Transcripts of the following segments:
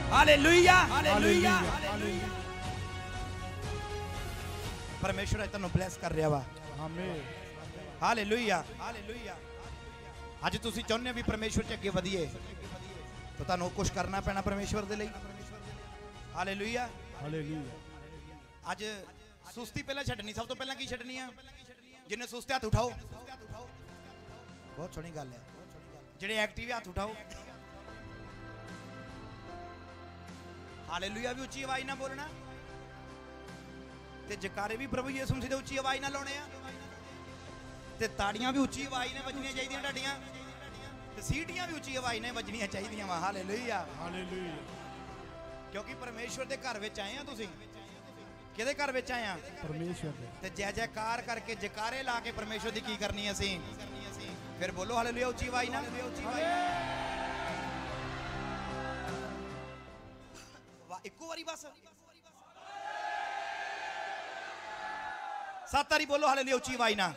Hallelujah hallelujah. परमेश्वर आज तुहानू ब्लेस कर रहा वा। आमीन हालेलुया हालेलुया। अज तुसीं चाहुंदे हो भी परमेश्वर च अगे वधीए तो तुहानू कुछ करना पैना परमेश्वर दे लई। Hallelujah hallelujah. अज सुस्ती पहले छड्डनी, सब तो पहले की छड्डनी है? जिन्हें सुस्ते हाथ उठाओ। बहुत सोहनी गल है। जिहड़े एक्टिव हाथ उठाओ। हालेलुया भी उच्ची आवाज ना बोलना ते जकारे भी प्रभु यीशु मसीह दे उच्ची आवाज ना लाने ते ताड़ियां भी उच्ची आवाज ने बजनियां चाहिदियां ढाडियां ते सीटियां भी उच्ची आवाज ने बजनियां चाहिदियां वा। Hallelujah hallelujah. क्योंकि परमेश्वर दे घर विच आए हैं। तुसीं किहदे घर विच आए हैं? परमेश्वर दे। ते जय जयकार करके जकारे ला के परमेश्वर दी की करनी है असीं? फिर बोलो हालेलुया उच्ची आवाज ना। इक्को बारी बस 7 बारी बोलो हालेलुया उच्ची आवाज ना।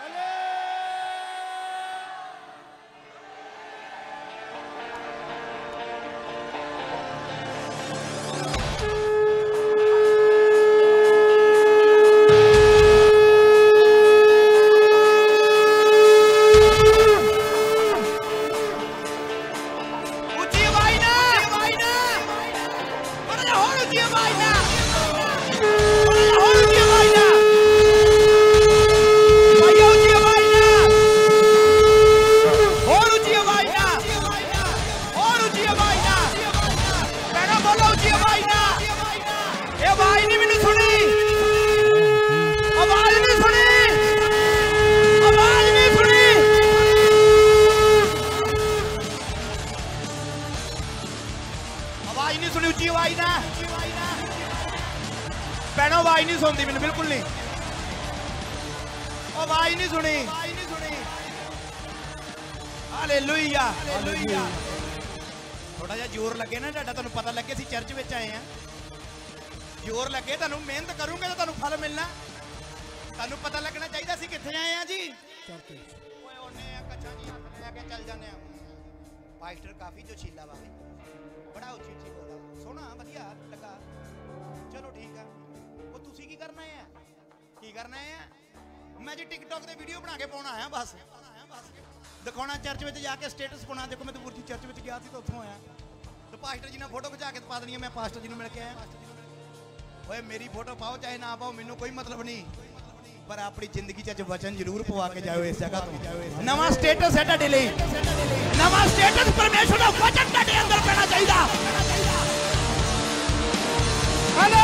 भैनों आवाज नहीं सुनती मैंने, बिल्कुल नहीं आवाज नहीं सुनी। Hallelujah hallelujah. थोड़ा जा जोर लगे ना ढाडा, तुहानू पता लगे असीं चर्च विच आए हैं। जोर लगे, तुहानू मेहनत करूंगे तो तुहानू फल मिलना। तुहानू पता लगना चाहिए असीं कित्थे आए हैं जी। ओए ओने कच्चा जी हाथ लेके चल जाने आ। पास्टर काफी जो छीला वा बड़ा उच्ची उच्ची बोलदा, सोहना वधिया लगा। चलो ठीक है। वो तुसी की करना है? की करना है? मैं जी टिकटॉक ते वीडियो बना के पाउणा आया बस। दिखाना चर्च में जाके स्टेटस पाना। देखो मैं तो पूरी चर्च में गया तो उत्थों आया तो पास्टर जी ने फोटो खिचा के पा देनी है। मैं पास्टर जी ने मिल के आया। ओए मेरी फोटो पाओ चाहे ना पाओ, मैनू कोई मतलब नहीं, पर अपनी जिंदगी च वचन जरूर पवा के जाओ इस जगह तो। नवा स्टेटस है तुहाडे लई, नवा स्टेटस परमेश्वर दा वचन तुहाडे अंदर पैना चाहिदा। हेलो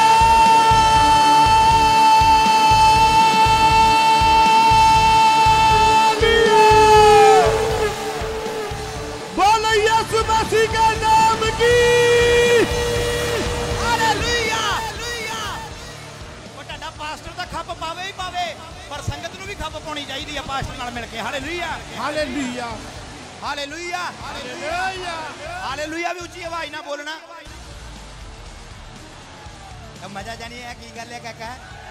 बोलो यीशु मसीह के नाम की। Hallelujah hallelujah. वो तुहाडा पास्टर दा खप पावे ही पावे, पर संगत नूं भी खप पाउणी चाहिदी है पास्टर नाल मिल के। Hallelujah hallelujah hallelujah hallelujah. Hallelujah भी उच्ची आवाज ना बोलना। तो मजा जानी है की गल है काका।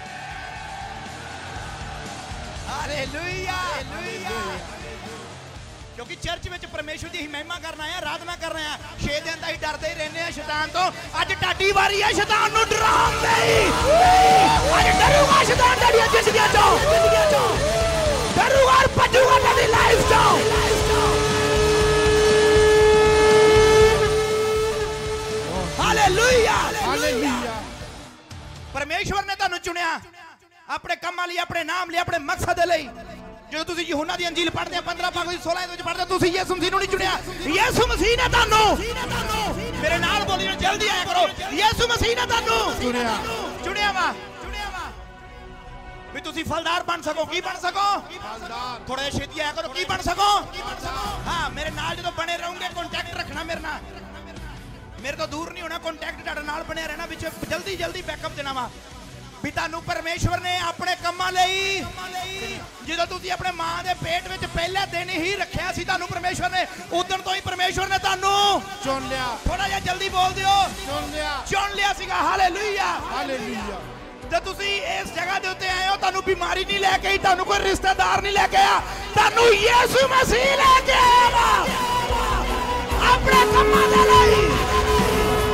Hallelujah hallelujah. क्योंकि चर्च में परमेश्वर की महिमा करना है, आराधना करना है। 6 दिन तक डरते ही रहने हैं शैतान तो। अज टाटी वारी है शैतान नूं डराउण दी। अज डरूगा शैतान तेरी जिंदगी चो, डरूगा और भजूगा तेरी लाइफ चो। Hallelujah hallelujah. परमेश्वर ने तुहानू चुनिया अपने कामां लई, अपने नाम लई, अपने मकसद लई। जो तुसीं यूहन्ना दी अंजील पढ़दे 15 भाग 16 दे विच पढ़दे, तुसीं यीशु मसीह नूं नहीं चुनिया। यीशु मसीह ने तुहानू, मेरे नाल बोलियो जल्दी आया करो, यीशु मसीह ने तुहानू चुनिया वा भी तुसीं फलदार बन सको। की बन सको? थोड़ा जिहा छेती आया करो। की बन सको? हाँ मेरे नाल जो बने रहोगे, कॉन्टैक्ट रखना मेरे नाल, मेरे तो दूर नहीं होना। कॉन्टैक्ट तुहाडे नाल बने रहना, विच जल्दी जल्दी बैकअप देना वा भी तुहानू परमेश्वर ने अपने कामां लई। ਜਦੋਂ ਤੁਸੀਂ ਆਪਣੇ ਮਾਂ ਦੇ ਪੇਟ ਵਿੱਚ ਪਹਿਲੇ ਦਿਨ ਹੀ ਰੱਖਿਆ ਸੀ, ਤੁਹਾਨੂੰ ਪਰਮੇਸ਼ਵਰ ਨੇ ਉਦੋਂ ਤੋਂ ਹੀ ਪਰਮੇਸ਼ਵਰ ਨੇ ਤੁਹਾਨੂੰ ਚੁਣ ਲਿਆ। ਥੋੜਾ ਜਿਹਾ ਜਲਦੀ ਬੋਲ ਦਿਓ, ਚੁਣ ਲਿਆ ਸੀਗਾ। Hallelujah hallelujah. ਤੇ ਤੁਸੀਂ ਇਸ ਜਗ੍ਹਾ ਦੇ ਉੱਤੇ ਆਏ ਹੋ, ਤੁਹਾਨੂੰ ਬਿਮਾਰੀ ਨਹੀਂ ਲੈ ਕੇ ਆਈ, ਤੁਹਾਨੂੰ ਕੋਈ ਰਿਸ਼ਤੇਦਾਰ ਨਹੀਂ ਲੈ ਕੇ ਆਇਆ, ਤੁਹਾਨੂੰ ਯਿਸੂ ਮਸੀਹ ਲੈ ਕੇ ਆਇਆ ਵਾ ਆਪਣੇ ਕੰਮਾਂ ਦੇ ਲਈ।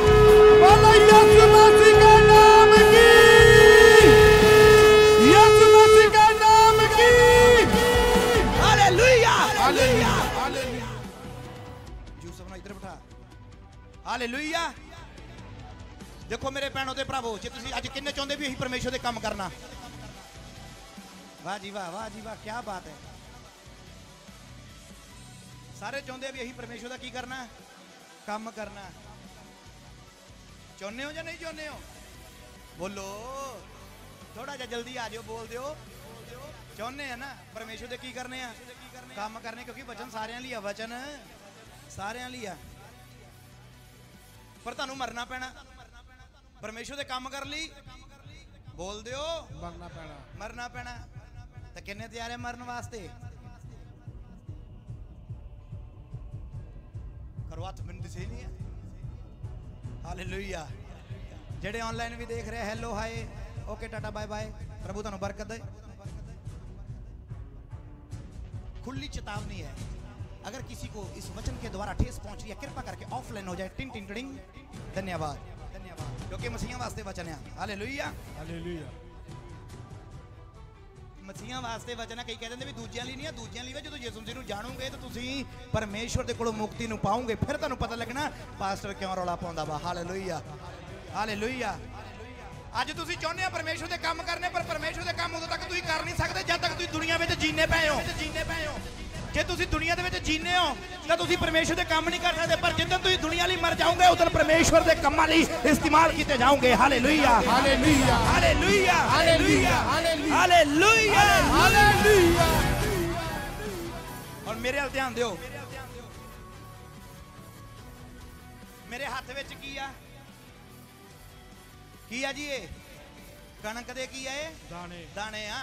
इधर बिठा। हालेलुया। देखो मेरे भैनों ते भरावो, जे तुसीं अज किन्ने चाहुंदे भी असीं परमेश्वर दे काम करना? वाह जी वाह, वाह जी वाह, क्या बात है। सारे चाहुंदे भी असीं परमेश्वर दा की करना? काम करना। चाहुंदे हो या नहीं चाहुंदे हो? बोलो थोड़ा जा जल्दी आ जाओ, बोल दियो। चाहुंदे हैं ना परमेश्वर दे की करने आ? काम करने, क्योंकि वचन सारियां लिया, वचन सारियां लिया। पर तुहानू मरना पैना परमेश्वर दे काम कर ली। बोल दियो मरना पैना। मरना पैना। तो किन्ने तैयार है मरन वास्ते? करो हथ, मैनूं दिसे नहीं है। हालेलुया। जेडे ऑनलाइन भी देख रहे, hello hi, okay tata bye bye, प्रभु तुहानू बरकत दे। खुली चेतावनी है, अगर किसी को इस वचन के द्वारा ठेस पहुंच रही है, कृपा करके ऑफलाइन हो जाए। टिंग टिंग टिंग। धन्यवाद, धन्यवाद, क्योंकि मसीहा वास्ते वचन है। Hallelujah, hallelujah. मसीहा वास्ते वचन है। कई कहते हैं भी दूजियां ਲਈ नहीं है, दूजियां ਲਈ जो यीशु मसीह ਨੂੰ ਜਾਣੋਗੇ तो ਤੁਸੀਂ परमेश्वर ਦੇ ਕੋਲੋਂ ਮੁਕਤੀ ਨੂੰ ਪਾਓਗੇ। ਫਿਰ ਤੁਹਾਨੂੰ ਪਤਾ ਲੱਗਣਾ ਪਾਸਟਰ ਕਿਉਂ ਰੌਲਾ ਪਾਉਂਦਾ ਵਾ। Hallelujah, hallelujah. ਅੱਜ ਤੁਸੀਂ ਚਾਹੁੰਦੇ ਆ परमेश्वर ਦੇ ਕੰਮ ਕਰਨੇ, ਪਰ परमेश्वर ਦੇ ਕੰਮ ਉਦੋਂ ਤੱਕ ਤੁਸੀਂ ਕਰ ਨਹੀਂ ਸਕਦੇ ਜਦ ਤੱਕ ਤੁਸੀਂ ਦੁਨੀਆ ਵਿੱਚ ਜੀਨੇ ਪਏ ਹੋ। ਜੇ ਤੁਸੀਂ ਦੁਨੀਆ ਦੇ ਵਿੱਚ ਜੀਨੇ ਹੋ ਤਾਂ ਤੁਸੀਂ परमेश्वर ਦੇ ਕੰਮ ਨਹੀਂ ਕਰ ਸਕਦੇ, ਪਰ ਜਿੱਦਣ ਤੁਸੀਂ ਦੁਨੀਆ ਲਈ ਮਰ ਜਾਓਗੇ ਉਦੋਂ परमेश्वर ਦੇ ਕੰਮਾਂ ਲਈ ਇਸਤੇਮਾਲ ਕੀਤੇ ਜਾਓਗੇ। Hallelujah, hallelujah. Hallelujah, hallelujah. Hallelujah, hallelujah. और मेरे हाल ध्यान दियो, मेरे हाथ ਵਿੱਚ ਕੀ ਆ? ਕੀ ਆ ਜੀ? ਇਹ ਕਣਕ ਦੇ ਕੀ ਆ? ਇਹ दाने। ਦਾਣੇ ਆ।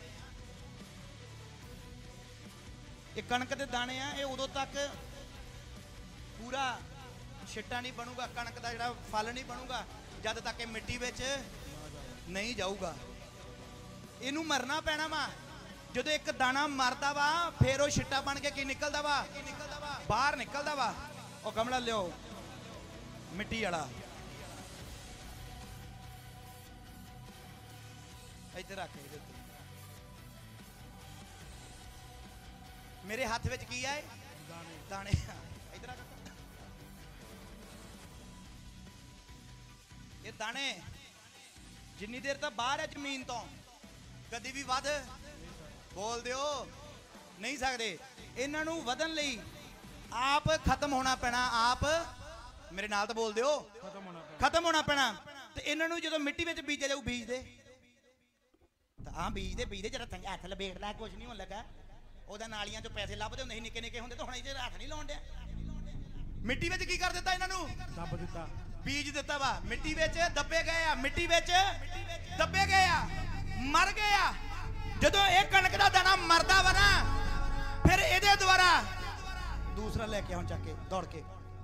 ਇਹ ਕਣਕ ਦੇ ਦਾਣੇ ਆ। ਇਹ ਉਦੋਂ ਤੱਕ ਪੂਰਾ ਛਿੱਟਾ ਨਹੀਂ ਬਣੂਗਾ, ਕਣਕ ਦਾ ਜਿਹੜਾ ਫਲ ਨਹੀਂ ਬਣੂਗਾ ਜਦ ਤੱਕ ਇਹ ਮਿੱਟੀ ਵਿੱਚ ਨਹੀਂ ਜਾਊਗਾ। ਇਹਨੂੰ ਮਰਨਾ ਪੈਣਾ ਵਾ। ਜਦੋਂ ਇੱਕ ਦਾਣਾ ਮਰਦਾ ਵਾ ਫਿਰ ਉਹ ਛਿੱਟਾ ਬਣ ਕੇ ਕੀ ਨਿਕਲਦਾ ਵਾ? ਬਾਹਰ ਨਿਕਲਦਾ ਵਾ। ਉਹ ਗਮਲਾ ਲਿਓ ਮਿੱਟੀ ਵਾਲਾ, ਇੱਧਰ ਰੱਖ। ਇਹਦੇ ਉੱਤੇ मेरे हाथ में की है? दाने। इधर ये दाने जिन्नी देर तक बाहर है जमीन तो कदी भी वध बोल दियो नहीं सकते। इन्हां नूं वधन लई आप खत्म होना पैना। आप मेरे नाल तो बोल दियो खत्म होना पैना। ते इन्हां नूं जदों मिट्टी विच बीजे जाऊ, बीज दे तां आ बीज दे जरा हथ लपेट ला, कुछ नहीं होण लगा। ਉਹਦਾ ਨਾਲੀਆਂ ਚੋਂ ਪੈਸੇ ਲੱਭਦੇ ਹੁੰਦੇ ਸੀ ਨਿੱਕੇ ਨਿੱਕੇ ਹੁੰਦੇ, ਤਾਂ ਹੁਣ ਇਹ ਹੱਥ ਨਹੀਂ ਲਾਉਣ ਡਿਆ। ਮਿੱਟੀ ਵਿੱਚ ਕੀ ਕਰ ਦਿੱਤਾ ਇਹਨਾਂ ਨੂੰ? ਦੱਬ ਦਿੱਤਾ, ਬੀਜ ਦਿੱਤਾ ਵਾ। ਮਿੱਟੀ ਵਿੱਚ ਦੱਬੇ ਗਏ ਆ, ਮਿੱਟੀ ਵਿੱਚ ਦੱਬੇ ਗਏ ਆ, ਮਰ ਗਏ ਆ। ਜਦੋਂ ਇਹ ਕਣਕ ਦਾ ਦਾਣਾ ਮਰਦਾ ਵਾ ਨਾ, ਫਿਰ ਇਹਦੇ ਦੁਆਰਾ ਦੂਸਰਾ ਲੈ ਕੇ ਆਉਣ ਚੱਕ ਕੇ ਦੌੜ ਕੇ।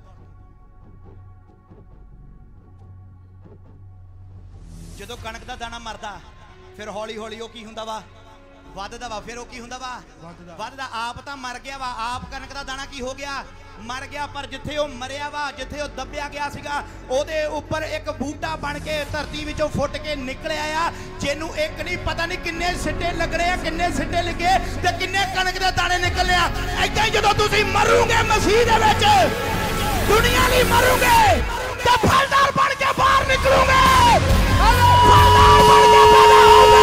ਜਦੋਂ ਕਣਕ ਦਾ ਦਾਣਾ ਮਰਦਾ ਫਿਰ ਹੌਲੀ ਹੌਲੀ ਉਹ ਕੀ ਹੁੰਦਾ ਵਾ? ਵੱਧਦਾ ਵਾ। ਫਿਰ ਉਹ ਕੀ ਹੁੰਦਾ ਵਾ? ਵੱਧਦਾ। ਆਪ ਤਾਂ ਮਰ ਗਿਆ ਵਾ, ਆਪ ਕਣਕ ਦਾ ਦਾਣਾ ਕੀ ਹੋ ਗਿਆ? ਮਰ ਗਿਆ। ਪਰ ਜਿੱਥੇ ਉਹ ਮਰਿਆ ਵਾ, ਜਿੱਥੇ ਉਹ ਦੱਬਿਆ ਗਿਆ ਸੀਗਾ, ਉਹਦੇ ਉੱਪਰ ਇੱਕ ਬੂਟਾ ਬਣ ਕੇ ਧਰਤੀ ਵਿੱਚੋਂ ਫੁੱਟ ਕੇ ਨਿਕਲਿਆ ਆ, ਜਿਹਨੂੰ ਇੱਕ ਨਹੀਂ ਪਤਾ ਨਹੀਂ ਕਿੰਨੇ ਸਿੱਟੇ ਲੱਗਣੇ ਆ, ਕਿੰਨੇ ਸਿੱਟੇ ਲੱਗੇ ਤੇ ਕਿੰਨੇ ਕਣਕ ਦੇ ਦਾਣੇ ਨਿਕਲਣੇ ਆ। ਏਦਾਂ ਹੀ ਜਦੋਂ ਤੁਸੀਂ ਮਰੋਗੇ ਮਸੀਹ ਦੇ ਵਿੱਚ, ਦੁਨੀਆ ਲਈ ਮਰੋਗੇ ਤਾਂ ਫਲਦਾਰ ਬਣ ਕੇ ਬਾਹਰ ਨਿਕਲੋਗੇ। ਫਲਦਾਰ ਬਣ ਕੇ ਪੈਦਾ ਹੋਗੇ।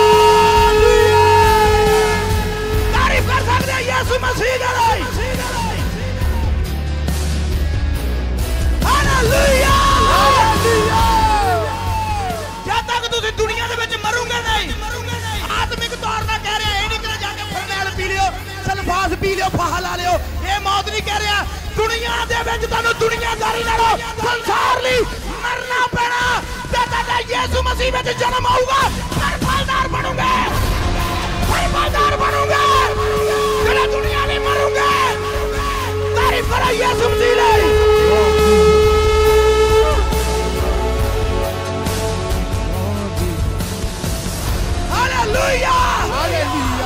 यीशु मसीह दे ਲਈ। Hallelujah, hallelujah. जब तक तुम दुनिया ਦੇ ਵਿੱਚ ਮਰੋਗੇ नहीं, आत्मिक तौर पर कह रहा, ये नहीं कह जाके फरनैल पी लियो, सल्फास पी लियो, फाहा ला लियो, ये मौत नहीं कह रहा। दुनिया दे ਵਿੱਚ ਤੁਹਾਨੂੰ दुनियादारी नालों संसार ਲਈ मरना पैना। जब यीशु मसीह ਵਿੱਚ जन्म आऊगा फिर फलदार बनोगे, फिर फलदार बनोगे। दुनिया नहीं मरूंगा। तारीफ करो यीशु मसीह की। Hallelujah, hallelujah.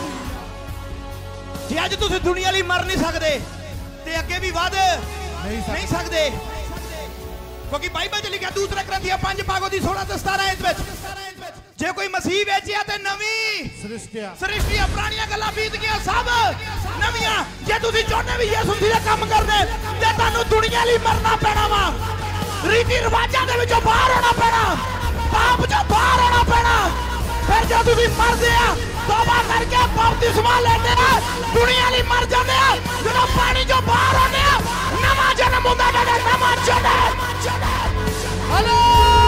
जे अज तुसीं दुनिया ਲਈ मर नहीं सकते ते अगे भी वध नहीं सकते, क्योंकि बाइबल च लिखा दूसरा ग्रंथिया 5 भागों की 16 ते 17 इंच जे कोई मसीह विच है ते नवी सृष्टि पुरानियां गल्लां बीत गईयां, सब नवीं। जे तुसीं चाहुंदे भी यीशु मसीह दा काम करदे ते ਤੁਹਾਨੂੰ ਦੁਨੀਆ ਲਈ ਮਰਨਾ ਪੈਣਾ ਵਾ ਰੀਤੀ ਰਿਵਾਜਾਂ ਦੇ ਵਿੱਚੋਂ ਬਾਹਰ ਆਉਣਾ ਪੈਣਾ ਪਾਪ ਚੋਂ ਬਾਹਰ ਆਉਣਾ ਪੈਣਾ ਫਿਰ ਜਦੋਂ ਤੁਸੀਂ ਮਰਦੇ ਆ ਤੌਬਾ ਕਰਕੇ ਬਪਤਿਸਮਾ ਲੈਂਦੇ ਆ ਦੁਨੀਆ ਲਈ ਮਰ ਜਾਂਦੇ ਆ ਜਦੋਂ ਪਾਣੀ ਚੋਂ ਬਾਹਰ ਆਉਂਦੇ ਆ ਨਵਾਂ ਜਨਮ ਹੁੰਦਾ ਹੈ ਨਵਾਂ ਜਨਮ ਹਲੇ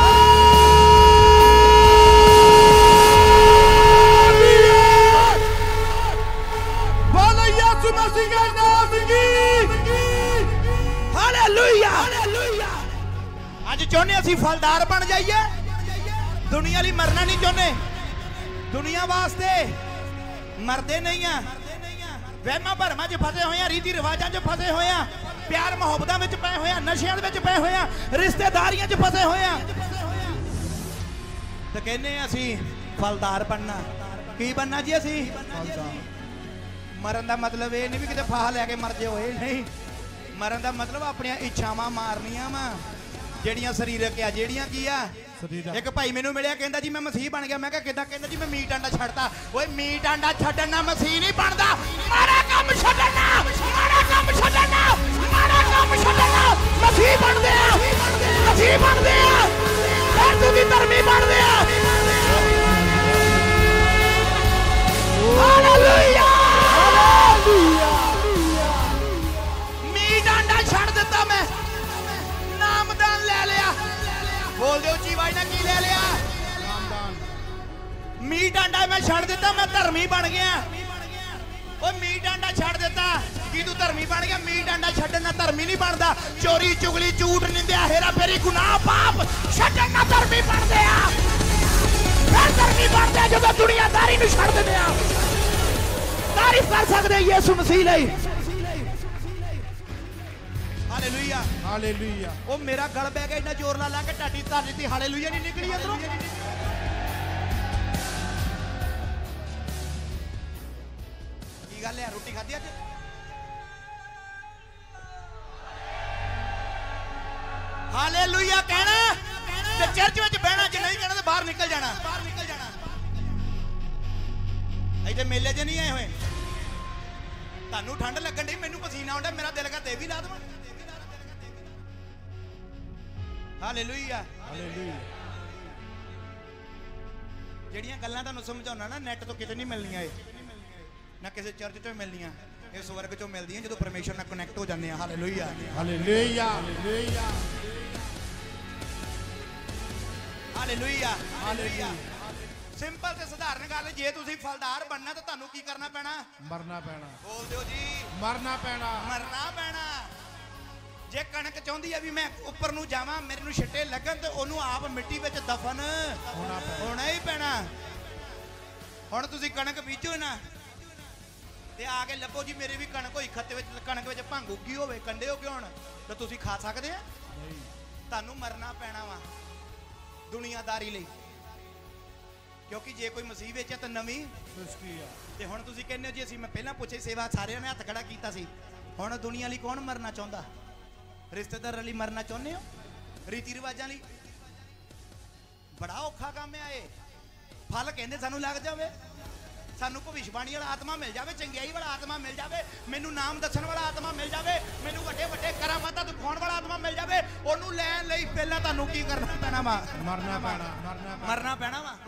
ਯਿਸੂ ਮਸੀਹ ਦੇ ਨਾਮ ਦੀ ਹਾਲੇਲੂਇਆ ਅੱਜ ਚਾਹੁੰਦੇ ਅਸੀਂ ਫਲਦਾਰ ਬਣ ਜਾਈਏ ਦੁਨੀਆ ਲਈ ਮਰਨਾ ਨਹੀਂ ਚਾਹੁੰਦੇ ਦੁਨੀਆ ਵਾਸਤੇ ਮਰਦੇ ਨਹੀਂ ਆ ਵਹਿਮਾਂ ਭਰਮਾਂ 'ਚ ਫਸੇ ਹੋਏ ਆ ਰੀਤੀ ਰਿਵਾਜਾਂ 'ਚ ਫਸੇ ਹੋਏ ਆ ਪਿਆਰ ਮੁਹੱਬਤਾਂ ਵਿੱਚ ਪਏ ਹੋਏ ਆ ਨਸ਼ਿਆਂ ਦੇ ਵਿੱਚ ਪਏ ਹੋਏ ਆ ਰਿਸ਼ਤੇਦਾਰੀਆਂ 'ਚ ਫਸੇ ਹੋਏ ਆ ਤੇ ਕਹਿੰਦੇ ਅਸੀਂ ਫਲਦਾਰ ਬਣਨਾ ਕੀ ਬਣਨਾ ਜੀ ਅਸੀਂ ਮਰਨ ਦਾ ਮਤਲਬ ਇਹ ਨਹੀਂ ਵੀ ਕਿਤੇ ਫਾਹਾ ਲੈ ਕੇ ਮਰ ਜਿਓ ਇਹ ਨਹੀਂ ਮਰਨ ਦਾ ਮਤਲਬ ਆਪਣੀਆਂ ਇੱਛਾਵਾਂ ਮਾਰਨੀਆਂ ਵਾ ਜਿਹੜੀਆਂ ਸਰੀਰਕ ਆ ਜਿਹੜੀਆਂ ਕੀ ਆ ਇੱਕ ਭਾਈ ਮੈਨੂੰ ਮਿਲਿਆ ਕਹਿੰਦਾ ਜੀ ਮੈਂ ਮਸੀਹ ਬਣ ਗਿਆ ਮੈਂ ਕਿਹਾ ਕਿੱਦਾਂ ਕਹਿੰਦਾ ਜੀ ਮੈਂ ਮੀਟ ਆਂਡਾ ਛੱਡਤਾ ਓਏ ਮੀਟ ਆਂਡਾ ਛੱਡਣ ਨਾਲ ਮਸੀਹ ਨਹੀਂ ਬਣਦਾ ਮਾੜਾ ਕੰਮ ਛੱਡਣਾ ਮਾੜਾ ਕੰਮ ਛੱਡਣਾ ਮਾੜਾ ਕੰਮ ਛੱਡਣਾ ਮਸੀਹ ਬਣਦੇ ਆ ਮਸੀਹ ਬਣਦੇ ਆ ਫਿਰ ਤੁਸੀਂ ਧਰਮੀ ਬਣਦੇ ਆ ਹਾਲੇਲੂਇਆ ਮੀਟ ਆਂਡਾ ਛੱਡ ਦਿੱਤਾ ਮੈਂ ਨਾਮਦਾਨ ਲੈ ਲਿਆ ਬੋਲ ਦਿਓ ਜੀ ਵਾਈ ਨਾ ਕੀ ਲੈ ਲਿਆ ਨਾਮਦਾਨ ਮੀਟ ਆਂਡਾ ਮੈਂ ਛੱਡ ਦਿੱਤਾ ਮੈਂ ਧਰਮੀ ਬਣ ਗਿਆ ਓਏ ਮੀਟ ਆਂਡਾ ਛੱਡ ਦਿੱਤਾ ਕੀ ਤੂੰ ਧਰਮੀ ਬਣ ਗਿਆ ਮੀਟ ਆਂਡਾ ਛੱਡਣ ਨਾਲ ਧਰਮੀ ਨਹੀਂ ਬਣਦਾ ਚੋਰੀ ਚੁਗਲੀ ਝੂਠ ਨਿੰਦਿਆ ਹੇਰਾ ਫੇਰੀ ਗੁਨਾਹ ਪਾਪ ਛੱਡਣ ਨਾਲ ਧਰਮੀ ਬਣਦੇ ਆ ਫਿਰ ਧਰਮੀ ਬਣਦੇ ਆ ਜਦੋਂ ਦੁਨੀਆਦਾਰੀ ਨੂੰ ਛੱਡ ਦਿੰਦੇ ਆ ਤਾਰੀਫ ਕਰ ਸਕਦੇ ਯਿਸੂ ਮਸੀਹ ਲਈ ਹਾਲੇਲੂਇਆ ਹਾਲੇਲੂਇਆ ਉਹ ਮੇਰਾ ਗਲ ਬਹਿ ਗਿਆ ਇੰਨਾ ਜ਼ੋਰ ਲਾ ਲਾ ਕੇ ਟਾਟੀ ਧਰ ਦਿੱਤੀ ਹਾਲੇਲੂਇਆ ਨਹੀਂ ਨਿਕਲੀ ਅੰਦਰੋਂ ਕੀ ਗੱਲ ਹੈ ਰੋਟੀ ਖਾਧੀ ਅੱਜ ਹਾਲੇਲੂਇਆ ਕਹਿਣਾ ਤੇ ਚਰਚ ਵਿੱਚ ਬਹਿਣਾ ਜੇ ਨਹੀਂ ਕਹਿਣਾ ਤੇ ਬਾਹਰ ਨਿਕਲ ਜਾਣਾ ਇੱਥੇ ਮੇਲੇ 'ਚ ਨਹੀਂ ਆਏ ਹੋਏ ਤੁਹਾਨੂੰ ਠੰਡ ਲੱਗਣ ਡਈ ਮੈਨੂੰ ਪਸੀਨਾ ਆਉਂਦਾ ਮੇਰਾ ਦਿਲ ਕਰਦਾ ਇਹ ਵੀ ਲਾ ਦੇਵਾਂ ਹਾਲੇਲੂਇਆ ਜਿਹੜੀਆਂ ਗੱਲਾਂ ਤੁਹਾਨੂੰ ਸਮਝਾਉਣਾ ਨਾ ਨੈਟ ਤੋਂ ਕਿਤੇ ਨਹੀਂ ਮਿਲਣੀਆਂ ਇਹ ਨਾ ਕਿਸੇ ਚਰਚ ਤੋਂ ਮਿਲਣੀਆਂ ਇਹ ਸਵਰਗ ਚੋਂ ਮਿਲਦੀਆਂ ਜਦੋਂ ਪਰਮੇਸ਼ਰ ਨਾਲ ਕਨੈਕਟ ਹੋ ਜਾਂਦੇ ਆ hallelujah hallelujah hallelujah hallelujah simple ਤੇ ਸਧਾਰਨ ਗੱਲ ਜੇ ਤੁਸੀਂ ਫਲਦਾਰ ਬਣਨਾ ਤਾਂ ਤੁਹਾਨੂੰ ਕੀ ਕਰਨਾ ਪੈਣਾ ਮਰਨਾ ਪੈਣਾ ਬੋਲ ਦਿਓ ਜੀ ਮਰਨਾ ਪੈਣਾ ਜੇ ਕਣਕ ਚਾਹੁੰਦੀ ਆ ਵੀ ਮੈਂ ਉੱਪਰ ਨੂੰ ਜਾਵਾਂ ਮੇਰੇ ਨੂੰ ਛਿੱਟੇ ਲੱਗਣ ਤੇ ਉਹਨੂੰ ਆਪ ਮਿੱਟੀ ਵਿੱਚ ਦਫਨ ਹੋਣਾ ਹੀ ਪੈਣਾ ਹੁਣ ਤੁਸੀਂ ਕਣਕ ਬੀਜੋ ਨਾ ਤੇ ਆ ਕੇ ਲੱਭੋ ਜੀ ਮੇਰੇ ਵੀ ਕਣਕ ਹੋਈ ਖੱਤੇ ਵਿੱਚ ਕਣਕ ਵਿੱਚ ਭੰਗ ਉੱਗੀ ਹੋਵੇ ਕੰਡੇ ਹੋ ਕੇ ਹੋਣ ਤਾਂ ਤੁਸੀਂ ਖਾ ਸਕਦੇ ਆ ਤੁਹਾਨੂੰ ਮਰਨਾ ਪੈਣਾ ਵਾ ਦੁਨੀਆਦਾਰੀ ਲਈ ਕਿਉਂਕਿ ਜੇ ਕੋਈ ਮਸੀਹ ਵਿੱਚ ਹੈ ਤਾਂ ਨਵੀਂ ਸ੍ਰਿਸ਼ਟੀ ਆ ਤੇ ਹੁਣ ਤੁਸੀਂ ਕਹਿੰਦੇ ਹੋ ਜੀ ਅਸੀਂ ਮੈਂ ਪਹਿਲਾਂ ਪੁੱਛੇ ਸੇਵਾ ਸਾਰਿਆਂ ਨੇ ਹੱਥ ਖੜਾ ਕੀਤਾ ਸੀ ਹੁਣ ਦੁਨੀਆ ਲਈ ਕੌਣ ਮਰਨਾ ਚਾਹੁੰਦਾ ਰਿਸ਼ਤੇਦਾਰਾਂ ਲਈ ਮਰਨਾ ਚਾਹੁੰਦੇ ਹੋ ਰੀਤੀ ਰਿਵਾਜਾਂ ਲਈ ਬੜਾ ਔਖਾ ਕੰਮ ਆ ਇਹ ਫਲ ਕਹਿੰਦੇ ਸਾਨੂੰ ਲੱਗ ਜਾਵੇ ਸਾਨੂੰ ਭਵਿਸ਼ਬਾਣੀ ਵਾਲਾ ਆਤਮਾ ਮਿਲ ਜਾਵੇ ਚੰਗਿਆਈ ਵਾਲਾ ਆਤਮਾ ਮਿਲ ਜਾਵੇ ਮੈਨੂੰ ਨਾਮ ਦੱਸਣ ਵਾਲਾ ਆਤਮਾ ਮਿਲ ਜਾਵੇ ਮੈਨੂੰ ਵੱਡੇ ਵੱਡੇ ਕਰਾਮਾਤਾਂ ਦਿਖਾਉਣ ਵਾਲਾ ਆਤਮਾ ਮਿਲ ਜਾਵੇ ਉਹਨੂੰ ਲੈਣ ਲਈ ਪਹਿਲਾਂ ਤੁਹਾਨੂੰ ਕੀ ਕਰਨਾ ਪੈਣਾ ਵਾ ਮਰਨਾ ਪੈਣਾ ਵਾ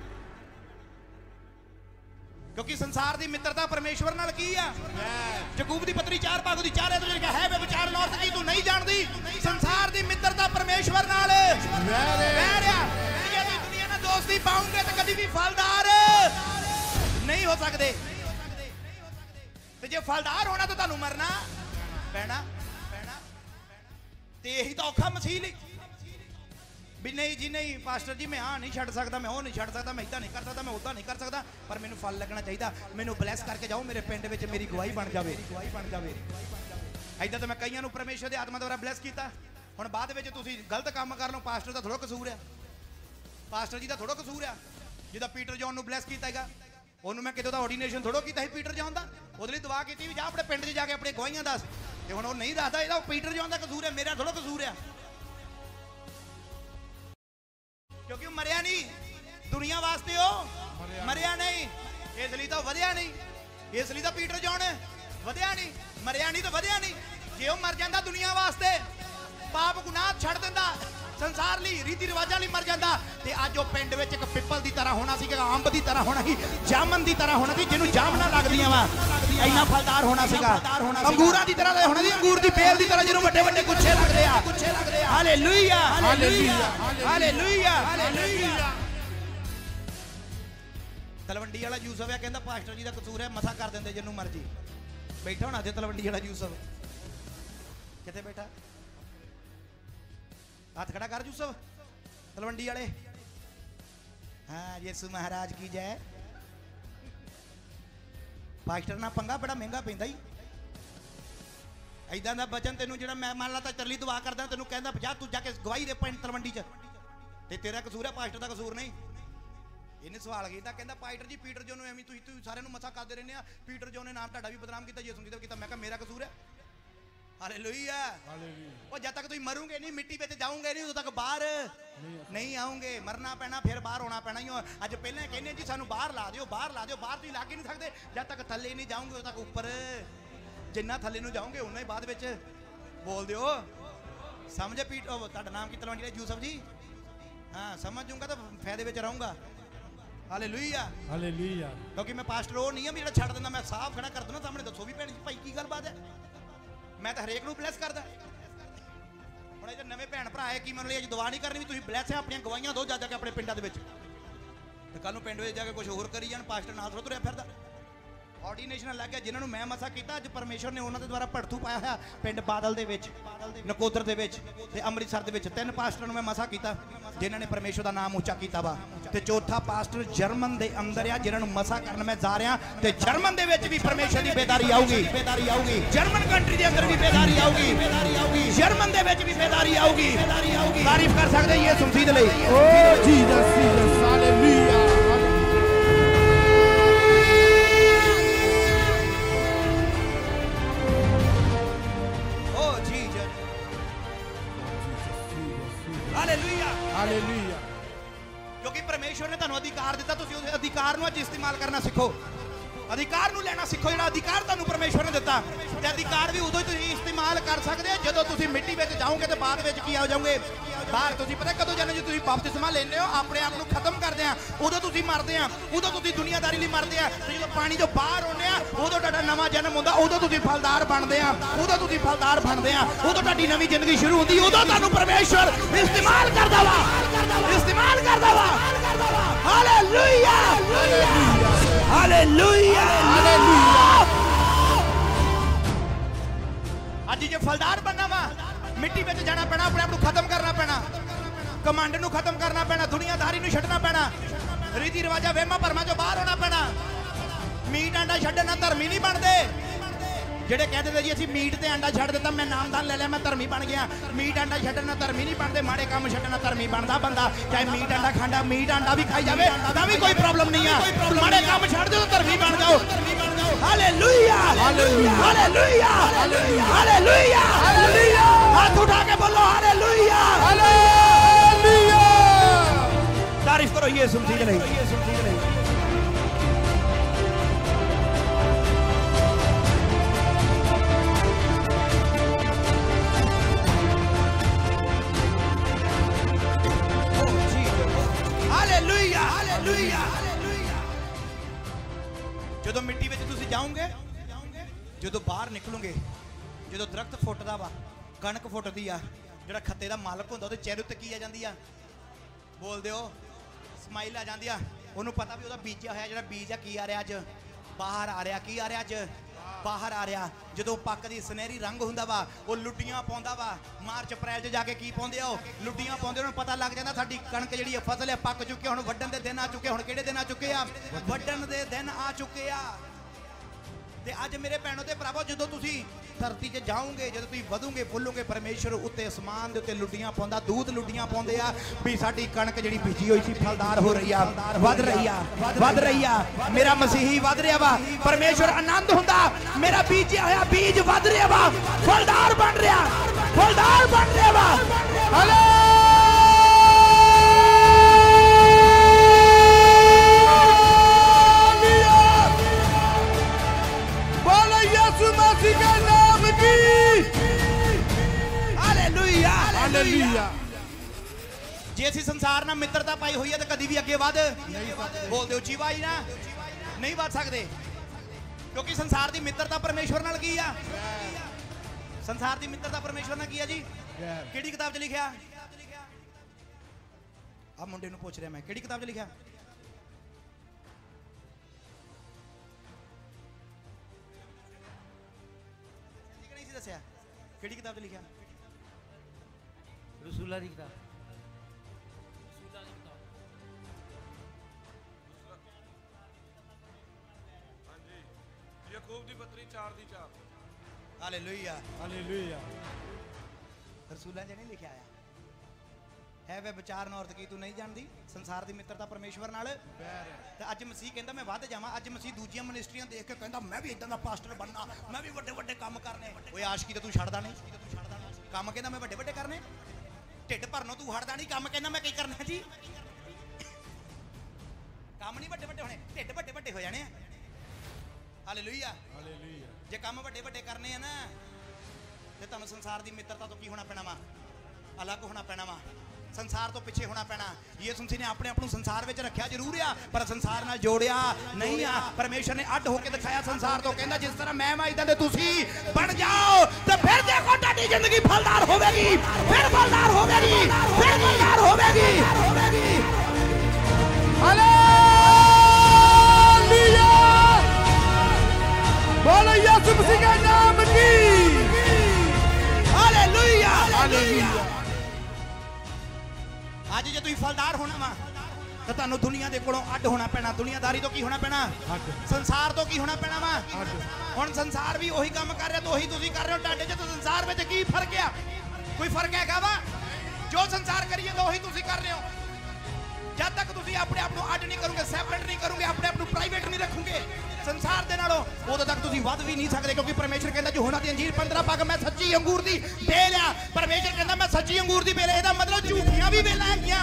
ਕਿਉਂਕਿ ਸੰਸਾਰ ਦੀ ਮਿੱਤਰਤਾ ਪਰਮੇਸ਼ਵਰ ਨਾਲ ਕੀ ਆ ਯਾਕੂਬ ਦੀ ਪੱਤਰੀ 4 ਭਾਗ ਦੀ 4 ਤੋਂ ਲਿਖਿਆ ਹੈ ਵੇ ਵਿਚਾਰ ਨੌਰਥ ਕੀ ਤੂੰ ਨਹੀਂ ਜਾਣਦੀ ਸੰਸਾਰ ਦੀ ਮਿੱਤਰਤਾ ਪਰਮੇਸ਼ਵਰ ਨਾਲ ਰਹਿ ਰਿਹਾ ਜੇ ਤੁਸੀਂ ਦੁਨੀਆ ਨਾਲ ਦੋਸਤੀ ਪਾਉਂਗੇ ਤਾਂ ਕਦੀ ਵੀ ਫਲਦਾਰ ਨਹੀਂ ਹੋ ਸਕਦੇ ਤੇ ਜੇ ਫਲਦਾਰ ਹੋਣਾ ਤਾਂ ਤੁਹਾਨੂੰ ਮਰਨਾ ਪੈਣਾ ਤੇ ਇਹੀ ਤਾਂ ਔਖਾ ਮਸੀਹ ਲਈ ਵੀ ਨਹੀਂ ਜੀ ਨਹੀਂ ਪਾਸਟਰ ਜੀ ਮੈਂ ਨਹੀਂ ਛੱਡ ਸਕਦਾ ਮੈਂ ਉਹ ਨਹੀਂ ਛੱਡ ਸਕਦਾ ਮੈਂ ਇਦਾਂ ਨਹੀਂ ਕਰ ਸਕਦਾ ਮੈਂ ਉਦਾਂ ਨਹੀਂ ਕਰ ਸਕਦਾ ਪਰ ਮੈਨੂੰ ਫਲ ਲੱਗਣਾ ਚਾਹੀਦਾ ਮੈਨੂੰ ਬਲੈਸ ਕਰਕੇ ਜਾਓ ਮੇਰੇ ਪਿੰਡ ਵਿੱਚ ਮੇਰੀ ਗਵਾਹੀ ਬਣ ਜਾਵੇ ਇਦਾਂ ਤਾਂ ਮੈਂ ਕਈਆਂ ਨੂੰ ਪਰਮੇਸ਼ਰ ਦੇ ਆਤਮਾ ਦੁਆਰਾ ਬਲੈਸ ਕੀਤਾ ਹੁਣ ਬਾਅਦ ਵਿੱਚ ਤੁਸੀਂ ਗਲਤ ਕੰਮ ਕਰ ਲਓ ਪਾਸਟਰ ਦਾ ਥੋੜਾ ਕਸੂਰ ਆ ਪਾਸਟਰ ਜੀ ਦਾ ਥੋੜਾ ਕਸੂਰ ਆ ਜਿਹਦਾ ਪੀਟਰ ਜੌਨ ਨੂੰ ਬਲੈਸ ਕੀਤਾ ਹੈਗਾ ਉਹਨੂੰ ਮੈਂ ਕਿਤੇ ਦਾ ਆਰਡੀਨੇਸ਼ਨ ਥੋੜਾ ਕੀਤਾ ਸੀ ਪੀਟਰ ਜੌਨ ਦਾ ਉਹਦੇ ਲਈ ਦੁਆ ਕੀਤੀ ਵੀ ਜਾ ਆਪਣੇ ਪਿੰਡ 'ਚ ਜਾ ਕੇ ਆਪਣੇ ਗਵਾਹੀਆਂ ਦੱਸ ਤੇ ਹੁਣ ਉਹ ਨਹੀਂ ਦੱਸਦਾ ਇਹਦਾ ਪੀਟਰ ਜੌਨ ਦਾ ਕਸੂਰ ਹੈ ਮੇਰਾ ਥੋੜਾ ਕਸੂਰ ਆ ਕਿਉਂਕਿ ਉਹ ਮਰਿਆ ਨਹੀਂ ਦੁਨੀਆ ਵਾਸਤੇ ਉਹ ਮਰਿਆ ਨਹੀਂ ਇਸ ਲਈ ਤਾਂ ਵਧਿਆ ਨਹੀਂ ਇਸ ਲਈ ਤਾਂ ਪੀਟਰ ਜੌਨ ਵਧਿਆ ਨਹੀਂ ਮਰਿਆ ਨਹੀਂ ਤਾਂ ਵਧਿਆ ਨਹੀਂ ਜੇ ਉਹ ਮਰ ਜਾਂਦਾ ਦੁਨੀਆ ਵਾਸਤੇ, ਪਾਪ ਗੁਨਾਹ ਛੱਡ ਦਿੰਦਾ, ਸੰਸਾਰ ਲਈ ਰੀਤੀ ਰਿਵਾਜਾਂ ਲਈ ਮਰ ਜਾਂਦਾ, ਤੇ ਅੱਜ ਉਹ ਪਿੰਡ ਵਿੱਚ ਇੱਕ ਪਿੱਪਲ ਦੀ ਤਰ੍ਹਾਂ ਹੋਣਾ ਸੀ, ਅੰਬ ਦੀ ਤਰ੍ਹਾਂ ਹੋਣਾ ਸੀ, ਜਾਮਨ ਦੀ ਤਰ੍ਹਾਂ ਹੋਣਾ ਸੀ, ਜਿਹਨੂੰ ਜਾਮਨਾਂ ਲੱਗਦੀਆਂ ਵਾ, ਇੰਨਾ ਫਲਦਾਰ ਹੋਣਾ ਸੀਗਾ। ਅੰਗੂਰਾਂ ਦੀ ਤਰ੍ਹਾਂ ਹੋਣਾ ਸੀ, ਅੰਗੂਰ ਦੀ ਬੇਲ ਦੀ ਤਰ੍ਹਾਂ ਜਿਹਨੂੰ ਵੱਡੇ ਵੱਡੇ ਗੁੱਛੇ ਲੱਗਦੇ ਆ। Hallelujah, hallelujah, hallelujah, hallelujah. Talwandi ਵਾਲਾ ਯੂਸਫ ਆ, ਕਹਿੰਦਾ ਪਾਸਟਰ ਜੀ ਦਾ ਕਸੂਰ ਹੈ, ਮਸਾ ਕਰ ਦਿੰਦੇ ਜਿਹਨੂੰ ਮਰਜੀ। ਬੈਠਾ ਹੋਣਾ ਤੇ ਤਲਵੰਡੀ ਵਾਲਾ ਯੂਸਫ, ਕਿੱਥੇ ਬੈਠਾ? हाथ खड़ा कर यूसुफ तलवंडी वाले। हाँ यीशु महाराज की जय। पास्टर ना पंगा बड़ा महंगा पैंदा ही। इदां दा बचन तेनू जिहड़ा मैं मान ला तां तरली दुआ करदा तेनू कहंदा जा तू जाके गवाही दे पिंड तलवंडी च, ते तेरा कसूर है, पास्टर दा कसूर नहीं। इन्हें सवाल कीता, कहंदा पास्टर जी पीटर जो नूं एवें तुसीं सारिआं नूं मसा करदे रहिंदे आ, पीटर जो ने नाम तुहाडा भी बदनाम कीता, यीशु कीता कीता। मैं कहा मेरा कसूर है? हालेलुया। और जब तक तुम मरोगे नहीं, मिट्टी पे जाओगे नहीं, उदों तक बाहर नहीं आओगे। मरना पैना, फिर बाहर होना पैना ही। अज पहले कहने जी सानू बाहर ला दिओ, बाहर ला दिओ, बाहर तुम ला के नहीं सकते जब तक थले नहीं जाओगे, उदों तक ऊपर। जिन्ना थले नूं जाओगे उन्ना ही बाद विच बोल दिओ। समझे? पीट तुहाडा नाम की तलवंडी यूसुफ जी? हाँ समझ जूंगा तो फायदे विच रहूंगा। Hallelujah, hallelujah. क्योंकि मैं पास्टर वो नहीं है भी जिहड़ा छड्ड दिंदा, मैं साफ खड़ा कर दूंगा सामने। दसो भी भैन जी भाई की गलबात है? मैं तो हरेक नूं ब्लैस करदा। हुण इधर नवे भैन भरा है कि मैं उन्हें दुआ नहीं करनी भी तुसीं ब्लैस है, अपनी गवाहियां दो जा जाके अपने पिंडां दे विच, ते कल नूं पिंड विच जाके कुछ होर करी जाण, पास्टर नाल तुरिया फिरदा। ऑर्डिनेशन लग गया जिन्हां नूं मैं मसा कीता, अज परमेश्वर ने उन्हां दे द्वारा भड़थू पाया होया पिंड बादल दे विच, नकोदर दे विच ते अमृतसर दे विच। 3 पास्टर नूं मैं मसा कीता जिन्हां ने परमेश्वर दा नाम ऊंचा कीता वा, ते चौथा पास्टर जर्मन दे अंदर आ जिन्हां नूं मसा करन मैं जा रहा। ते जर्मन दे विच भी परमेश्वर दी बेदारी आऊगी, बेदारी आऊगी। जर्मन कंट्री दे अंदर भी बेदारी आऊगी, बेदारी आऊगी। जर्मन दे विच भी बेदारी आऊगी, बेदारी आऊगी। तारीफ कर सकदे यीशु मसीह दे लई। ओ Jesus, Jesus, hallelujah. Hallelujah, hallelujah. क्योंकि परमेश्वर ने तुहानू अधिकार दिता, तुसीं उस अधिकार नूं अज इस्तेमाल करना सीखो, अधिकार नूं लेना सीखो। जिहड़ा अधिकार तुहानू परमेश्वर ने दिता, ते अधिकार भी उदों ही तुसीं इस्तेमाल कर सकदे हो जदों तुसीं मिट्टी विच जाओगे ते बाद विच की आ जाओगे बाहर। तुसीं पता कदों जाने जो तुसीं बपतिस्मा लेंदे हो, अपने आप नूं खत्म करदे आ, उदों तुसीं मरदे आ, उदों तुसीं दुनियादारी लई मरदे आ। ते जदों पानी चों बाहर आउंदे आ, उदों तुहाडा नवां जन्म हुंदा, उदों तुसीं फलदार बनदे आ, उदों तुसीं फलदार बनदे आ, उदों तुहाडी नवीं जिंदगी शुरू हुंदी, उदों तुहानू परमेश्वर इस्तेमाल करदा वा, इस्तेमाल करदा वा। Hallelujah, hallelujah, hallelujah. अज जे फलदार बनना वा, मिट्टी में जाना पैना, अपने आप को खत्म करना पैना, कमांड नूं खत्म करना पैना, दुनियादारी नूं छड्डना पैना, रीति रिवाजा वहमां भरमां चों बाहर होना पैना। मीट आंडा छड्डना धर्मी नहीं बनते। जेडे कहते थे जी असीं मीट ते अंडा छड्ड दित्ता, मैं नामदान ले लिया, मैं धर्मी बन गया। मीट अंडा छड्डना धर्मी नहीं बनते, माड़े काम छड्डना धर्मी बनता बंदा। चाहे मीट अंडा खांदा, मीट अंडा भी खाई जावे तां भी कोई प्रॉब्लम नहीं है। माड़े काम छड्ड दो तो धर्मी बन जाओ। Hallelujah, hallelujah, hallelujah, hallelujah, hallelujah. हाथ उठा के बोलो हालेलुया, हालेलुया। तारीफ करो यीशु मसीह की। Hallelujah, hallelujah. ਜਦੋਂ ਮਿੱਟੀ ਵਿੱਚ ਤੁਸੀਂ ਜਾਓਗੇ, ਜਦੋਂ ਬਾਹਰ ਨਿਕਲੋਗੇ, ਜਦੋਂ ਦਰਖਤ ਫੁੱਟਦਾ ਵਾ, ਕਣਕ ਫੁੱਟਦੀ ਆ, ਜਿਹੜਾ ਖੱਤੇ ਦਾ ਮਾਲਕ ਹੁੰਦਾ ਉਹਦੇ ਚਿਹਰੇ ਉੱਤੇ ਕੀ ਆ ਜਾਂਦੀ ਆ? ਬੋਲਦੇ ਹੋ, ਸਮਾਈਲ ਆ ਜਾਂਦੀ ਆ। ਉਹਨੂੰ ਪਤਾ ਵੀ ਉਹਦਾ ਬੀਜਿਆ ਹੋਇਆ ਜਿਹੜਾ ਬੀਜ ਆ ਕੀ ਆ ਰਿਹਾ ਅੱਜ? ਬਾਹਰ ਆ ਰਿਹਾ। ਕੀ ਆ ਰਿਹਾ ਅੱਜ? ਬਾਹਰ ਆ ਰਿਹਾ। ਜਦੋਂ ਪੱਕਦੀ ਸੁਨਹਿਰੀ ਰੰਗ ਹੁੰਦਾ ਵਾ, ਉਹ ਲੁੱਡੀਆਂ ਪਾਉਂਦਾ ਵਾ। ਮਾਰਚ ਅਪ੍ਰੈਲ 'ਚ ਜਾ ਕੇ ਕੀ ਪਾਉਂਦੇ ਆ? ਉਹ ਲੁੱਡੀਆਂ ਪਾਉਂਦੇ। ਉਹਨੂੰ ਪਤਾ ਲੱਗ ਜਾਂਦਾ ਸਾਡੀ ਕਣਕ ਜਿਹੜੀ ਹੈ, ਫਸਲ ਹੈ, ਪੱਕ ਚੁੱਕੀ। ਹੁਣ ਵੱਢਣ ਦੇ ਦਿਨ ਆ ਚੁੱਕੇ। ਹੁਣ ਕਿਹੜੇ ਦਿਨ ਆ ਚੁੱਕੇ ਆ? ਵੱਢਣ ਦੇ ਦਿਨ ਆ ਚੁੱਕੇ ਆ। ਤੇ ਅੱਜ ਮੇਰੇ ਭੈਣੋ ਤੇ ਭਰਾਵੋ, ਜਦੋਂ ਤੁਸੀਂ ਧਰਤੀ 'ਚ ਜਾਓਗੇ, ਜਦੋਂ ਤੁਸੀਂ ਵਧੋਗੇ ਫੁੱਲੋਗੇ, ਪਰਮੇਸ਼ਰ ਉੱਤੇ ਅਸਮਾਨ ਦੇ ਉੱਤੇ ਲੁੱਡੀਆਂ ਪਾਉਂਦਾ, ਦੂਤ ਲੁੱਡੀਆਂ ਪਾਉਂਦੇ ਆ ਵੀ ਸਾਡੀ ਕਣਕ ਜਿਹੜੀ ਬੀਜੀ ਹੋਈ ਸੀ ਫਲਦਾਰ ਹੋ ਰਹੀ ਆ, ਵੱਧ ਰਹੀ ਆ, ਵੱਧ ਰਹੀ ਆ। ਮੇਰਾ ਮਸੀਹੀ ਵੱਧ ਰਿਹਾ ਵਾ। ਪਰਮੇਸ਼ਰ ਆਨੰਦ ਹੁੰਦਾ, ਮੇਰਾ ਬੀਜਿਆ ਹੋਇਆ ਬੀਜ ਵੱਧ ਰਿਹਾ ਵਾ, ਫਲਦਾਰ ਬਣ ਰਿਹਾ, ਫਲਦਾਰ ਬਣ ਰਿਹਾ ਵਾ। ਹਾਲੇ यीशु मसीह के नाम की ਹਾਲੇਲੂਇਆ। ਜੇ ਅਸੀਂ ਸੰਸਾਰ ਨਾਲ ਮਿੱਤਰਤਾ ਪਾਈ ਹੋਈ ਹੈ ਤਾਂ ਕਦੀ ਵੀ ਅੱਗੇ ਵਧ ਬੋਲਦੇ ਉੱਚੀ ਆਵਾਜ਼ ਨਾ ਨਹੀਂ ਵੱਧ ਸਕਦੇ, ਕਿਉਂਕਿ ਸੰਸਾਰ ਦੀ ਮਿੱਤਰਤਾ ਪਰਮੇਸ਼ਵਰ ਨਾਲ ਕੀ ਆ? ਸੰਸਾਰ ਦੀ ਮਿੱਤਰਤਾ ਪਰਮੇਸ਼ਵਰ ਨਾਲ ਕੀ ਆ ਜੀ? ਕਿਹੜੀ ਕਿਤਾਬ 'ਚ ਲਿਖਿਆ? ਆ ਮੁੰਡੇ ਨੂੰ ਪੁੱਛ ਰਿਹਾ ਮੈਂ, ਕਿਹੜੀ ਕਿਤਾਬ 'ਚ ਲਿਖਿਆ? ਨਹੀਂ ਸੀ ਦੱਸਿਆ ਕਿਹੜੀ ਕਿਤਾਬ 'ਚ ਲਿਖਿਆ? ਰਸੂਲਾਂ ਦੀ ਕਿਤਾਬ। ਯਾਕੂਬ ਦੀ ਪੱਤਰੀ 4:4। Hallelujah hallelujah. ਰਸੂਲਾਂ 'ਚ ਨਹੀਂ ਲਿਖਿਆ ਆਇਆ ਹੈ ਵੇ ਵਿਚਾਰਨ ਔਰਤ ਕੀ ਤੂੰ ਨਹੀਂ ਜਾਣਦੀ ਸੰਸਾਰ ਦੀ ਮਿੱਤਰਤਾ ਪਰਮੇਸ਼ਵਰ ਨਾਲ। ਤੇ ਅੱਜ ਮਸੀਹ ਕਹਿੰਦਾ ਮੈਂ ਵੱਧ ਜਾਵਾਂ। ਅੱਜ ਮਸੀਹ ਦੂਜੀਆਂ ਮਿਨਿਸਟਰੀਆਂ ਦੇਖ ਕੇ ਕਹਿੰਦਾ ਮੈਂ ਵੀ ਇਦਾਂ ਦਾ ਪਾਸਟਰ ਬਣਨਾ, ਮੈਂ ਵੀ ਵੱਡੇ ਵੱਡੇ ਕੰਮ ਕਰਨੇ। ਓਏ ਆਸ਼ਕੀ ਤੇ ਤੂੰ ਛੱਡਦਾ ਨਹੀਂ, ਕੰਮ ਕਹਿੰਦਾ ਮੈਂ ਵੱਡੇ ਵੱਡੇ ਕਰਨੇ। ਢਿੱਡ ਭਰਨੋਂ ਤੂੰ ਹਟਦਾ ਨਹੀਂ, ਕੰਮ ਕਹਿੰਦਾ ਮੈਂ ਕੀ ਕਰਨਾ ਜੀ? ਕੰਮ ਨਹੀਂ ਵੱਡੇ ਵੱਡੇ ਹੋਣੇ, ਢਿੱਡ ਵੱਡੇ ਵੱਡੇ ਹੋ ਜਾਣੇ ਆ। Hallelujah hallelujah. ਜੇ ਕੰਮ ਵੱਡੇ ਵੱਡੇ ਕਰਨੇ ਆ ਨਾ ਤੇ ਤੁਹਾਨੂੰ ਸੰਸਾਰ ਦੀ ਮਿੱਤਰਤਾ ਤੋਂ ਕੀ ਹੋਣਾ ਪੈਣਾ ਵਾ? ਅਲੱਗ ਹੋਣਾ ਪੈਣਾ ਵਾ, ਸੰਸਾਰ ਤੋਂ ਪਿੱਛੇ ਹੋਣਾ ਪੈਣਾ। ਯਿਸੂ ਮਸੀਹ ਨੇ ਆਪਣੇ ਆਪ ਨੂੰ ਸੰਸਾਰ ਵਿੱਚ ਰੱਖਿਆ ਜ਼ਰੂਰ ਆ, ਪਰ ਸੰਸਾਰ ਨਾਲ ਜੋੜਿਆ ਨਹੀਂ ਆ। ਪਰਮੇਸ਼ਰ ਨੇ ਅੱਡ ਹੋ ਕੇ ਦਿਖਾਇਆ ਸੰਸਾਰ ਤੋਂ, ਕਹਿੰਦਾ ਜਿਸ ਤਰ੍ਹਾਂ ਮੈਂ ਇਦਾਂ ਦੇ ਤੁਸੀਂ ਬਣ ਜਾਓ ਤੇ ਫਿਰ ਦੇਖੋ ਤੁਹਾਡੀ ਜ਼ਿੰਦਗੀ ਫਲਦਾਰ ਹੋਵੇਗੀ, ਫਿਰ ਫਲਦਾਰ ਹੋਵੇਗੀ, ਫਿਰ ਫਲਦਾਰ ਹੋਵੇਗੀ। हालेलुया। बोलो यीशु मसीह के नाम की। Hallelujah hallelujah. ਅੱਜ ਜੇ ਤੁਸੀਂ ਫਲਦਾਰ ਹੋਣਾ ਵਾ ਤਾਂ ਤੁਹਾਨੂੰ ਦੁਨੀਆ ਦੇ ਕੋਲੋਂ ਅੱਡ ਹੋਣਾ ਪੈਣਾ। ਦੁਨੀਆਦਾਰੀ ਤੋਂ ਕੀ ਹੋਣਾ ਪੈਣਾ? ਸੰਸਾਰ ਤੋਂ ਕੀ ਹੋਣਾ ਪੈਣਾ ਵਾ? ਹੁਣ ਸੰਸਾਰ ਵੀ ਉਹੀ ਕੰਮ ਕਰ ਰਿਹਾ ਤੇ ਉਹੀ ਤੁਸੀਂ ਕਰ ਰਹੇ ਹੋ। ਤੁਹਾਡੇ 'ਚ ਤਾਂ ਸੰਸਾਰ ਵਿੱਚ ਕੀ ਫਰਕ ਆ? ਕੋਈ ਫਰਕ ਹੈਗਾ ਵਾ? ਜੋ ਸੰਸਾਰ ਕਰੀਏ ਤਾਂ ਉਹੀ ਤੁਸੀਂ ਕਰ ਰਹੇ ਹੋ। ਜਦ ਤੱਕ ਤੁਸੀਂ ਆਪਣੇ ਆਪ ਨੂੰ ਅੱਡ ਨਹੀਂ ਕਰੋਗੇ, ਸੈਪਰੇਟ ਨਹੀਂ ਕਰੋਗੇ, ਆਪਣੇ ਆਪ ਨੂੰ ਪ੍ਰਾਈਵੇਟ ਨਹੀਂ ਰੱਖੋਗੇ ਸੰਸਾਰ ਦੇ ਨਾਲੋਂ, ਉਦੋਂ ਤੱਕ ਤੁਸੀਂ ਵੱਧ ਵੀ ਨਹੀਂ ਸਕਦੇ। ਕਿਉਂਕਿ ਪਰਮੇਸ਼ਰ ਕਹਿੰਦਾ ਯੋਹਨਾ ਦੀ ਅੰਜੀਰ 15 ਪੱਗ ਮੈਂ ਸੱਚੀ ਅੰਗੂਰ ਦੀ ਬੇਲ ਆ। ਪਰਮੇਸ਼ਰ ਕਹਿੰਦਾ ਮੈਂ ਸੱਚੀ ਅੰਗੂਰ ਦੀ ਬੇਲ। ਇਹਦਾ ਮਤਲਬ ਝੂਠੀਆਂ ਵੀ ਬੇਲਾਂ ਹੈਗੀਆਂ।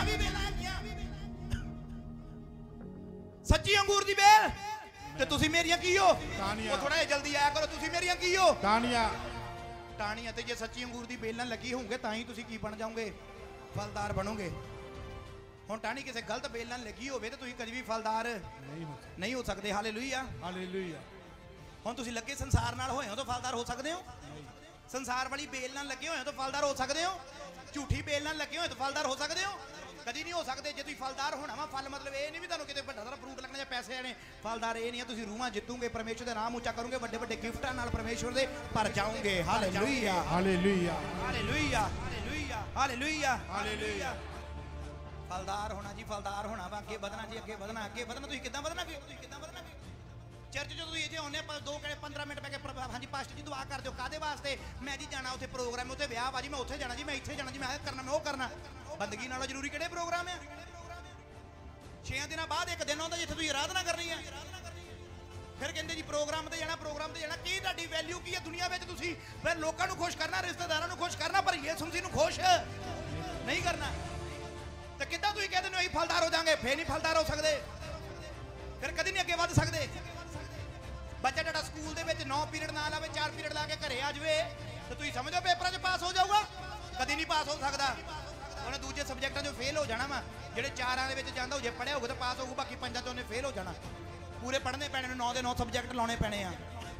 ਸੱਚੀ ਅੰਗੂਰ ਦੀ ਬੇਲ ਤੇ ਤੁਸੀਂ ਮੇਰੀਆਂ ਕੀ ਹੋ? ਉਹ ਥੋੜਾ ਜਿਹਾ ਜਲਦੀ ਆਇਆ ਕਰੋ। ਤੁਸੀਂ ਮੇਰੀਆਂ ਕੀ ਹੋ? ਟਾਹਣੀਆਂ। ਤੇ ਜੇ ਸੱਚੀ ਅੰਗੂਰ ਦੀ ਬੇਲ ਨਾਲ ਲੱਗੀ ਹੋਊਗੇ ਤਾਂ ਹੀ ਤੁਸੀਂ ਕੀ ਬਣ ਜਾਓਗੇ? ਫਲਦਾਰ ਬਣੋਗੇ। ਹੁਣ ਟਾਹਣੀ ਕਿਸੇ ਗਲਤ ਬੇਲ ਨਾਲ ਲੱਗੀ ਹੋਵੇ ਤੇ ਤੁਸੀਂ ਕਦੀ ਵੀ ਫਲਦਾਰ ਨਹੀਂ ਹੋ ਸਕਦੇ। Hallelujah hallelujah. ਹੁਣ ਤੁਸੀਂ ਲੱਗੇ ਸੰਸਾਰ ਨਾਲ ਹੋਏ ਹੋ ਤਾਂ ਫਲਦਾਰ ਹੋ ਸਕਦੇ ਹੋ? ਸੰਸਾਰ ਵਾਲੀ ਬੇਲ ਨਾਲ ਲੱਗੇ ਹੋਏ ਹੋ ਤਾਂ ਫਲਦਾਰ ਹੋ ਸਕਦੇ ਹੋ? ਝੂਠੀ ਬੇਲ ਨਾਲ ਲੱਗੇ ਹੋਏ ਤਾਂ ਫਲਦਾਰ ਹੋ ਸਕਦੇ ਹੋ? ਕਦੀ ਨਹੀਂ ਹੋ ਸਕਦੇ। ਜੇ ਤੁਸੀਂ ਫਲਦਾਰ ਹੋਣਾ ਵਾ, ਫਲ ਮਤਲਬ ਇਹ ਨਹੀਂ ਵੀ ਤੁਹਾਨੂੰ ਕਿਤੇ ਵੱਡਾ ਸਾਰਾ ਫਰੂਟ ਲੱਗਣਾ ਜਾਂ ਪੈਸੇ ਆਣੇ। ਫਲਦਾਰ ਇਹ ਨਹੀਂ ਆ, ਤੁਸੀਂ ਰੂਹਾਂ ਜਿੱਤੋਗੇ, ਪਰਮੇਸ਼ਰ ਦਾ ਨਾਮ ਉੱਚਾ ਕਰੋਗੇ, ਵੱਡੇ ਵੱਡੇ ਗਿਫਟਾਂ ਨਾਲ ਪਰਮੇਸ਼ਰ ਦੇ ਭਰ ਜਾਓਗੇ। Hallelujah hallelujah. Hallelujah hallelujah hallelujah. ਫਲਦਾਰ ਹੋਣਾ ਜੀ, ਫਲਦਾਰ ਹੋਣਾ ਵਾ। ਅੱਗੇ ਵਧਣਾ ਜੀ, ਅੱਗੇ ਵਧਣਾ, ਅੱਗੇ ਵਧਣਾ। ਤੁਸੀਂ ਕਿੱਦਾਂ ਵਧਣਾ? ਤੁਸੀਂ ਕਿੱਦਾਂ ਵਧਣਾ? ਚਰਚ ਜਦੋਂ ਤੁਸੀਂ ਇੱਥੇ ਆਉਂਦੇ ਆ 15 ਮਿੰਟ ਬੈ ਕੇ ਹਾਂਜੀ ਪਾਸਟਰ ਜੀ ਦੁਆ ਕਰ ਦਿਓ। ਕਾਦੇ ਵਾਸਤੇ? ਮੈਂ ਜੀ ਜਾਣਾ ਉੱਥੇ ਪ੍ਰੋਗਰਾਮ, ਉੱਥੇ ਵਿਆਹ ਵਾ ਜੀ, ਮੈਂ ਉੱਥੇ ਜਾਣਾ ਜੀ, ਮੈਂ ਇੱਥੇ ਜਾਣਾ ਜੀ, ਮੈਂ ਇਹ ਕਰਨਾ, ਮੈਂ ਉਹ ਕਰਨਾ। ਬੰਦਗੀ ਨਾਲੋਂ ਜ਼ਰੂਰੀ ਕਿਹੜੇ ਪ੍ਰੋਗਰਾਮ ਆ? 6 ਦਿਨਾਂ ਬਾਅਦ ਇੱਕ ਦਿਨ ਆਉਂਦਾ ਜਿੱਥੇ ਤੁਸੀਂ ਆਰਾਧਨਾ ਕਰਨੀ ਆ। ਫਿਰ ਕਹਿੰਦੇ ਜੀ ਪ੍ਰੋਗਰਾਮ ਤੇ ਜਾਣਾ, ਪ੍ਰੋਗਰਾਮ ਤੇ ਜਾਣਾ। ਕੀ ਤੁਹਾਡੀ ਵੈਲਿਊ ਕੀ ਹੈ ਦੁਨੀਆ ਵਿੱਚ? ਤੁਸੀਂ ਫਿਰ ਲੋਕਾਂ ਨੂੰ ਖੁਸ਼ ਕਰਨਾ, ਰਿਸ਼ਤੇਦਾਰਾਂ ਨੂੰ ਖੁਸ਼ ਕਰਨਾ, ਪਰ ਯਿਸੂ ਮਸੀਹ ਨੂੰ ਖੁਸ਼ ਨਹੀਂ ਕਰਨਾ। ਤੇ ਕਿੱਦਾਂ ਤੁਸੀਂ ਕਹਿੰਦੇ ਨੇ ਅਸੀਂ ਫਲਦਾਰ ਹੋ ਜਾਾਂਗੇ? ਫੇਰ ਨਹੀਂ ਫਲਦਾਰ ਹੋ ਸਕਦੇ, ਫਿਰ ਕਦੀ ਨਹੀਂ ਅੱਗੇ ਵੱਧ ਸਕਦੇ। ਬੱਚਾ ਤੁਹਾਡਾ ਸਕੂਲ ਦੇ ਵਿੱਚ 9 ਪੀਰੀਅਡ ਨਾ ਲਾਵੇ, 4 ਪੀਰੀਅਡ ਲਾ ਕੇ ਘਰੇ ਆ ਜਾਵੇ ਤੇ ਤੁਸੀਂ ਸਮਝੋ ਪੇਪਰਾਂ 'ਚ ਪਾਸ ਹੋ ਜਾਊਗਾ? ਕਦੀ ਨਹੀਂ ਪਾਸ ਹੋ ਸਕਦਾ। ਉਹਨੇ ਦੂਜੇ ਸਬਜੈਕਟਾਂ 'ਚੋਂ ਫੇਲ ਹੋ ਜਾਣਾ ਵਾ। ਜਿਹੜੇ 4ਾਂ ਦੇ ਵਿੱਚ ਜਾਂਦਾ, ਜੇ ਪੜ੍ਹਿਆ ਹੋਊਗਾ ਤਾਂ ਪਾਸ ਹੋਊਗਾ, ਬਾਕੀ 5 'ਚੋਂ ਉਹਨੇ ਫੇਲ ਹੋ ਜਾਣਾ। ਪੂਰੇ ਪੜ੍ਹਨੇ ਪੈਣੇ ਨੇ, 9 ਦੇ 9 ਸਬਜੈਕਟ ਲਾਉਣੇ ਪੈਣੇ ਆ।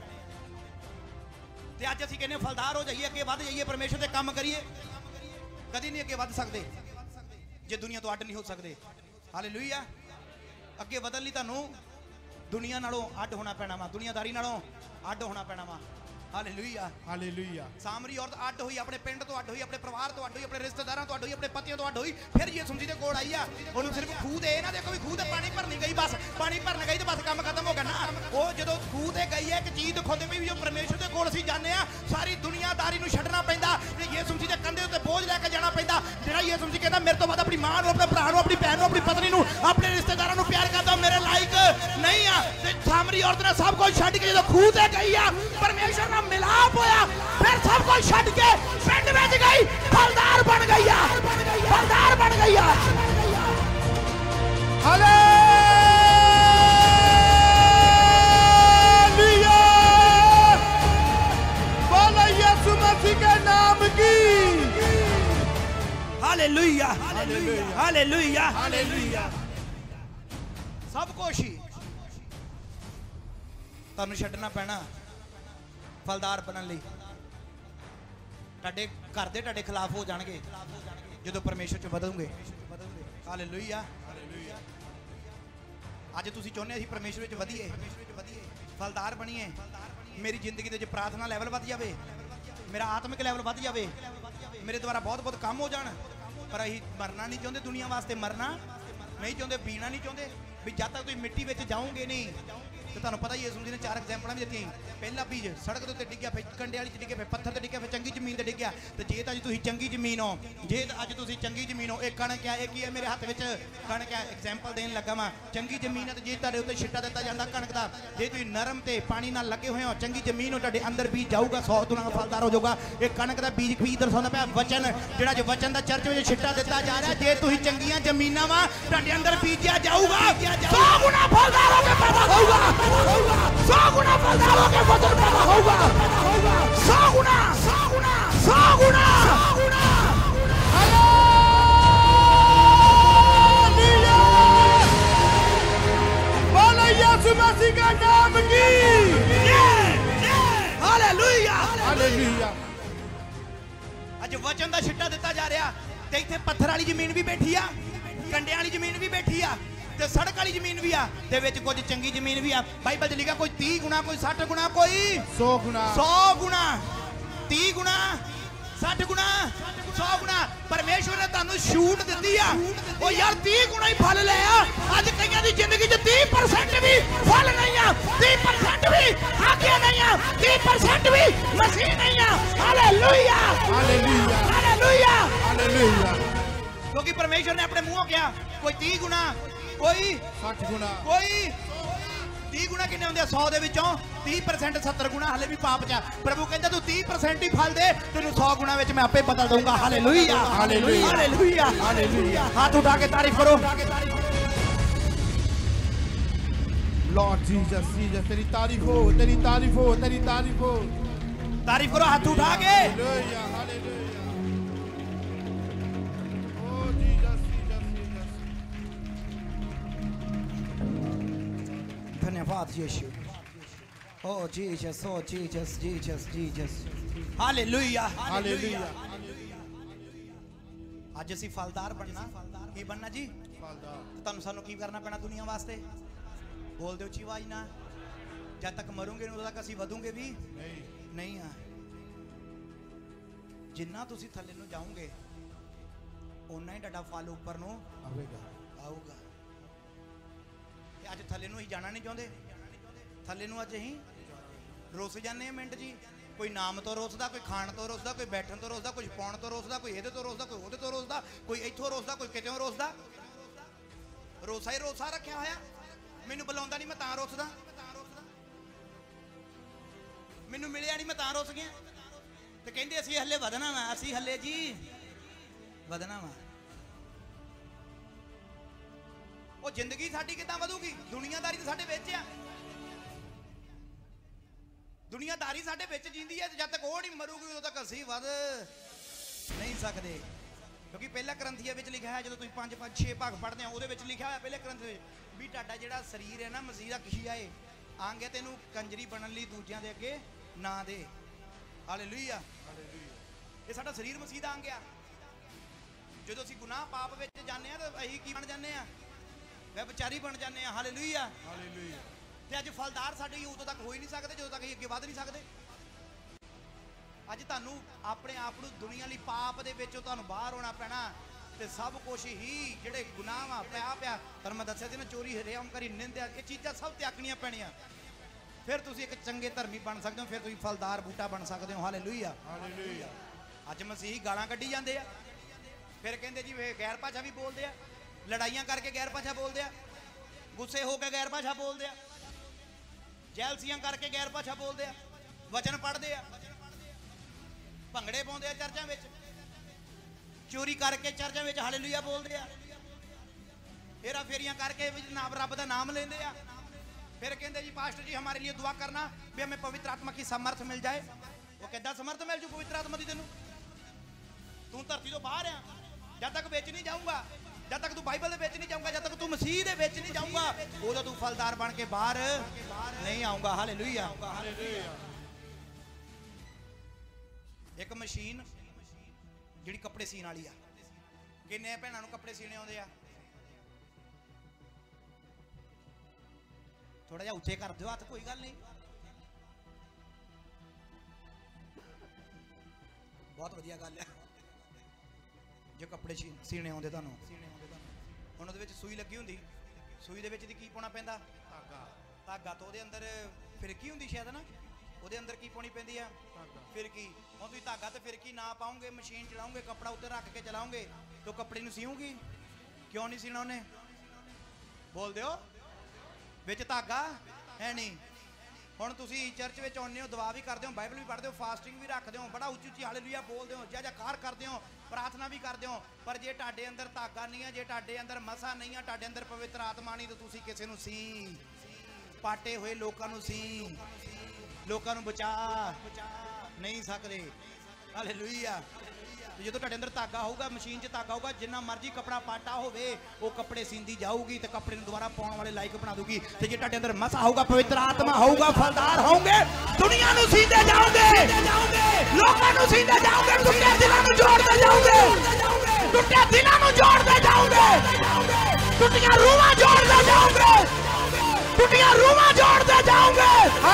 ਤੇ ਅੱਜ ਅਸੀਂ ਕਹਿੰਦੇ ਫਲਦਾਰ ਹੋ ਜਾਈਏ, ਅੱਗੇ ਵੱਧ ਜਾਈਏ, ਪਰਮੇਸ਼ਰ ਦੇ ਕੰਮ ਕਰੀਏ। ਕਦੀ ਨਹੀਂ ਅੱਗੇ ਵੱਧ ਸਕਦੇ ਜੇ ਦੁਨੀਆ ਤੋਂ ਅੱਡ ਨਹੀਂ ਹੋ ਸਕਦੇ। ਹਾਲੇਲੂਇਆ। ਅੱਗੇ ਵਧਣ ਲਈ ਤੁਹਾਨੂੰ ਦੁਨੀਆ ਨਾਲੋਂ ਅੱਡ ਹੋਣਾ ਪੈਣਾ ਵਾ, ਦੁਨੀਆਦਾਰੀ ਨਾਲੋਂ ਅੱਡ ਹੋਣਾ ਪੈਣਾ ਵਾ। Hallelujah hallelujah. ਸਾਮਰੀ ਔਰਤ ਅੱਡ ਹੋਈ, ਆਪਣੇ ਪਿੰਡ ਤੋਂ ਅੱਡ ਹੋਈ, ਆਪਣੇ ਪਰਿਵਾਰ ਤੋਂ ਅੱਡ ਹੋਈ, ਆਪਣੇ ਰਿਸ਼ਤੇਦਾਰਾਂ ਤੋਂ ਅੱਡ ਹੋਈ, ਆਪਣੇ ਪਤੀਆਂ ਤੋਂ ਅੱਡ ਹੋਈ। ਫਿਰ ਯਿਸੂ ਮਸੀਹ ਦੇ ਕੋਲ ਆਈ ਆ। ਉਹਨੂੰ ਸਿਰਫ ਖੂਹ ਤੇ ਇਹ ਨਾ ਦੇਖੋ ਵੀ ਖੂਹ ਤੇ ਪਾਣੀ ਭਰਨੀ ਗਈ, ਬਸ ਪਾਣੀ ਭਰਨ ਗਈ ਤੇ ਬਸ ਕੰਮ ਖਤਮ ਹੋ ਗਿਆ ਨਾ। ਉਹ ਜਦੋਂ ਖੂਹ ਤੇ ਗਈ ਹੈ, ਇੱਕ ਚੀਜ਼ ਦਿਖਾਉਂਦੇ ਪਈ ਵੀ ਜੋ ਪਰਮੇਸ਼ਰ ਦੇ ਕੋਲ ਅਸੀਂ ਜਾਂਦੇ ਆ, ਸਾਰੀ ਦੁਨੀਆਦਾਰੀ ਨੂੰ ਛੱਡਣਾ ਪੈਂਦਾ ਤੇ ਯਿਸੂ ਮਸੀਹ ਦੇ ਕੰਧੇ ਉੱਤੇ ਬੋਝ ਲੈ ਕੇ ਜਾਣਾ ਪੈਂਦਾ। ਜਿਹੜਾ ਯਿਸੂ ਮਸੀਹ ਕਹਿੰਦਾ ਮੇਰੇ ਤੋਂ ਬਾਅਦ ਆਪਣੀ ਮਾਂ ਨੂੰ, ਆਪਣੇ ਭਰਾ ਨੂੰ, ਆਪਣੀ ਭੈਣ ਨੂੰ, ਆਪਣੀ ਪਤਨੀ ਨੂੰ, ਆਪਣੇ ਰਿਸ਼ਤੇਦਾਰਾਂ ਨੂੰ ਪਿਆਰ ਕਰਦਾ, ਮੇਰੇ ਲਾਇਕ ਨਹੀਂ ਆ। ਤੇ ਸਾਮਰੀ ਔਰਤ ਨੇ ਸਭ ਕੁਝ ਛੱਡ ਕੇ ਜਦੋਂ ਖੂਹ ਤੇ ਗਈ ਆ, ਪਰਮੇਸ਼ਰ ਨਾਲ ਮਿਲਾਪ ਹੋਇਆ, ਫਿਰ ਸਭ ਕੁਝ ਛੱਡ ਕੇ ਪਿੰਡ ਵਿੱਚ ਗਈ, ਫਲਦਾਰ ਬਣ ਗਈ ਆ, ਫਲਦਾਰ ਬਣ ਗਈ ਆ। ਹਾਲੇਲੂਇਆ। बोलो यीशु मसीह के नाम की। हालेलुया हालेलुया हालेलुया हालेलुया सब कुछ ही तुहानू छड्डना पैना फलदार बनने लई तुहाडे घर दे तुहाडे खिलाफ हो जाणगे जदों परमेश्वर च वधोगे हालेलुया अज तुसीं चाहुंदे असीं परमेश्वर च वधीए फलदार बणीए मेरी जिंदगी दे प्रार्थना लैवल वध जाए मेरा आत्मिक लैवल वध जाए मेरे द्वारा बहुत बहुत काम हो जान पर असीं मरना नहीं चाहते दुनिया वास्ते मरना नहीं चाहते पीना नहीं चाहते भी जब तक तुम मिट्टी में जाओगे नहीं तो तुहानू पता ही है सुनदी ने 4 एग्जाम्पल भी दी पहला बीज सड़क के उत्ते डिग्या फिर कंडे वाली डिग्या फिर पत्थर ते डिग्या फिर चंगी जमीन ते डिग्या तो जे तो अज तुसीं चंगी जमीन हो जे अज तुसीं चंगी जमीन हो एक कणक है एक ही है मेरे हत्थ विच कणक है एग्जाम्पल देन लगा वा चंगी जमीन है तो जे तुहाडे उत्ते छिट्टा दिता जांदा कणक दा जे तुसीं नरम ते पानी नाल लगे हुए हो चंगी जमीन हो तुहाडे अंदर बीज जाऊगा 100 गुना फलदार हो जाऊगा एक कणक दा बीज भी दर्शाउंदा पिया वचन जिहड़ा जो वचन दा चर्च विच छिट्टा दिता जा रहा जे तुसीं चंगियां जमीनां वा तुहाडे अंदर बीजिया जाऊगा 100 गुना फलदार हो के पैदा होऊगा 100 गुना फलदार हो के वचन पैदा होगा 100 गुना 100 गुना 100 गुना हालेलुया बोलो यीशु मसीह का नाम की हालेलुया हालेलुया अज वचन दा छिट्टा दिता जा रहा ते इत्थे पत्थर वाली जमीन भी बैठी आ कंडे वाली जमीन भी बैठी आ ते सड़क वाली जमीन भी आ ते विच कुछ चंगी जमीन भी आ बाइबल च लिखा कोई 30 गुना कोई 60 गुना कोई 100 गुना 100 गुना 30 गुना 60 गुना 100 गुना परमेश्वर ने तुहानू छूट दी आ ओ यार 30 गुना ही फल ले आ अज कईयां दी जिंदगी च 30% भी फल नहीं आ 30% भी आगे नहीं आ 30% भी मसीह नहीं आ हालेलुया हालेलुया हालेलुया हालेलुया क्योंकि परमेश्वर ने अपने मुंहों कहा कोई 30 गुना कोई 60 गुना कोई 30 गुना किन्ने होंदे 100 दे विचों 30% 70 गुना हले भी पाप च प्रभु कहंदा तू 30% ही फल दे तेनू 100 गुना विच मैं आपे बदल दूंगा हालेलुया हालेलुया हालेलुया हालेलुया हाथ उठा के तारीफ करो लॉर्ड जीसस जीसस तेरी तारीफ हो तेरी तारीफ हो तेरी तारीफ हो तारीफ करो हाथ उठा के हालेलुया हालेलुया ओ जीसस जीसस जीसस धन्यवाद यीशु ओ जीसस ओ Jesus Jesus Jesus hallelujah hallelujah आज ਅਸੀਂ फलदार बनना की बनना जी फलदार ਤੁਹਾਨੂੰ ਸਾਨੂੰ ਕੀ ਕਰਨਾ ਪੈਣਾ ਦੁਨੀਆ ਵਾਸਤੇ ਬੋਲ ਦਿਓ ਉੱਚੀ ਆਵਾਜ਼ ਨਾਲ ਜਦ ਤੱਕ ਮਰੋਗੇ ਉਦੋਂ ਤੱਕ ਅਸੀਂ ਵਧੂਗੇ ਵੀ ਨਹੀਂ ਆ ਜਿੰਨਾ ਤੁਸੀਂ ਥੱਲੇ ਨੂੰ ਜਾਓਗੇ ਓਨਾ ਹੀ ਤੁਹਾਡਾ ਫਲ ਉੱਪਰ ਨੂੰ ਆਊਗਾ ਤੇ ਅੱਜ ਥੱਲੇ ਨੂੰ ਹੀ ਜਾਣਾ ਨਹੀਂ ਚਾਹੁੰਦੇ ਥੱਲੇ ਨੂੰ ਅੱਜ ਅਸੀਂ ਰੁੱਸ ਜਾਂਦੇ ਆ ਮਿੰਟ ਜੀ ਕੋਈ ਨਾਮ ਤੋਂ ਰੁੱਸਦਾ ਕੋਈ ਖਾਣ ਤੋਂ ਰੁੱਸਦਾ ਕੋਈ ਬੈਠਣ ਤੋਂ ਰੁੱਸਦਾ ਕੁਝ ਪਾਉਣ ਤੋਂ ਰੁੱਸਦਾ ਕੋਈ ਇਹਦੇ ਤੋਂ ਰੁੱਸਦਾ ਕੋਈ ਉਹਦੇ ਤੋਂ ਰੁੱਸਦਾ ਕੋਈ ਇੱਥੋਂ ਰੁੱਸਦਾ ਕੋਈ ਕਿਤੇੋਂ ਰੁੱਸਦਾ ਰੋਸਾ ਹੀ ਰੋਸਾ ਰੱਖਿਆ ਹੋਇਆ ਮੈਨੂੰ ਬੁਲਾਉਂਦਾ ਨਹੀਂ ਮੈਂ ਤਾਂ ਰੁੱਸਦਾ ਮੈਨੂੰ ਮਿਲਿਆ ਨਹੀਂ ਮੈਂ ਤਾਂ ਰੁੱਸ ਗਿਆ ਤੇ ਕਹਿੰਦੇ ਅਸੀਂ ਹੱਲੇ ਵਧਣਾ ਵਾ ਅਸੀਂ ਹੱਲੇ ਜੀ ਵਧਣਾ ਵਾ ਉਹ ਜ਼ਿੰਦਗੀ ਸਾਡੀ ਕਿੱਦਾਂ ਵਧੂਗੀ ਦੁਨੀਆਦਾਰੀ ਤਾਂ ਸਾਡੇ ਵਿੱਚ ਆ ਦੁਨੀਆਦਾਰੀ ਸਾਡੇ ਵਿੱਚ ਜਿੰਦੀ ਹੈ ਤੇ ਜਦ ਤੱਕ ਉਹ ਨਹੀਂ ਮਰੂਗੀ ਉਦੋਂ ਤੱਕ ਅਸੀਂ ਵਧ ਨਹੀਂ ਸਕਦੇ ਕਿਉਂਕਿ ਪਹਿਲਾ ਗ੍ਰੰਥੀਆ ਵਿੱਚ ਲਿਖਿਆ ਹੈ ਜਦੋਂ ਤੁਸੀਂ 5-6 ਭਾਗ ਪੜ੍ਹਦੇ ਹੋ ਉਹਦੇ ਵਿੱਚ ਲਿਖਿਆ ਹੋਇਆ ਪਹਿਲੇ ਗ੍ਰੰਥ ਵਿੱਚ ਵੀ ਤੁਹਾਡਾ ਜਿਹੜਾ ਸਰੀਰ ਹੈ ਨਾ ਮਸੀਹ ਦਾ ਖਿਆ ਏ ਅੰਗ ਹੈ ਤੈਨੂੰ ਕੰਜਰੀ ਬਣਨ ਲਈ ਦੂਜਿਆਂ ਦੇ ਅੱਗੇ ਨਾ ਦੇ ਹਾਲੇਲੂਇਆ ਇਹ ਸਾਡਾ ਸਰੀਰ ਮਸੀਹ ਦਾ ਅੰਗ ਆ ਜਦੋਂ ਅਸੀਂ ਗੁਨਾਹ ਪਾਪ ਵਿੱਚ ਜਾਂਦੇ ਆ ਤਾਂ ਅਸੀਂ ਕੀ ਬਣ ਜਾਂਦੇ ਆ ਵਿਚਾਰੀ ਬਣ ਜਾਂਦੇ ਆ ਹਾਲੇਲੂਇਆ ਹਾਲੇਲੂਇਆ ਤੇ ਅੱਜ ਫਲਦਾਰ ਸਾਡੇ ਉਦੋਂ ਤੱਕ ਹੋ ਹੀ ਨਹੀਂ ਸਕਦੇ ਜਦੋਂ ਤੱਕ ਅਸੀਂ ਅੱਗੇ ਵਧ ਨਹੀਂ ਸਕਦੇ ਅੱਜ ਤੁਹਾਨੂੰ ਆਪਣੇ ਆਪ ਨੂੰ ਦੁਨੀਆ ਲਈ ਪਾਪ ਦੇ ਵਿੱਚੋਂ ਤੁਹਾਨੂੰ ਬਾਹਰ ਹੋਣਾ ਪੈਣਾ ਤੇ ਸਭ ਕੁਝ ਹੀ ਜਿਹੜੇ ਗੁਨਾਹ ਆ ਪਿਆ ਤੁਹਾਨੂੰ ਮੈਂ ਦੱਸਿਆ ਸੀ ਨਾ ਚੋਰੀ ਹਰਾਮਕਾਰੀ ਨਿੰਦਿਆ ਇਹ ਚੀਜ਼ਾਂ ਸਭ ਤਿਆਗਣੀਆਂ ਪੈਣੀਆਂ ਫਿਰ ਤੁਸੀਂ ਇੱਕ ਚੰਗੇ ਧਰਮੀ ਬਣ ਸਕਦੇ ਹੋ ਫਿਰ ਤੁਸੀਂ ਫਲਦਾਰ ਬੂਟਾ ਬਣ ਸਕਦੇ ਹੋ ਹਾਲੇਲੂਇਆ ਹਾਲੇਲੂਇਆ ਅੱਜ ਮਸੀਹ ਗਾਲਾਂ ਕੱਢੀ ਜਾਂਦੇ ਆ ਫਿਰ ਕਹਿੰਦੇ ਜੀ ਗੈਰ ਭਾਸ਼ਾ ਵੀ ਬੋਲਦੇ ਆ ਲੜਾਈਆਂ ਕਰਕੇ ਗੈਰ ਭਾਸ਼ਾ ਬੋਲਦੇ ਆ ਗੁੱਸੇ ਹੋ ਕੇ ਗੈਰ ਭਾਸ਼ਾ ਬੋਲਦੇ ਆ ਜੈਲਸੀਆਂ ਕਰਕੇ ਗੈਰ ਭਾਸ਼ਾ ਬੋਲਦੇ ਆ ਵਚਨ ਪੜ੍ਹਦੇ ਆ ਭੰਗੜੇ ਪਾਉਂਦੇ ਆ ਚਰਚਾਂ ਵਿੱਚ ਚੋਰੀ ਕਰਕੇ ਚਰਚਾਂ ਵਿੱਚ ਹਾਲੇਲੂਇਆ ਬੋਲਦੇ ਆ ਹੇਰਾ ਫੇਰੀਆਂ ਕਰਕੇ ਵੀ ਨਾਮ ਰੱਬ ਦਾ ਨਾਮ ਲੈਂਦੇ ਆ फिर कहते जी पास्टर जी हमारे लिए दुआ करना भी हमें पवित्र आत्मा की समर्थ मिल जाए वो कहता समर्थ मिल जू पवित्र आत्मा की तेन तू धरती तो बाहर आ जब तक विच नहीं जाऊंगा, जब तक तू बाइबल दे विच नहीं जाऊंगा, जब तक तू मसीह दे विच नहीं जाऊंगा, उदों तू फलदार बन के बाहर नहीं आऊंगा। हालेलुया। एक मशीन जिहड़ी कपड़े सीन वाली आ, किन्ने भैणां नूं कपड़े सीने आउंदे आ? थोड़ा जिहा उच्चे कर दिओ हत्थ, कोई गल नहीं। बहुत वधिया गल है जो कपड़े सीने आउंदे तुहानूं। हुण उहदे विच सूई लगी हुंदी, सूई दे विच दी की पाउणा पैंदा? धागा। धागा तो उहदे अंदर फिरकी हुंदी शायद ना, उहदे अंदर की पाउणी पैंदी आ? फिरकी। हुण तुसीं धागा ते फिरकी ना पाओगे, मशीन चलाओगे, कपड़ा उत्ते रख के चलाओगे तो कपड़े नूं सीऊगी? क्यों नहीं सीना उहने? बोल दिओ। विच धागा है नहीं। हुण तुसीं चर्च विच आउंदे हो, दुआ भी करदे हो, बाइबल भी पढ़दे हो, फास्टिंग भी रखदे हो, बड़ा उच्ची उच्ची हालेलुया बोलदे हो, जयकार करदे हो, प्रार्थना भी करदे हो, पर जे तुहाडे अंदर धागा नहीं है, जे तुहाडे अंदर मसा नहीं है, तुहाडे अंदर पवित्र आत्मा नहीं, तो तुसीं किसे नूं सी पाटे हुए लोकां नूं सी, लोकां नूं बचा नहीं सकदे। हालेलुया। जो तुहाडे अंदर धागा होगा, मशीन च धागा होगा, जिन्ना मर्जी कपड़ा पाटा होवे वो कपड़े सींदी जाऊगी ते कपड़े दोबारा पाउण वाले लायक बना दूगी। ते जे तुहाडे अंदर मसा होगा, पवित्र आत्मा होगा, फलदार होंगे, दुनिया नूं सींदे जाओगे, लोकां नूं सींदे जाओगे, टुੱਟੇ दिलां नूं जोड़दे जाओगे, टुੱਟੇ दिलां नूं जोड़दे जाओगे, टुੱਟੀਆਂ रूहां जोड़दे जाओगे, टुੱਟੀਆਂ रूहां जोड़दे जाओगे।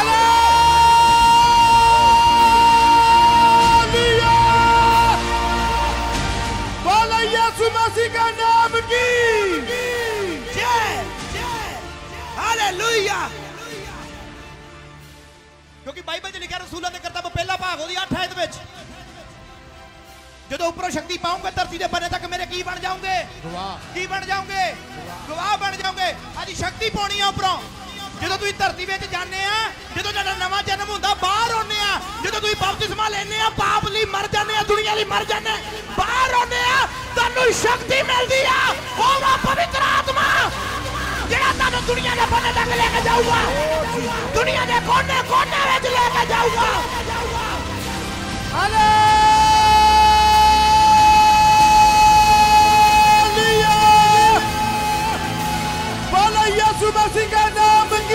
यीशु मसीह का नाम की जय। हालेलुया। क्योंकि बाइबल च लिखा रसूलां दे करतब पहला भाग ओदी 8 आयत विच, जदों उपरों शक्ति पाऊंगा धरती दे बने तक मेरे की बन जाओगे? गवाह। की बन जाओगे? गवाह बन जाओगे। अजी शक्ति पाउणी आ उपरों। ਜਦੋਂ ਤੁਸੀਂ ਧਰਤੀ ਵਿੱਚ ਜਾਂਦੇ ਆ, ਜਦੋਂ ਤੁਹਾਡਾ ਨਵਾਂ ਜਨਮ ਹੁੰਦਾ, ਬਾਹਰ ਆਉਂਦੇ ਆ, ਜਦੋਂ ਤੁਸੀਂ ਬਪਤਿਸਮਾ ਲੈਂਦੇ ਆ, ਪਾਪ ਲਈ ਮਰ ਜਾਂਦੇ ਆ, ਦੁਨੀਆ ਲਈ ਮਰ ਜਾਂਦੇ, ਬਾਹਰ ਆਉਂਦੇ ਆ, ਤੁਹਾਨੂੰ ਸ਼ਕਤੀ ਮਿਲਦੀ ਆ। ਉਹ ਵਾ ਪਵਿੱਤਰ ਆਤਮਾ ਜਿਹੜਾ ਤੁਹਾਨੂੰ ਦੁਨੀਆ ਦੇ ਬੰਨੇ ਤੱਕ ਲੈ ਕੇ ਜਾਊਗਾ, ਦੁਨੀਆ ਦੇ ਕੋਨੇ-ਕੋਨੇ ਵਿੱਚ ਲੈ ਕੇ ਜਾਊਗਾ। यीशु मसीह का नाम की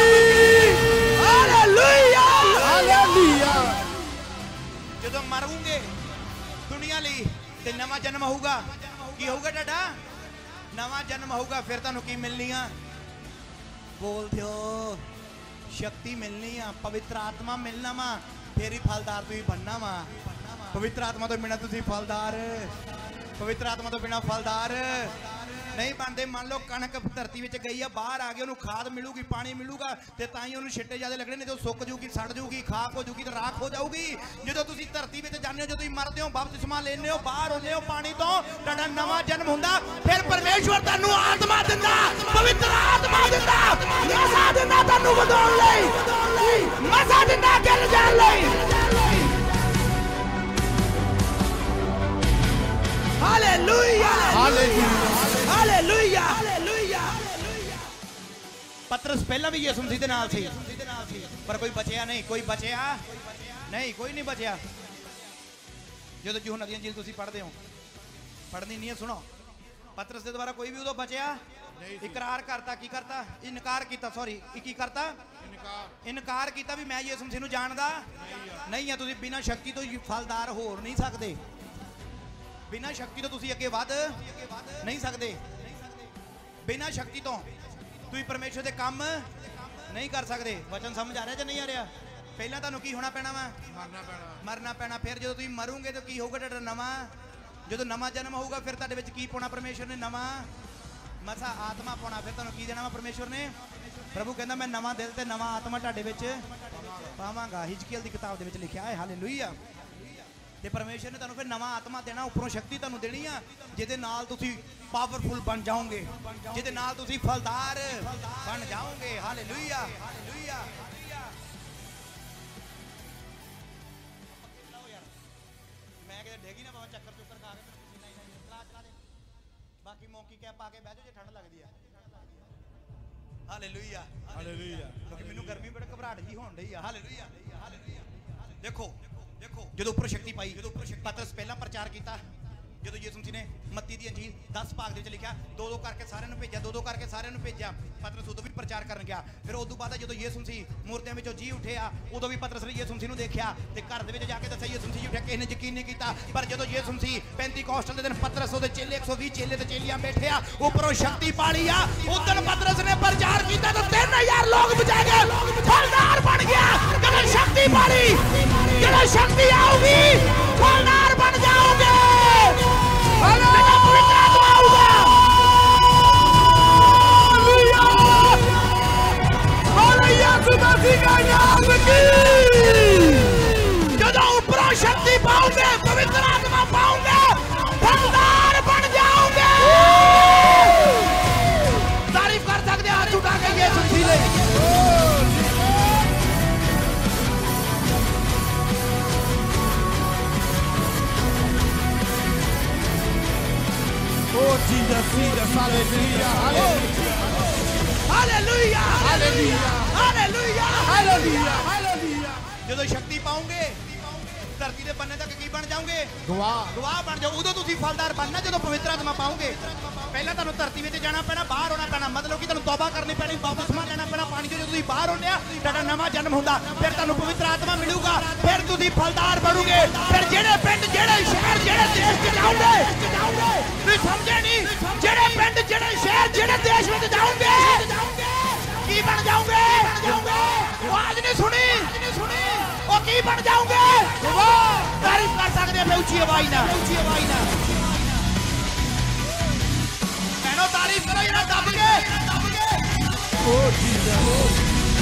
हालेलुया। हालेलुया। जदों मरोगे दुनिया ਲਈ ਤੇ ਨਵਾਂ ਜਨਮ ਹੋਊਗਾ, ਕੀ ਹੋਊਗਾ ਤੁਹਾਡਾ? ਨਵਾਂ ਜਨਮ ਹੋਊਗਾ। ਫਿਰ ਤੁਹਾਨੂੰ ਕੀ ਮਿਲਣੀ ਆ? ਬੋਲ ਦਿਓ। ਸ਼ਕਤੀ ਮਿਲਣੀ ਆ, ਪਵਿੱਤਰ ਆਤਮਾ ਮਿਲਣਾ ਵਾ, ਫੇਰ ਹੀ ਫਲਦਾਰ ਤੁਸੀਂ ਬਣਨਾ ਵਾ। ਪਵਿੱਤਰ ਆਤਮਾ ਤੋਂ ਬਿਨਾਂ ਤੁਸੀਂ ਫਲਦਾਰ, ਪਵਿੱਤਰ ਆਤਮਾ ਤੋਂ ਬਿਨਾਂ ਫਲਦਾਰ नहीं बनते। मान लो कणक धरती में गई है, बाहर आ गई, उन्होंने खाद मिलूगी, पानी मिलूगा, तो ताई उन्होंने छिट्टे ज्यादा लगने, नहीं तो सुक जूगी, सड़ जूगी, खाक हो जूगी, तो राख हो जाऊगी। जो तुम धरती में जाने हो, जो तुम मरते हो, बपतिस्मा लेने हो, बाहर होते हो पानी तो तुहाडा नवा जन्म हुंदा, फिर परमेश्वर तुहानू आत्मा दिंदा, पवित्र आत्मा दिंदा, मसा दिंदा, तुहानू वधाउण लई, मसा दिंदा गिल जाण लई। हालेलुया। हालेलुया। हालेलुया। पतरस पहला भी यीशु मसीह दे नाल सी, पर कोई बचया नहीं, कोई बचया नहीं, कोई नहीं बचया। जो यूहन्ना दी इंजील तुसीं पढ़दे हो, पढ़नी नहीं है, सुनो। पतरस दे द्वारा कोई भी उदों बचया इकरार करता, की करता? इनकार किया। सॉरी, की करता? इनकार किया भी मैं यीशु मसीह नूं जानदा नहीं है। तुसीं बिना शक्ति तो फलदार हो नहीं सकते, बिना शक्ति तो तुसीं अगे वध नहीं सकते, बिना शक्ति तो तुसीं परमेश्वर दे काम नहीं कर सकते। वचन समझ आ रहा या नहीं आ रहा? पहला तुहानूं की होना पैना वा? मरना पैना। फिर जो तुसीं मरोगे तो की होगा? तुहाडा नवा, जो नवा जन्म होगा, फिर तुहाडे विच की पाउणा परमेश्वर ने? नवा मसा आत्मा पाउणा। फिर तुहानूं की देना वा परमेश्वर ने? प्रभु कहंदा मैं नवा दिल ते नवा आत्मा तुहाडे विच पावांगा। हिजकियल दी किताब दे विच लिखिआ है। हालेलुया। ते परमेश्वर ने तुहानूं फिर नवा आत्मा देना, उपरों शक्ति तुहानूं देनी आ, जिहदे नाल तुसीं पावरफुल बन जाओगे, जिहदे नाल तुसीं फलदार बन जाओगे। हालेलुया। हालेलुया। मैं कहते डेगी ना बाबा, चक्कर चुक्कर खा के चला दे, बाकी मौकी कैप पा के बह जाओ जे ठंड लगदी है। हालेलुया। हालेलुया। क्योंकि मैनूं गर्मी बड़ी घबराहट जी होण डई आ। हालेलुया। हालेलुया। देखो जो उपर शक्ति पाई, पतरस पहला प्रचार किया, ਜਦੋਂ ਯਿਸੂ ਮਸੀਹ ਨੇ ਮੱਤੀ ਦੀ ਅੰਜੀਲ 10 ਭਾਗ ਦੇ ਵਿੱਚ ਲਿਖਿਆ, ਦੋ ਦੋ ਕਰਕੇ ਸਾਰਿਆਂ ਨੂੰ ਭੇਜਿਆ, ਦੋ ਦੋ ਕਰਕੇ ਸਾਰਿਆਂ ਨੂੰ ਭੇਜਿਆ। ਪਤਰਸ ਉਦੋਂ ਵੀ ਪ੍ਰਚਾਰ ਕਰਨ ਗਿਆ। ਫਿਰ ਉਦੋਂ ਬਾਅਦ ਜਦੋਂ ਯਿਸੂ ਮਸੀਹ ਮੁਰਦਿਆਂ ਵਿੱਚੋਂ ਜੀ ਉੱਠਿਆ, ਉਦੋਂ ਵੀ ਪਤਰਸ ਨੇ ਯਿਸੂ ਮਸੀਹ ਨੂੰ ਦੇਖਿਆ ਤੇ ਘਰ ਦੇ ਵਿੱਚ ਜਾ ਕੇ ਦੱਸਿਆ ਯਿਸੂ ਮਸੀਹ ਉੱਠਿਆ। ਕਿਸੇ ਨੇ ਯਕੀਨ ਨਹੀਂ ਕੀਤਾ, ਪਰ ਜਦੋਂ ਯਿਸੂ ਮਸੀਹ ਪੈਂਤੀਕੋਸਟਲ ਦੇ ਦਿਨ ਪਤਰਸ ਉਹਦੇ ਚੇਲੇ 120 ਚੇਲੇ ਤੇ ਚੇਲੀਆਂ ਬੈਠੇ ਆ, ਉੱਪਰੋਂ ਸ਼ਕਤੀ ਪਾਲੀ ਆ। ਉਦੋਂ ਪਤਰਸ ਨੇ ਪ੍ਰਚਾਰ ਕੀਤਾ ਤਾਂ 3000 ਲੋਕ ਬਚਾ ਗਏ, ਫਲਦਾਰ ਬਣ ਗਿਆ। ਜਦੋਂ ਸ਼ਕਤੀ ਪਾਲੀ, ਜਦੋਂ ਸ਼ਕਤੀ ਆਊਗੀ फलदार बन जाओगे। हालेलुया, पवित्र आत्मा आऊगा। हालेलुया, यीशु मसीह का नाम की जब ऊपरों शक्ति पाओगे, पवित्र आत्मा पाओगे, फलदार बन जाओगे। तारीफ कर सकते, हाथ उठा के यीशु मसीह ले। Oh Jesus, Jesus, hallelujah, hallelujah, hallelujah, hallelujah, hallelujah, hallelujah। ਜਦੋਂ ਸ਼ਕਤੀ ਪਾਉਂਗੇ ਧਰਤੀ ਦੇ ਬੰਨੇ ਤੱਕ ਕੀ ਬਣ ਜਾਓਗੇ? ਗਵਾਹ ਬਣ ਜਾਓ। ਉਦੋਂ ਤੁਸੀਂ ਫਲਦਾਰ ਬਣਨਾ ਜਦੋਂ ਪਵਿੱਤਰ ਆਤਮਾ ਪਾਓਗੇ। ਪਹਿਲਾਂ ਤੁਹਾਨੂੰ ਧਰਤੀ ਵਿੱਚ ਜਾਣਾ ਪੈਣਾ, ਬਾਹਰ ਆਉਣਾ ਪੈਣਾ, ਮਤਲਬ ਕਿ ਤੁਹਾਨੂੰ ਤੌਬਾ ਕਰਨੀ ਪੈਣੀ, ਬਪਤਿਸਮਾ ਲੈਣਾ ਪੈਣਾ ਪਾਣੀ ਤੋਂ। ਜਦੋਂ ਤੁਸੀਂ ਬਾਹਰ ਆਉਂਦੇ ਆ ਤੁਹਾਡਾ ਨਵਾਂ ਜਨਮ ਹੁੰਦਾ, ਫਿਰ ਤੁਹਾਨੂੰ ਪਵਿੱਤਰ ਆਤਮਾ ਮਿਲੂਗਾ, ਫਿਰ ਤੁਸੀਂ ਫਲਦਾਰ ਬਣੋਗੇ। ਫਿਰ ਜਿਹੜੇ ਪਿੰਡ, ਜਿਹੜੇ ਸ਼ਹਿਰ, ਜਿਹੜੇ ਦੇਸ਼ 'ਚ ਜਾਓਗੇ, ਤੁਸੀਂ ਸਮਝੇ ਨਹੀਂ, ਜਿਹੜੇ ਪਿੰਡ, ਜਿਹੜੇ ਸ਼ਹਿਰ, ਜਿਹੜੇ ਦੇਸ਼ ਵਿੱਚ ਜਾਓਗੇ ਕੀ ਬਣ ਜਾਓਗੇ? ਆਵਾਜ਼ ਨਹੀਂ ਸੁਣੀ, ਉਹ ਕੀ ਬਣ ਜਾਓਗੇ? ਤਾਰੀਫ ਕਰ ਸਕਦੇ ਆ ਉੱਚੀ ਆਵਾਜ਼ ਨਾਲ, ਉੱਚੀ ਆਵਾਜ਼ ਨਾਲ। ਕਹਿਣੋ ਤਾਰੀਫ ਕਰੋ ਜਰਾ ਦੱਬ ਕੇ। ਓ ਜੀਸਸ,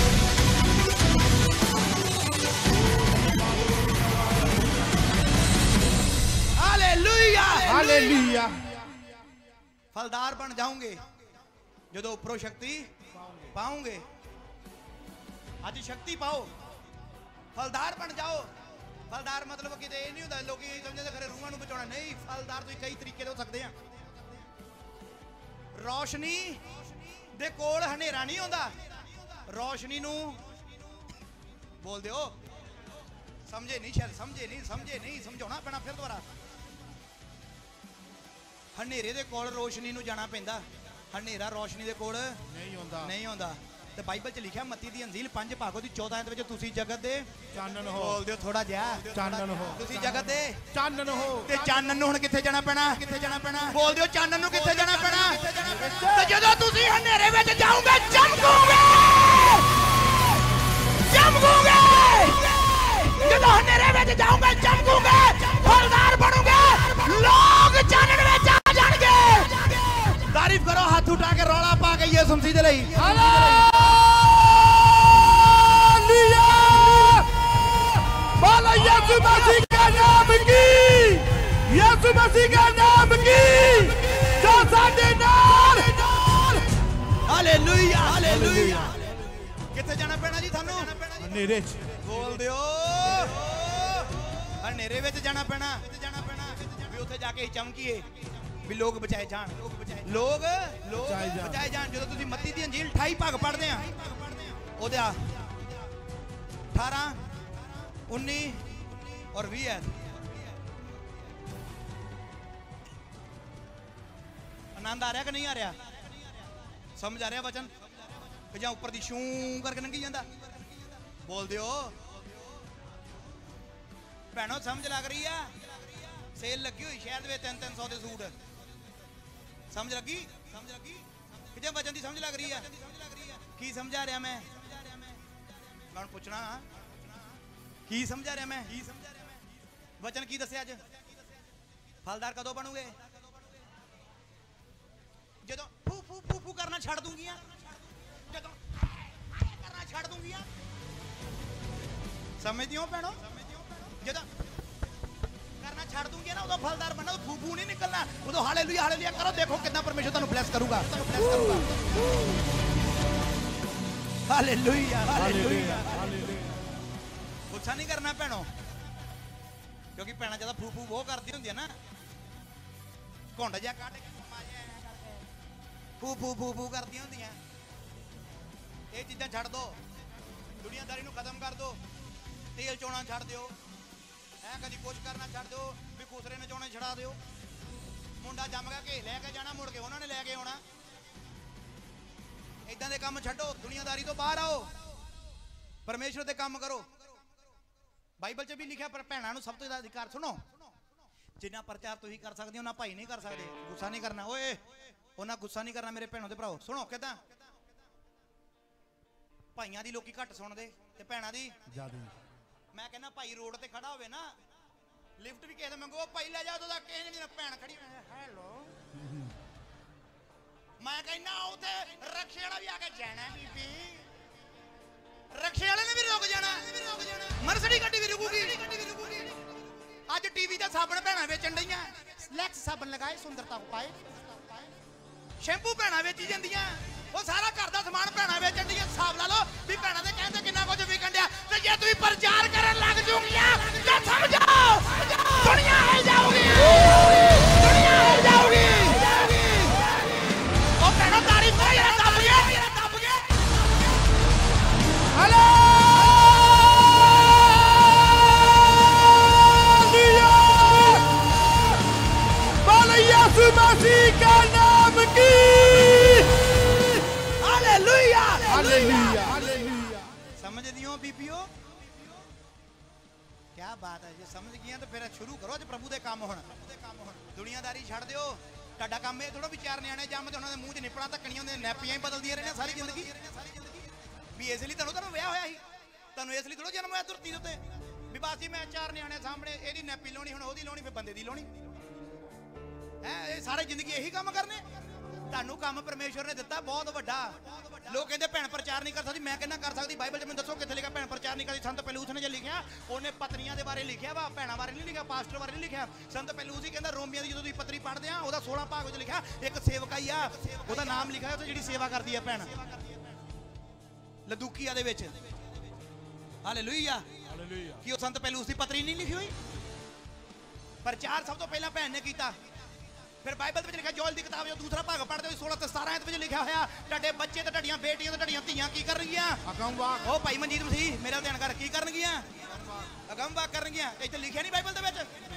ਹਾਲੇਲੂਇਆ, ਹਾਲੇਲੂਇਆ। ਫਲਦਾਰ ਬਣ ਜਾਓਗੇ ਜਦੋਂ ਉੱਪਰੋਂ ਸ਼ਕਤੀ ਪਾਓਗੇ। ਅੱਜ ਸ਼ਕਤੀ ਪਾਓ, ਫਲਦਾਰ ਬਣ ਜਾਓ। ਫਲਦਾਰ ਮਤਲਬ ਕਿਤੇ ਇਹ ਨਹੀਂ ਹੁੰਦਾ ਲੋਕੀ ਸਮਝਦੇ ਖਰੇ ਰੂਹਾਂ ਨੂੰ ਬਚਾਉਣਾ, ਨਹੀਂ। ਫਲਦਾਰ ਤੁਸੀਂ ਕਈ ਤਰੀਕੇ ਦੇ ਹੋ ਸਕਦੇ ਆ। ਰੌਸ਼ਨੀ ਦੇ ਕੋਲ ਹਨੇਰਾ ਨਹੀਂ ਆਉਂਦਾ। ਰੌਸ਼ਨੀ ਨੂੰ ਬੋਲ ਦਿਓ, ਸਮਝੇ ਨਹੀਂ, ਸ਼ਾਇਦ ਸਮਝੇ ਨਹੀਂ, ਸਮਝਾਉਣਾ ਪੈਣਾ ਫਿਰ ਦੁਬਾਰਾ। ਹਨੇਰੇ ਦੇ ਕੋਲ ਰੋਸ਼ਨੀ ਨੂੰ ਜਾਣਾ ਪੈਂਦਾ, ਹਨੇਰਾ ਰੌਸ਼ਨੀ ਦੇ ਕੋਲ ਨਹੀਂ ਆਉਂਦਾ। ਤੇ ਬਾਈਬਲ 'ਚ ਲਿਖਿਆ ਮੱਤੀ ਦੀ ਅੰਜੀਲ 5 ਭਾਗੋ ਦੀ 14 ਆਇਤ ਵਿੱਚ, ਤੁਸੀਂ ਜਗਤ ਦੇ ਚਾਨਣ ਹੋ। ਬੋਲ ਦਿਓ ਥੋੜਾ ਜਿਹਾ, ਚਾਨਣ ਹੋ। ਤੁਸੀਂ ਜਗਤ ਦੇ ਚਾਨਣ ਹੋ। ਤੇ ਚਾਨਣ ਨੂੰ ਹੁਣ ਕਿੱਥੇ ਜਾਣਾ ਪੈਣਾ? ਕਿੱਥੇ ਜਾਣਾ ਪੈਣਾ? ਬੋਲ ਦਿਓ ਚਾਨਣ ਨੂੰ ਕਿੱਥੇ ਜਾਣਾ ਪੈਣਾ? ਤੇ ਜਦੋਂ ਤੁਸੀਂ ਹਨੇਰੇ ਵਿੱਚ ਜਾਓਗੇ ਚਮਕੋਗੇ, ਚਮਕੋਗੇ। ਜਦੋਂ ਹਨੇਰੇ ਵਿੱਚ ਜਾਓਗੇ ਚਮਕੋਗੇ, ਫਲਦਾਰ ਬਣੋਗੇ, ਲੋਕ ਚਾਨਣ ਵਿੱਚ ਆ ਜਾਣਗੇ। ਤਾਰੀਫ ਕਰੋ, ਹੱਥ ਉਠਾ ਕੇ ਰੌਲਾ ਪਾ ਕੇ ਯਿਸੂ ਮਸੀਹ ਦੇ ਲਈ। बोलो यीशु मसीह का नाम की, यीशु मसीह का नाम की, जो साडे नाल। Hallelujah, hallelujah. किथे जाना पैना जी थानू? हनेरे च। बोल दियो, हनेरे विच जाना पैना, भी उत्थे जाके चमकीए, भी लोग बचाए जान, लोग बचाए जान। जो तुसीं मत्ती दी अंजील 28 भाग पढ़दे आ, ओहदा 18, 19 और 20 है। आनंद आ रहा कि नहीं आ रहा? समझ आ रहा वचन? कि ऊपर दी शू करके लंघी जाता? बोल दियो भैनों, समझ लग रही है? सेल लगी हुई शहर में 300 के सूट। समझ लगी? कि वचन की समझ लग रही है? की समझा रहा मैं पूछना, की समझा रहा मैं? वचन की दस्या अज? फलदार कदों बनोगे? जदों फू फू फू फू करना छड़ दूंगी, जदों करना छड़ दूंगी। समझती हो भैनों? जदों करना छड़ दूंगी ना, उदों फलदार बनना, फू फू नहीं निकलना। उदों हालेलुया, हालेलुया करो, देखो कितना परमेश्वर तुहानू ब्लेस करूगा। Hallelujah, hallelujah. गुस्सा नहीं करना भैनों, क्योंकि भैन ज्यादा फू फू वो करती होंगी ना, घुंड जा कट फू फू फू फू करती होंगी। ये चीज़ां छड़ दो, दुनियादारी नूं खत्म कर दो, तेल चोना छड़ दो, है कभी कुछ करना छड़ दो, भी खुसरे नचाने छड़ा दो। ਮੁੰਡਾ ਜੰਮ ਗਿਆ ਕਿ ਲੈ ਕੇ ਜਾਣਾ, ਮੁੜ ਕੇ ਉਹਨਾਂ ਨੇ ਲੈ ਕੇ ਆਉਣਾ। ਇਦਾਂ ਦੇ ਕੰਮ ਛੱਡੋ, ਦੁਨੀਆਦਾਰੀ ਤੋਂ ਬਾਹਰ ਆਓ, ਪਰਮੇਸ਼ਰ ਦੇ ਕੰਮ ਕਰੋ। ਬਾਈਬਲ 'ਚ ਵੀ ਲਿਖਿਆ ਪਰ ਭੈਣਾਂ ਨੂੰ ਸਭ ਤੋਂ ਜ਼ਿਆਦਾ ਅਧਿਕਾਰ, ਸੁਣੋ, ਜਿੰਨਾ ਪ੍ਰਚਾਰ ਤੁਸੀਂ ਕਰ ਸਕਦੇ ਹੋ ਉਹਨਾਂ ਭਾਈ ਨਹੀਂ ਕਰ ਸਕਦੇ। ਗੁੱਸਾ ਨਹੀਂ ਕਰਨਾ ਓਏ, ਉਹਨਾਂ ਗੁੱਸਾ ਨਹੀਂ ਕਰਨਾ ਮੇਰੇ ਭੈਣੋਂ ਤੇ ਭਰਾਓ। ਸੁਣੋ ਕਿਦਾਂ ਭਾਈਆਂ ਦੀ ਲੋਕੀ ਘੱਟ ਸੁਣਦੇ ਤੇ ਭੈਣਾਂ ਦੀ ਜ਼ਿਆਦਾ। ਮੈਂ ਕਹਿੰਦਾ ਭਾਈ ਰੋਡ ਤੇ ਖੜਾ ਹੋਵੇ ਨਾ, ਲਿਫਟ ਵੀ ਕਿਸੇ ਦੇ ਮੰਗੋ, ਭਾਈ ਲੈ ਜਾ ਉਹਦਾ, ਕਿਸੇ ਨੇ ਭੈਣ ਖੜੀ ਹੈਲੋ, ਮੈਂ ਕਹਿੰਦਾ ਉੱਥੇ ਰਕਸ਼ੇ ਵਾਲਾ ਵੀ ਆ ਕੇ ਜਾਣਾ, ਬੀਬੀ ਰਕਸ਼ੇ ਵਾਲੇ ਨੇ ਵੀ ਰੁਕ ਜਾਣਾ, ਮਰਸਡੀ ਗੱਡੀ ਵੀ ਰੁਕੂਗੀ। ਅੱਜ ਟੀਵੀ ਦਾ ਸਾਬਣ ਭੈਣਾਂ ਵੇਚਣ ਡਈਆਂ, ਲੈਕਸ ਸਾਬਣ ਲਗਾਏ ਸੁੰਦਰਤਾ ਪਾਏ, ਸ਼ੈਂਪੂ ਭੈਣਾਂ ਵੇਚੀ ਜਾਂਦੀਆਂ, ਉਹ ਸਾਰਾ ਘਰ ਦਾ ਸਮਾਨ ਭੈਣਾਂ ਵੇਚਣ ਦੀਆਂ। ਹਿਸਾਬ ਲਾ ਲਓ ਵੀ ਭੈਣਾਂ ਦੇ ਕਹਿੰਦੇ ਕਿੰਨਾ ਕੁਝ ਵਿਕਣ ਡਿਆ। ਤੇ ਜੇ ਤੁਸੀਂ ਪ੍ਰਚਾਰ ਕਰਨ ਲੱਗ ਜੂਗੀਆਂ ਤਾਂ ਸਮਝੋ ਦੁਨੀਆ ਹਿਲ ਜਾਊਗੀ, ਦੁਨੀਆ ਹਿਲ ਜਾਊਗੀ। ਉਹ ਭੈਣਾਂ ਤਾਰੀਫ ਕਰੋ ਯਾਰ, ਦੱਬ ਗਏ ਦੱਬ ਗਏ। ਹਲੋ यीशु मसीह का नाम की हालेलुया हालेलुया हालेलुया। समझ दियो बीबियो, क्या बात है। जे समझ गया तो फिर शुरू करो जे प्रभु दे काम होण। दुनियादारी छड़ दियो। ਤੁਹਾਡਾ ਕੰਮ ਇਹ ਥੋੜਾ ਵਿਚਾਰ ਨਿਆਣੇ ਜੰਮ ਤੇ ਉਹਨਾਂ ਦੇ ਮੂੰਹ 'ਚ ਨਿਪਣਾ ਧੱਕਣੀਆਂ ਹੁੰਦੀਆਂ, ਨੈਪੀਆਂ ਹੀ ਬਦਲਦੀਆਂ ਰਹਿਣੀਆਂ ਸਾਰੀ ਜ਼ਿੰਦਗੀ। ਵੀ ਇਸ ਲਈ ਤੁਹਾਨੂੰ ਵਿਆਹ ਹੋਇਆ ਸੀ, ਤੁਹਾਨੂੰ ਇਸ ਲਈ ਥੋੜਾ ਜਨਮ ਹੋਇਆ ਧਰਤੀ ਦੇ ਉੱਤੇ ਵੀ ਬਸ ਜੀ ਮੈਂ 4 ਨਿਆਣੇ ਸਾਹਮਣੇ ਇਹਦੀ ਨੈਪੀ ਲਾਉਣੀ, ਹੁਣ ਉਹਦੀ ਲਾਉਣੀ, ਫਿਰ ਬੰਦੇ ਦੀ ਲਾਉਣੀ ਹੈ। ਇਹ ਸਾਰੇ ਜ਼ਿੰਦਗੀ ਇਹੀ ਕੰਮ ਕਰਨੇ। ਤੁਹਾਨੂੰ ਕੰਮ ਪਰਮੇਸ਼ਵਰ ਨੇ ਦਿੱਤਾ ਬਹੁਤ ਵੱਡਾ। ਲੋਕ ਕਹਿੰਦੇ ਭੈਣ ਪ੍ਰਚਾਰ ਨਹੀਂ ਕਰ ਸਕਦੀ, ਮੈਂ ਕਹਿੰਦਾ ਕਰ ਸਕਦੀ। ਬਾਈਬਲ 'ਚ ਮੈਨੂੰ ਦੱਸੋ ਕਿੱਥੇ ਲਿਖਿਆ ਭੈਣ ਪ੍ਰਚਾਰ ਨਹੀਂ ਕਰਦੀ? ਸੰਤ ਪਲੂਸ ਨੇ ਜੇ ਲਿਖਿਆ, ਉਹਨੇ ਪਤਨੀਆਂ ਦੇ ਬਾਰੇ ਲਿਖਿਆ ਵਾ, ਭੈਣਾਂ ਬਾਰੇ ਨਹੀਂ ਲਿਖਿਆ, ਪਾਸਟਰ ਬਾਰੇ ਨਹੀਂ ਲਿਖਿਆ। ਸੰਤ ਪਲੂਸ ਹੀ ਕਹਿੰਦਾ ਰੋਮੀਆਂ ਦੀ ਜਦੋਂ ਤੁਸੀਂ ਪੱਤਰੀ ਪੜ੍ਹਦੇ ਆ ਉਹਦਾ 16 ਭਾਗ ਵਿੱਚ ਲਿਖਿਆ ਇੱਕ ਸੇਵਕਾ ਹੀ ਆ, ਉਹਦਾ ਨਾਮ ਲਿਖਿਆ ਉੱਥੇ ਜਿਹੜੀ ਸੇਵਾ ਕਰਦੀ ਆ ਭੈਣ ਲਦੂਕੀਆ ਦੇ ਵਿੱਚ। Hallelujah hallelujah. ਕੀ ਉਹ ਸੰਤ ਪਲੂਸ ਦੀ ਪੱਤਰੀ ਨਹੀਂ ਲਿਖੀ ਹੋਈ? ਪ੍ਰਚਾਰ ਸਭ ਤੋਂ ਪਹਿਲਾਂ ਭੈਣ ਨੇ ਕੀਤਾ। ਫਿਰ ਬਾਈਬਲ ਵਿੱਚ ਲਿਖਿਆ, ਜੋਲ ਦੀ ਕਿਤਾਬ ਜੋ ਦੂਸਰਾ ਭਾਗ ਪੜ੍ਹਦੇ ਹੋ 16 ਤੇ 17 ਆਇਤ ਵਿੱਚ ਲਿਖਿਆ ਹੋਇਆ ਤੁਹਾਡੇ ਬੱਚੇ ਤੇ ਤੁਹਾਡੀਆਂ ਬੇਟੀਆਂ ਤੇ ਤੁਹਾਡੀਆਂ ਧੀਆਂ ਕੀ ਕਰਨਗੀਆਂ? ਉਹ ਭਾਈ ਮਨਜੀਤ ਮਸੀਹ ਮੇਰਾ ਧਿਆਨ ਕਰ, ਕੀ ਕਰਨਗੀਆਂ? ਅਗੰਮਵਾ ਕਰਨਗੀਆਂ। ਇੱਥੇ ਲਿਖਿਆ ਨਹੀਂ ਬਾਈਬਲ ਦੇ ਵਿੱਚ?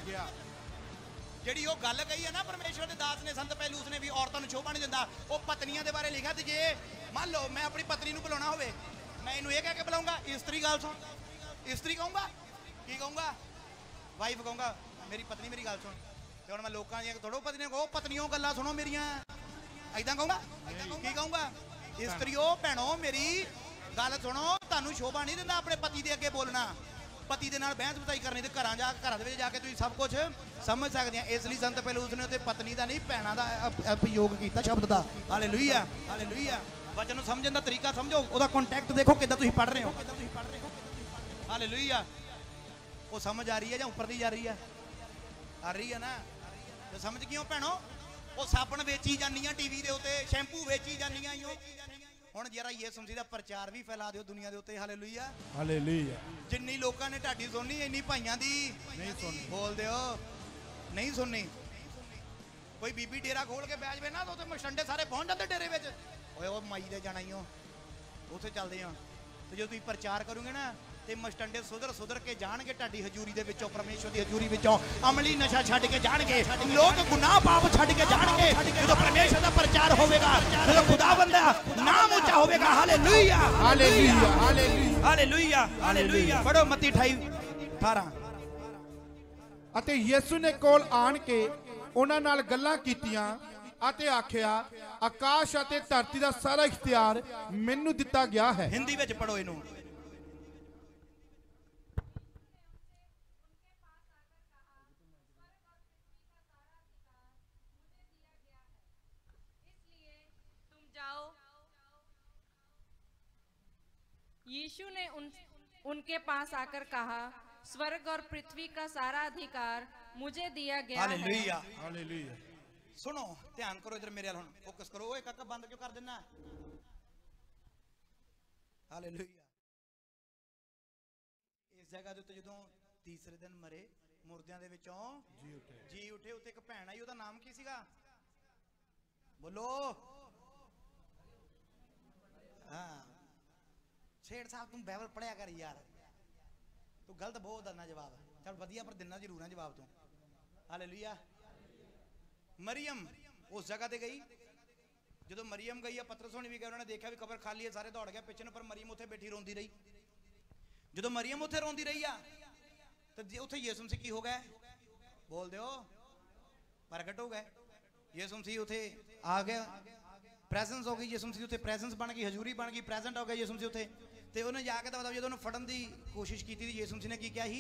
ਜਿਹੜੀ ਉਹ ਗੱਲ ਕਹੀ ਹੈ ਨਾ ਪਰਮੇਸ਼ਵਰ ਦੇ ਦਾਸ ਨੇ, ਸੰਤ ਪਲੂਸ ਨੇ, ਵੀ ਔਰਤਾਂ ਨੂੰ ਸ਼ੋਭਾ ਨਹੀਂ ਦਿੰਦਾ, ਉਹ ਪਤਨੀਆਂ ਦੇ ਬਾਰੇ ਲਿਖਿਆ। ਤੇ ਜੇ ਮੰਨ ਲਓ ਮੈਂ ਆਪਣੀ ਪਤਨੀ ਨੂੰ ਬੁਲਾਉਣਾ ਹੋਵੇ, ਮੈਂ ਇਹਨੂੰ ਇਹ ਕਹਿ ਕੇ ਬੁਲਾਉਂਗਾ ਇਸਤਰੀ। ਗੱਲ ਸੁਣ, ਇਸਤਰੀ ਕਹੂੰਗਾ, ਕੀ ਕਹੂੰਗਾ? ਵਾਈਫ ਕਹੂੰਗਾ, ਮੇਰੀ ਪਤਨੀ ਮੇਰੀ ਗੱਲ ਸੁਣ। ਤੇ ਹੁਣ ਮੈਂ ਲੋਕਾਂ ਦੀਆਂ ਥੋੜੋ ਪਤਨੀਆਂ ਕਹੋ, ਪਤਨੀਓ ਗੱਲਾਂ ਸੁਣੋ ਮੇਰੀਆਂ, ਐਦਾਂ ਕਹੂੰਗਾ? ਕੀ ਕਹੂੰਗਾ? ਇਸਤਰੀਓ ਭੈਣੋ ਮੇਰੀ ਗੱਲ ਸੁਣੋ, ਤੁਹਾਨੂੰ ਸ਼ੋਭਾ ਨਹੀਂ ਦਿੰਦਾ ਆਪਣੇ ਪਤੀ ਦੇ ਅੱਗੇ ਬੋਲਣਾ, ਪਤੀ ਦੇ ਨਾਲ ਬਹਿਸ ਬਤਾਈ ਕਰਨੀ। ਤੇ ਘਰਾਂ ਦੇ ਵਿੱਚ ਜਾ ਕੇ ਤੁਸੀਂ ਸਭ ਕੁਝ ਸਮਝ ਸਕਦੇ ਆ। ਇਸ ਲਈ ਸੰਤ ਪਲੂਸ ਨੇ ਉੱਤੇ ਪਤਨੀ ਦਾ ਨਹੀਂ ਭੈਣਾਂ ਦਾ ਉਪਯੋਗ ਕੀਤਾ ਸ਼ਬਦ ਦਾ। Hallelujah hallelujah. ਵਚਨ ਨੂੰ ਸਮਝਣ ਦਾ ਤਰੀਕਾ ਸਮਝੋ, ਉਹਦਾ ਕੰਟੈਕਟ ਦੇਖੋ ਕਿੱਦਾਂ ਤੁਸੀਂ ਪੜ੍ਹ ਰਹੇ ਹੋ। ਹਾਲੇਲੂਇਆ। ਉਹ ਸਮਝ ਆ ਰਹੀ ਹੈ ਜਾਂ ਉੱਪਰ ਦੀ ਜਾ ਰਹੀ ਹੈ? ਆ ਰਹੀ ਹੈ ਨਾ? ਤੇ ਸਮਝ ਗਿਓ ਭੈਣੋ। ਉਹ ਸਾਬਣ ਵੇਚੀ ਜਾਂਦੀਆਂ ਟੀਵੀ ਦੇ ਉੱਤੇ, ਸ਼ੈਂਪੂ ਵੇਚੀ ਜਾਂਦੀਆਂ। ਹੁਣ ਜਰਾ ਯਿਸੂ ਮਸੀਹ ਦਾ ਪ੍ਰਚਾਰ ਵੀ ਫੈਲਾ ਦਿਓ ਦੁਨੀਆ ਦੇ ਉੱਤੇ। Hallelujah hallelujah. ਜਿੰਨੀ ਲੋਕਾਂ ਨੇ ਢਾਡੀ ਸੁਣਨੀ, ਇੰਨੀ ਭਾਈਆਂ ਦੀ ਨਹੀਂ ਸੁਣਨੀ। ਬੋਲ ਦਿਓ ਨਹੀਂ ਸੁਣਨੀ। ਕੋਈ ਬੀਬੀ ਡੇਰਾ ਖੋਲ ਕੇ ਬੈਠ ਜਾਵੇ ਨਾ ਤਾਂ ਉੱਥੇ ਮਛੰਡੇ ਸਾਰੇ ਪਹੁੰਚ ਜਾਂਦੇ ਡੇਰੇ ਵਿੱਚ। ਓਏ ਉਹ ਮਾਈ ਦੇ ਜਾਣਾ ਹੀ ਉੱਥੇ ਚੱਲਦੇ ਆ। ਤੇ ਜਦੋਂ ਤੁਸੀਂ ਪ੍ਰਚਾਰ ਕਰੋਗੇ ਨਾ ਤੇ ਮਸਟੰਡੇ ਸੁਧਰ ਕੇ ਜਾਣਗੇ ਤੁਹਾਡੀ ਹਜ਼ੂਰੀ ਦੇ ਵਿੱਚੋਂ, ਪਰਮੇਸ਼ਵਰ ਦੀ ਹਜ਼ੂਰੀ ਵਿੱਚੋਂ। ਅਮਲੀ ਨਸ਼ਾ ਛੱਡ ਕੇ ਜਾਣਗੇ ਲੋਕ, ਗੁਨਾਹ ਪਾਪ ਛੱਡ ਕੇ ਜਾਣਗੇ ਜਦੋਂ ਪਰਮੇਸ਼ਵਰ ਦਾ ਪ੍ਰਚਾਰ ਹੋਵੇਗਾ, ਜਦੋਂ ਖੁਦਾਵੰਦ ਦਾ ਨਾਮ ਉੱਚਾ ਹੋਵੇਗਾ। Hallelujah hallelujah hallelujah hallelujah. ਪੜੋ ਮੱਤੀ 28:18। ਅਤੇ ਯਿਸੂ ਨੇ ਕੋਲ ਆਣ ਕੇ ਉਹਨਾਂ ਨਾਲ ਗੱਲਾਂ ਕੀਤੀਆਂ ਅਤੇ ਆਖਿਆ, ਆਕਾਸ਼ ਅਤੇ ਧਰਤੀ ਦਾ ਸਾਰਾ ਇਖਤਿਆਰ ਮੈਨੂੰ ਦਿੱਤਾ ਗਿਆ ਹੈ। ਹਿੰਦੀ ਵਿੱਚ ਪੜੋ ਇਹਨੂੰ। यीशु ने उनके पास आकर कहा, स्वर्ग और पृथ्वी का सारा अधिकार मुझे दिया गया है। Hallelujah hallelujah. सुनो ध्यान करो इधर मेरे वाल, फोकस करो। ओए काका बंद क्यों कर देना? हालेलुया। इस जगह ਦੇ ਉੱਤੇ ਜਦੋਂ ਤੀਸਰੇ ਦਿਨ ਮਰੇ ਮੁਰਦਿਆਂ ਦੇ ਵਿੱਚੋਂ ਜੀ ਉੱਠੇ ਉੱਤੇ ਇੱਕ ਭੈਣ ਆਈ, ਉਹਦਾ ਨਾਮ ਕੀ ਸੀਗਾ? ਬੋਲੋ। ਹਾਂ ਛੇੜ ਸਾਹਿਬ ਤੂੰ ਬਾਈਬਲ ਪੜਿਆ ਕਰ ਯਾਰ, ਤੂੰ ਗਲਤ ਬਹੁਤ ਦਿੰਦਾ ਜਵਾਬ। ਚਲ ਵਧੀਆ ਪਰ ਦਿੰਦਾ ਜ਼ਰੂਰ ਆ ਜਵਾਬ ਤੂੰ। ਹਾਲੇਲੂਇਆ। मरियम उस जगह ते गई, जो मरियम गई है पतरस होनी भी गए, उन्होंने देखा भी कबर खाली है, सारे दौड़ गए पिछे, पर मरियम उत्थे बैठी रोंदी रही। जो मरियम उत्थे रोंदी रही आ तो उत्थे यीशु मसीह की हो गए, बोल दो, प्रगट हो गए। यीशु मसीह उत्थे आ गया, प्रेजेंस हो गई यीशु मसीह उत्थे, प्रेजेंस बन गई, हजूरी बन गई, प्रेजेंट हो गया यीशु मसीह उत्थे। ते उन्हें जाके तो मतलब जो फड़न की कोशिश की थी यीशु मसीह ने की क्या ही,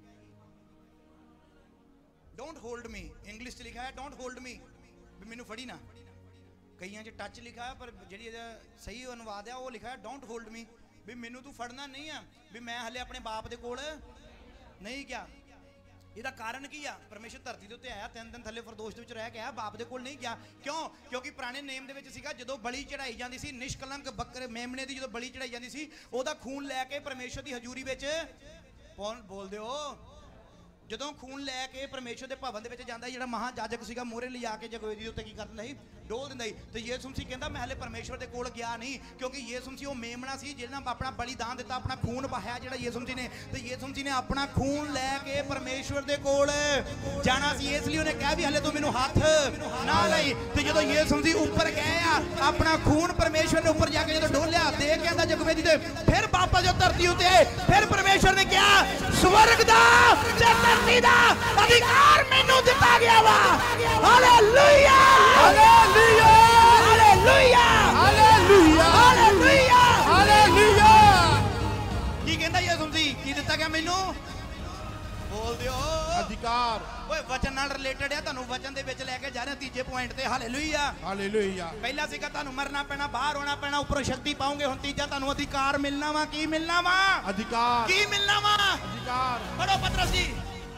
डोंट होल्ड मी, इंग्लिश च लिखा है डोंट होल्ड मी, भी मैनू फड़ी ना। कईयां च टच लिखा है, पर जी सही अनुवाद है वो लिखा है डोंट होल्ड मी, भी मैनू तू फड़ना नहीं है, भी मैं हले अपने बाप दे कोल नहीं गया। ਇਹਦਾ ਕਾਰਨ ਕੀ ਆ, ਪਰਮੇਸ਼ਰ ਧਰਤੀ ਦੇ ਉੱਤੇ ਆਇਆ, 3 ਦਿਨ ਥੱਲੇ ਫਰਦੋਸ਼ ਦੇ ਵਿੱਚ ਰਹਿ ਕੇ ਆਇਆ, ਬਾਪ ਦੇ ਕੋਲ ਨਹੀਂ ਗਿਆ। ਕਿਉਂ? ਕਿਉਂਕਿ ਪੁਰਾਣੇ ਨੇਮ ਦੇ ਵਿੱਚ ਸੀਗਾ ਜਦੋਂ ਬਲੀ ਚੜਾਈ ਜਾਂਦੀ ਸੀ, ਨਿਸ਼ਕਲੰਕ ਬੱਕਰੇ ਮੇਮਣੇ ਦੀ ਜਦੋਂ ਬਲੀ ਚੜਾਈ ਜਾਂਦੀ ਸੀ, ਉਹਦਾ ਖੂਨ ਲੈ ਕੇ ਪਰਮੇਸ਼ਰ ਦੀ ਹਜ਼ੂਰੀ ਵਿੱਚ ਬੋਲਦੇ ਹੋ, ਜਦੋਂ ਖੂਨ ਲੈ ਕੇ ਪਰਮੇਸ਼ਰ ਦੇ ਭਵਨ ਦੇ ਵਿੱਚ ਜਾਂਦਾ, ਜਿਹੜਾ ਮਹਾਜਾਜਕ ਸੀਗਾ ਮੋਹਰੇ ਲਿਜਾ ਕੇ ਜਗਵੇਦੀ ਦੇ ਉੱਤੇ ਕੀ ਕਰ ਦਿੰਦਾ ਸੀ, ਡੋਲ ਦਿੰਦਾ ਸੀ। ਤੇ ਯਿਸੂ ਮਸੀਹ ਕਹਿੰਦਾ ਮੈਂ ਹਲੇ ਪਰਮੇਸ਼ਰ ਦੇ ਕੋਲ ਗਿਆ ਨਹੀਂ, ਕਿਉਂਕਿ ਯਿਸੂ ਮਸੀਹ ਉਹ ਮੇਮਣਾ ਸੀ ਜਿਹਨਾਂ ਆਪਣਾ ਬਲੀਦਾਨ ਦਿੱਤਾ, ਆਪਣਾ ਖੂਨ ਬਹਾਇਆ ਜਿਹੜਾ ਯਿਸੂ ਮਸੀਹ ਨੇ, ਤੇ ਯਿਸੂ ਮਸੀਹ ਨੇ ਆਪਣਾ ਖੂਨ ਲੈ ਕੇ ਪਰਮੇਸ਼ਰ ਦੇ ਕੋਲ ਜਾਣਾ ਸੀ। ਇਸ ਲਈ ਉਹਨੇ ਕਿਹਾ ਵੀ ਹਲੇ ਤੂੰ ਮੈਨੂੰ ਹੱਥ ਨਾ ਲਾਈ। ਤੇ ਜਦੋਂ ਯਿਸੂ ਮਸੀਹ ਉੱਪਰ ਗਏ ਆ, ਆਪਣਾ ਖੂਨ ਪਰਮੇਸ਼ਰ ਨੇ ਉੱਪਰ ਜਾ ਕੇ ਜਦੋਂ ਡੋਲਿਆ, ਦੇ ਕੇ ਆਂਦਾ ਜਗਵੇਦੀ ਤੇ, ਫਿਰ ਵਾਪਸ ਜੋ ਧਰਤੀ ਉੱਤੇ ਆਏ, ਫਿਰ ਪਰਮੇਸ਼ਰ ਨੇ ਕਿਹਾ ਸਵਰਗ ਦਾ ਤੇ ਧਰਤੀ ਦਾ ਅਧਿਕਾਰ ਮੈਨੂੰ ਦਿੱਤਾ ਗਿਆ ਵਾ। Hallelujah, hallelujah, hallelujah, hallelujah, hallelujah, hallelujah. ਕੀ ਕਹਿੰਦਾ ਯਿਸੂ ਮਸੀਹ, ਕੀ ਦਿੱਤਾ ਗਿਆ ਮੈਨੂੰ? ਬੋਲ ਦਿਓ, ਅਧਿਕਾਰ। ਓਏ ਵਚਨ ਨਾਲ ਰਿਲੇਟਡ ਹੈ, ਤੁਹਾਨੂੰ ਵਚਨ ਦੇ ਵਿੱਚ ਲੈ ਕੇ ਜਾ ਰਹੇ ਤੀਜੇ ਪੁਆਇੰਟ ਤੇ। Hallelujah, hallelujah. ਪਹਿਲਾ ਸੀਗਾ ਤੁਹਾਨੂੰ ਮਰਨਾ ਪੈਣਾ, ਬਾਹਰ ਹੋਣਾ ਪੈਣਾ, ਉੱਪਰੋਂ ਸ਼ਕਤੀ ਪਾਉਂਗੇ। ਹੁਣ ਤੀਜਾ ਤੁਹਾਨੂੰ ਅਧਿਕਾਰ ਮਿਲਣਾ ਵਾ। ਕੀ ਮਿਲਣਾ ਵਾ? ਅਧਿਕਾਰ। ਕੀ ਮਿਲਣਾ ਵਾ? ਅਧਿਕਾਰ। ਪੜੋ ਪਤਰਸ ਜੀ।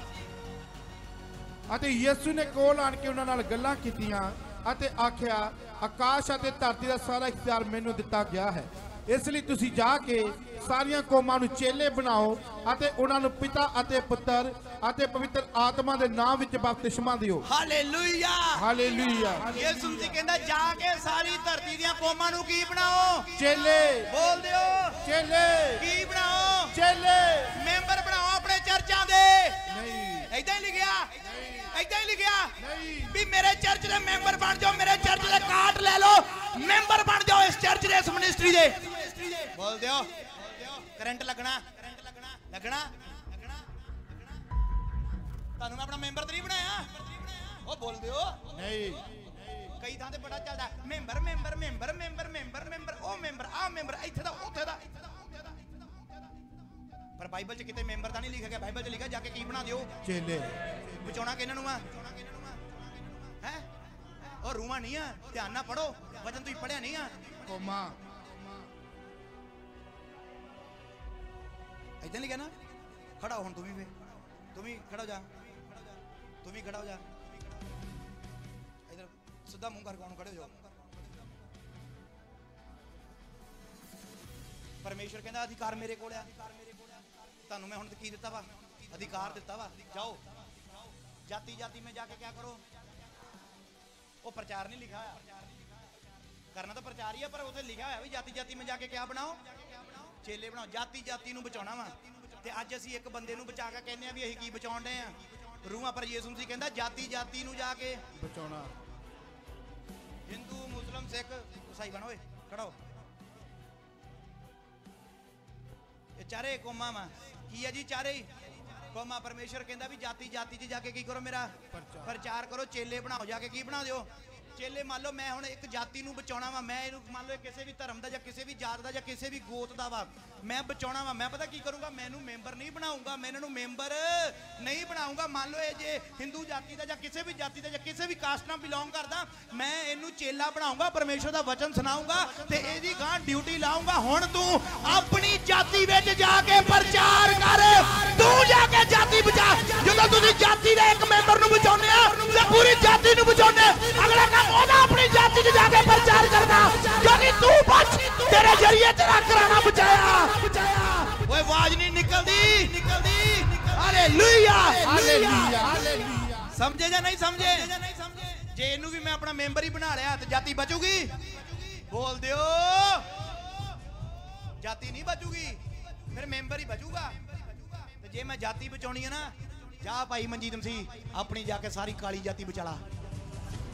ਅਤੇ ਯਿਸੂ ਨੇ ਕੋਲ ਆਣ ਕੇ ਉਹਨਾਂ ਨਾਲ ਗੱਲਾਂ ਕੀਤੀਆਂ ਅਤੇ ਆਖਿਆ ਆਕਾਸ਼ ਅਤੇ ਧਰਤੀ ਦਾ ਸਾਰਾ ਇਖਤਿਆਰ ਮੈਨੂੰ ਦਿੱਤਾ ਗਿਆ ਹੈ, ਇਸ ਲਈ ਤੁਸੀਂ ਜਾ ਕੇ ਸਾਰੀਆਂ ਕੌਮਾਂ ਨੂੰ ਚੇਲੇ ਬਣਾਓ ਅਤੇ ਉਹਨਾਂ ਨੂੰ ਪਿਤਾ ਅਤੇ ਪੁੱਤਰ ਅਤੇ ਪਵਿੱਤਰ ਆਤਮਾ ਦੇ ਨਾਮ ਵਿੱਚ ਬਪਤਿਸਮਾ ਦਿਓ। Hallelujah, hallelujah. ਯਿਸੂ ਮਸੀਹ ਕਹਿੰਦਾ ਜਾ ਕੇ ਸਾਰੀ ਧਰਤੀ ਦੀਆਂ ਕੌਮਾਂ ਨੂੰ ਕੀ ਬਣਾਓ? ਚੇਲੇ। ਬੋਲ ਦਿਓ, ਚੇਲੇ। ਕੀ ਬਣਾਓ? ਚੇਲੇ। ਮੈਂਬਰ ਬਣਾਓ ਆਪਣੇ ਚਰਚਾਂ ਦੇ। ਨਹੀਂ, ਏਦਾਂ ਹੀ ਲਿਖਿਆ, ਏਦਾਂ ਹੀ ਲਿਖਿਆ ਵੀ ਮੇਰੇ ਚਰਚ ਦੇ ਮੈਂਬਰ ਬਣ ਜਾਓ, ਮੇਰੇ ਚਰਚ ਦੇ ਕਾਰਡ ਲੈ ਲਓ, ਮੈਂਬਰ ਬਣ ਜਾਓ ਇਸ ਚਰਚ ਦੇ, ਇਸ ਮਿਨਿਸਟਰੀ ਦੇ। ਬੋਲ ਦਿਓ, ਕਰੰਟ ਲੱਗਣਾ, ਕਰੰਟ ਲੱਗਣਾ, ਲੱਗਣਾ, ਲੱਗਣਾ। ਤੁਹਾਨੂੰ ਮੈਂ ਆਪਣਾ ਮੈਂਬਰ ਤੇ ਨਹੀਂ ਬਣਾਇਆ। ਉਹ ਬੋਲ ਦਿਓ, ਨਹੀਂ। ਕਈ ਥਾਂ ਤੇ ਬੜਾ ਚੱਲਦਾ member, member, member, member, member, member, ਉਹ ਮੈਂਬਰ, ਆਹ ਮੈਂਬਰ, ਇੱਥੇ ਦਾ, ਉੱਥੇ ਦਾ। ਪਰ ਬਾਈਬਲ 'ਚ ਕਿਤੇ ਮੈਂਬਰ ਦਾ ਨਹੀਂ ਲਿਖਿਆ ਗਿਆ। ਬਾਈਬਲ 'ਚ ਲਿਖਿਆ ਜਾ ਕੇ ਕੀ ਬਣਾ ਦਿਓ? ਚੇਲੇ। ਬਚਾਉਣਾ ਕਿਹਨਾਂ ਨੂੰ ਆ? ਹੈ ਉਹ ਰੂਹਾਂ ਨਹੀਂ ਆ। ਧਿਆਨ ਨਾਲ ਪੜੋ, ਵਚਨ ਤੁਸੀਂ ਪੜਿਆ ਨਹੀਂ ਆ। ਕੋਮਾ ਏਦਾਂ ਲਿਖਿਆ ਨਾ। ਖੜਾ ਹੋ ਹੁਣ ਤੂੰ ਵੀ, ਵੇ ਤੂੰ ਵੀ ਖੜਾ ਹੋ ਜਾ, ਤੂੰ ਵੀ ਖੜਾ ਹੋ ਜਾ। ਇਧਰ ਸਿੱਧਾ ਮੂੰਹ ਕਰਕੇ ਖੜੇ ਹੋ ਜਾਓ। ਪਰਮੇਸ਼ਰ ਕਹਿੰਦਾ ਅਧਿਕਾਰ ਮੇਰੇ ਕੋਲ ਆ। ਤੁਹਾਨੂੰ ਮੈਂ ਹੁਣ ਕੀ ਦਿੱਤਾ ਵਾ? ਅਧਿਕਾਰ ਦਿੱਤਾ ਵਾ। ਜਾਓ ਜਾਤੀ ਜਾਤੀ में जाके क्या करो? वो प्रचार नहीं लिखा है, करना तो प्रचार ही है, पर उसे लिखा है भी जाति जाति में जाके क्या बनाओ? चेले बनाओ। जाति जाति नूं बचाउणा वा। ते अज असीं एक बंदे नूं बचा के कहने भी असीं की बचाउण डे आ रूहां, पर यीशु मसीह कहंदा जाति जाति नूं जाके बचाउणा। हिंदू मुस्लिम सिख ईसाई बनो, खड़ो। ये चारे कौमां वा। की है जी? चारे ही कौमां। परमेश्वर कहंदा भी जाति जाति च जाके की करो? मेरा प्रचार करो। चेले बनाओ। जाके की बना दिओ? चेले। मान लो मैं हुण एक जाति नूं बचाउणा वा, मैं इहनूं मान लो किसी भी धर्म दा जां किसी भी जात दा जां किसी भी गोत दा वा, मैं बचाउणा वा। मैं पता की करूंगा? मैं इहनूं मैंबर नहीं बनाऊंगा, मैं इहनूं मैंबर नहीं बनाऊंगा। मान लो ये जे हिंदू जाति दा जां किसी भी जाति दा जां किसी भी कास्ट नाल बिलोंग करदा, मैं इहनूं चेला बनाऊंगा, परमेश्वर दा वचन सुनाऊंगा ते इहदी गां ड्यूटी लाऊंगा। हुण तू अपनी जाति विच जाके प्रचार कर, तू जाके जाति बचा। जदों तुसीं जाति दे एक मैंबर नूं बचाउने आ ते पूरी जाति नूं बचाउने, अगला काम ओदा अपनी जाति च जाके प्रचार करना, क्योंकि तू बच, तेरे जरिए तेरा घराना बचाया। ओए आवाज नहीं निकलदी, निकलदी। Hallelujah, hallelujah, hallelujah. समझे या नहीं समझे? जे इनू भी मैं अपना मैंबर ही बना लिया तो जाति बचूगी? बोल दियो, जाति नहीं बचूगी, फिर मैंबर ही बचूगा। तो जे मैं जाति बचाउणी है ना, जा भाई मनजीत मसीह अपनी जाके सारी काली जाति बचाला।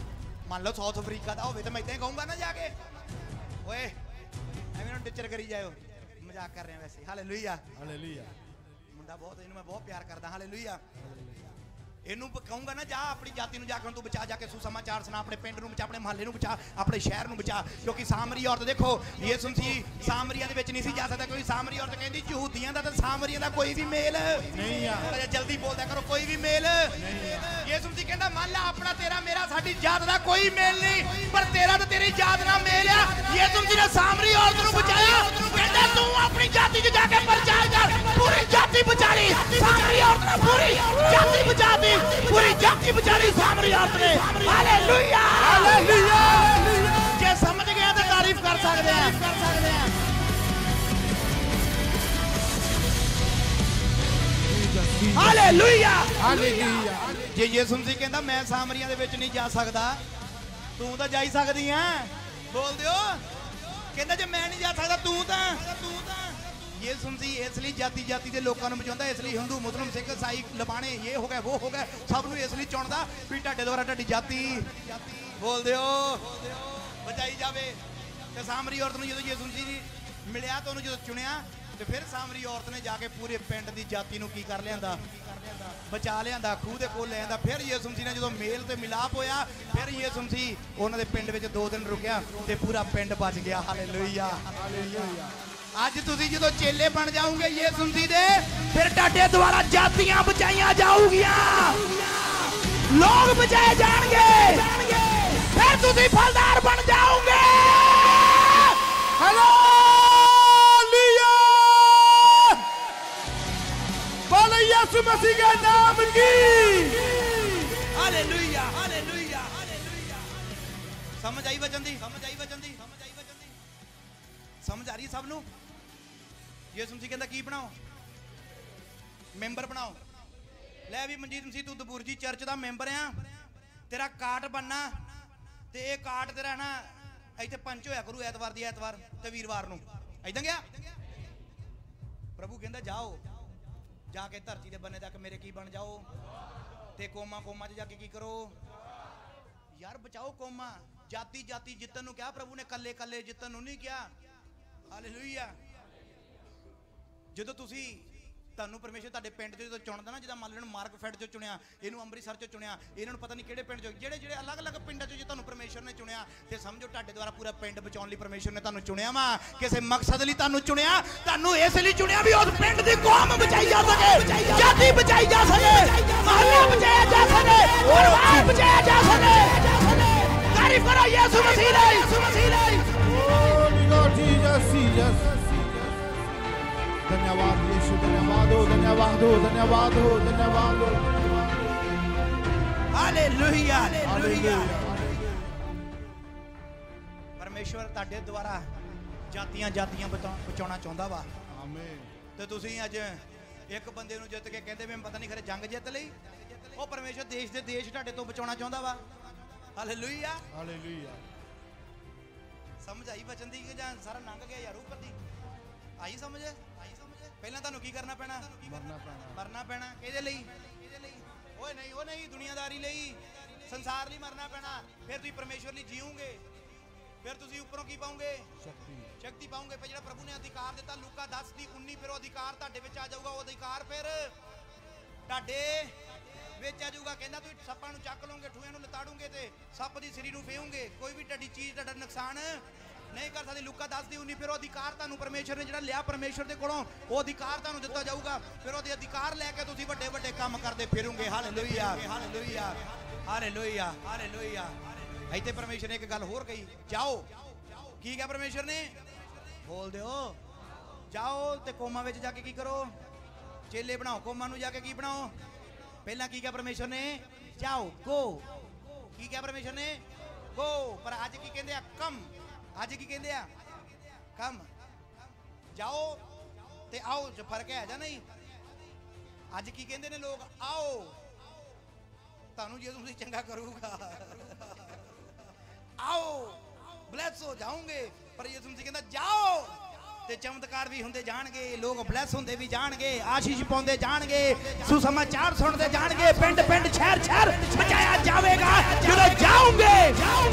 मान लो साउथ अफ्रीका का होवे तो मैं इदां कहूंगा ना जाके ओए एवें ना टिचर करी जाओ मजाक कर रहे हैं वैसे हालेलुया हालेलुया मुंडा बहुत इन्हू मैं बहुत प्यार करदा हालेलुया इनू कहूंगा ना जा अपनी जाति नू जाके तू बचा जाके सुसमाचार सुना अपने पिंड नू बचा अपने महल्ले नू बचा अपने शहर नू बचा क्योंकि सामरी औरत देखो यीशु मसीह सामरिया दे विच नहीं सी जा सकदा कोई सामरी औरत कहंदी यहूदियां दा ते सामरिया दा कोई भी मेल नहीं है जल्दी बोलदा करो कोई भी मेल नहीं है यीशु मसीह कहंदा मान ला अपना तेरा मेरा साडी जात दा कोई मेल नहीं पर तेरा ते तेरी जात नाल मेल आ यीशु मसीह ने सामरी औरत नू बचाया कहंदा तू अपनी जाति च जाके प्रचार कर पूरी जाति बचा ली सामरी औरत ने पूरी जाति बचा दी पूरी जाति बेचारी सामरी औरत ने हालेलुया हालेलुया जे समझ गया तो तारीफ कर सकते हैं हालेलुया हालेलुया जे यीशु मसीह कहंदा मैं सामरिया दे विच नहीं जा सकदा तू तां जा सकदी है बोल दियो कहंदा जे मैं नहीं जा सकदा तू तां यीशु मसीह इसलिए जाति जाति के लोगों को बचाता इसलिए हिंदू मुस्लिम सिख ईसाई लबाने ये हो गए वो हो गए सब नूं इसलिए चुनदा भी तुहाडे द्वारा तुहाडी जाति बोल दिओ बचाई जावे ते सामरी औरत नूं जदों यीशु मसीह मिलिया तो उन्होंने जदों चुनिया तो फिर सामरी औरत ने जाके पूरे पिंड की जाति नूं की कर लियांदा बचा लियांदा खूह दे कोल ले आंदा फिर यीशु मसीह ने जदों मेल ते मिलाप होया फिर यीशु मसीह उन्हां दे पिंड विच 2 दिन रुकिया ते पूरा पिंड बच गया हालेलुया हालेलुया आज तुसी जो चेले बन जाओगे यीशु मसीह दे फिर तुहाडे द्वारा जातियां बचाईयां जाऊगियां लोग बचाए जाएंगे फिर तुसी फलदार बन जाओगे हालेलुया बोलो यीशु मसीह के नाम की हालेलुया हालेलुया हालेलुया समझ आई वचन दी समझ आई वचन दी समझ आई वचन दी समझ आ रही सब नूं यीशु मसीह कहंदा की बनाओ मैंबर बनाओ लै भी मनजीत मसीह तू दबूरजी चर्च दा मैंबर आ तेरा कार्ड बनना ते ये कार्ड तेरा ना इत्थे पंच होया करू ऐतवार दी ऐतवार ते वीरवार नूं इदां गया प्रभु कहंदा जाओ जाके धरती दे बन्ने तक मेरे की बन जाओ ते कोमा कोमा च जाके की करो यार बचाओ कोमा जाति जाति जितन नूं क्या प्रभु ने कल्ले कल्ले जितन नूं नहीं क्या हालेलुया ਜਦੋਂ ਤੁਸੀਂ ਤੁਹਾਨੂੰ ਪਰਮੇਸ਼ਰ ਤੁਹਾਡੇ ਪਿੰਡ 'ਚ ਜਦੋਂ ਚੁਣਦਾ ਨਾ ਜਿੱਦਾਂ ਮੰਨ ਲਓ ਮਾਰਕਫੈਟ 'ਚੋਂ ਚੁਣਿਆ ਇਹਨੂੰ ਅੰਮ੍ਰਿਤਸਰ 'ਚੋਂ ਚੁਣਿਆ ਇਹਨਾਂ ਨੂੰ ਪਤਾ ਨਹੀਂ ਕਿਹੜੇ ਪਿੰਡ 'ਚੋਂ ਜਿਹੜੇ ਅਲੱਗ-ਅਲੱਗ ਪਿੰਡਾਂ 'ਚੋਂ ਜੇ ਤੁਹਾਨੂੰ ਪਰਮੇਸ਼ਰ ਨੇ ਚੁਣਿਆ ਤੇ ਸਮਝੋ ਤੁਹਾਡੇ ਦੁਆਰਾ ਪੂਰਾ ਪਿੰਡ ਬਚਾਉਣ ਲਈ ਪਰਮੇਸ਼ਰ ਨੇ ਤੁਹਾਨੂੰ ਚੁਣਿਆ ਵਾ ਕਿਸੇ ਮਕਸਦ ਲਈ ਤੁਹਾਨੂੰ ਚੁਣਿਆ ਤੁਹਾਨੂੰ ਇਸ ਲਈ ਚੁਣਿਆ ਵੀ ਉਸ ਪਿੰਡ ਦੀ ਕੌਮ ਬਚਾਈ ਜਾ ਸਕੇ ਜਾਤੀ ਬਚਾਈ ਜਾ ਸਕੇ ਮਹੱਲਾ ਬਚਾਇਆ ਜਾ ਸਕੇ ਪਰਿਵਾਰ ਬਚਾਇਆ ਜਾ ਸਕੇ ਤਾਰੀਫ ਕਰੋ ਯਿਸੂ ਮਸੀਹ ਲਈ ਯਿਸੂ ਮਸੀਹ ਲਈ Holy Lord Jesus Jesus धन्यवाद यीशु धन्यवाद हो धन्यवाद हो धन्यवाद हो धन्यवाद हो हालेलुया हालेलुया परमेश्वर ਤੁਹਾਡੇ ਦੁਆਰਾ ਜਾਤੀਆਂ ਜਾਤੀਆਂ ਬਚਾਉਣਾ ਚਾਹੁੰਦਾ ਵਾ ਆਮੀਨ ਤੇ ਤੁਸੀਂ ਅੱਜ ਇੱਕ ਬੰਦੇ ਨੂੰ ਜਿੱਤ ਕੇ ਕਹਿੰਦੇ ਮੈਂ ਪਤਾ ਨਹੀਂ ਖਰੇ ਜੰਗ ਜਿੱਤ ਲਈ ਉਹ ਪਰਮੇਸ਼ਰ ਦੇਸ਼ ਦੇ ਦੇਸ਼ ਤੁਹਾਡੇ ਤੋਂ ਬਚਾਉਣਾ ਚਾਹੁੰਦਾ ਵਾ ਹਾਲੇਲੂਇਆ ਹਾਲੇਲੂਇਆ ਸਮਝ ਆਈ ਬਚਨ ਦੀ ਕਿ ਜਾਂ ਸਾਰਾ ਲੰਘ ਗਿਆ ਯਾਰ ਉੱਪਰ ਦੀ ਆਈ ਸਮਝ ਪਹਿਲਾਂ ਤੁਹਾਨੂੰ ਕੀ ਕਰਨਾ ਪੈਣਾ ਮਰਨਾ ਪੈਣਾ ਕਿਹਦੇ ਲਈ ਓਏ ਨਹੀਂ ਉਹ ਨਹੀਂ ਦੁਨੀਆਦਾਰੀ ਲਈ ਸੰਸਾਰ ਲਈ ਮਰਨਾ ਪੈਣਾ ਫਿਰ ਤੁਸੀਂ ਪਰਮੇਸ਼ਵਰ ਲਈ ਜੀਓਗੇ ਫਿਰ ਤੁਸੀਂ ਉੱਪਰੋਂ ਕੀ ਪਾਓਗੇ ਸ਼ਕਤੀ ਪਾਓਗੇ ਫਿਰ ਜਿਹੜਾ ਪ੍ਰਭੂ ਨੇ ਅਧਿਕਾਰ ਦਿੱਤਾ ਲੂਕਾ 10:19 ਫਿਰ ਉਹ ਅਧਿਕਾਰ ਤੁਹਾਡੇ ਵਿੱਚ ਆ ਜਾਊਗਾ ਉਹ ਅਧਿਕਾਰ ਫਿਰ ਤੁਹਾਡੇ ਵਿੱਚ ਆ ਜਾਊਗਾ ਕਹਿੰਦਾ ਤੁਸੀਂ ਸੱਪਾਂ ਨੂੰ ਚੱਕ ਲਓਗੇ ਠੂਆਂ ਨੂੰ ਲਤਾੜੋਗੇ ਤੇ ਸੱਪ ਦੀ ਸਿਰੀ ਨੂੰ ਫੇਉਂਗੇ ਕੋਈ ਵੀ ਤੁਹਾਡੀ ਚੀਜ਼ ਤੁਹਾਡਾ ਨੁਕਸਾਨ नहीं कर सकती लूका 10:19 फिर अधिकार तुहानू परमेश्वर ने जिहड़ा लिया परमेश्वर दे कोलों वो अधिकार तुहानू दिता जाऊगा फिर वो अधिकार लैके तुसीं वड्डे वड्डे काम करदे फिरोगे हालेलुया हालेलुया हालेलुया हालेलुया इत्थे परमेश्वर ने एक गल होर कही जाओ की कहा परमेश्वर ने बोल दिओ जाओ ते कोमा विच जाके की करो चेले बनाओ कोमा नू जाके की बनाओ पहला की कहा परमेश्वर ने जाओ गो की कहा परमेश्वर ने गो पर अज की कहंदे आ कम आज की कहते हैं कम जाओ ते आओ जो फर्क है जा नहीं आज की कहते ने लोग आओ तानू जे तुम चंगा करूगा आओ ब्लेस हो जाओगे पर ये तुमसे कहता जाओ ते चमत्कार भी होंदे जाणगे लोग ब्लेस होंदे भी जाणगे आशीष पाउंदे जाणगे सुसमाचार सुनते जाणगे पिंड पिंड शहर शहर बचाया जाएगा जदों जाओगे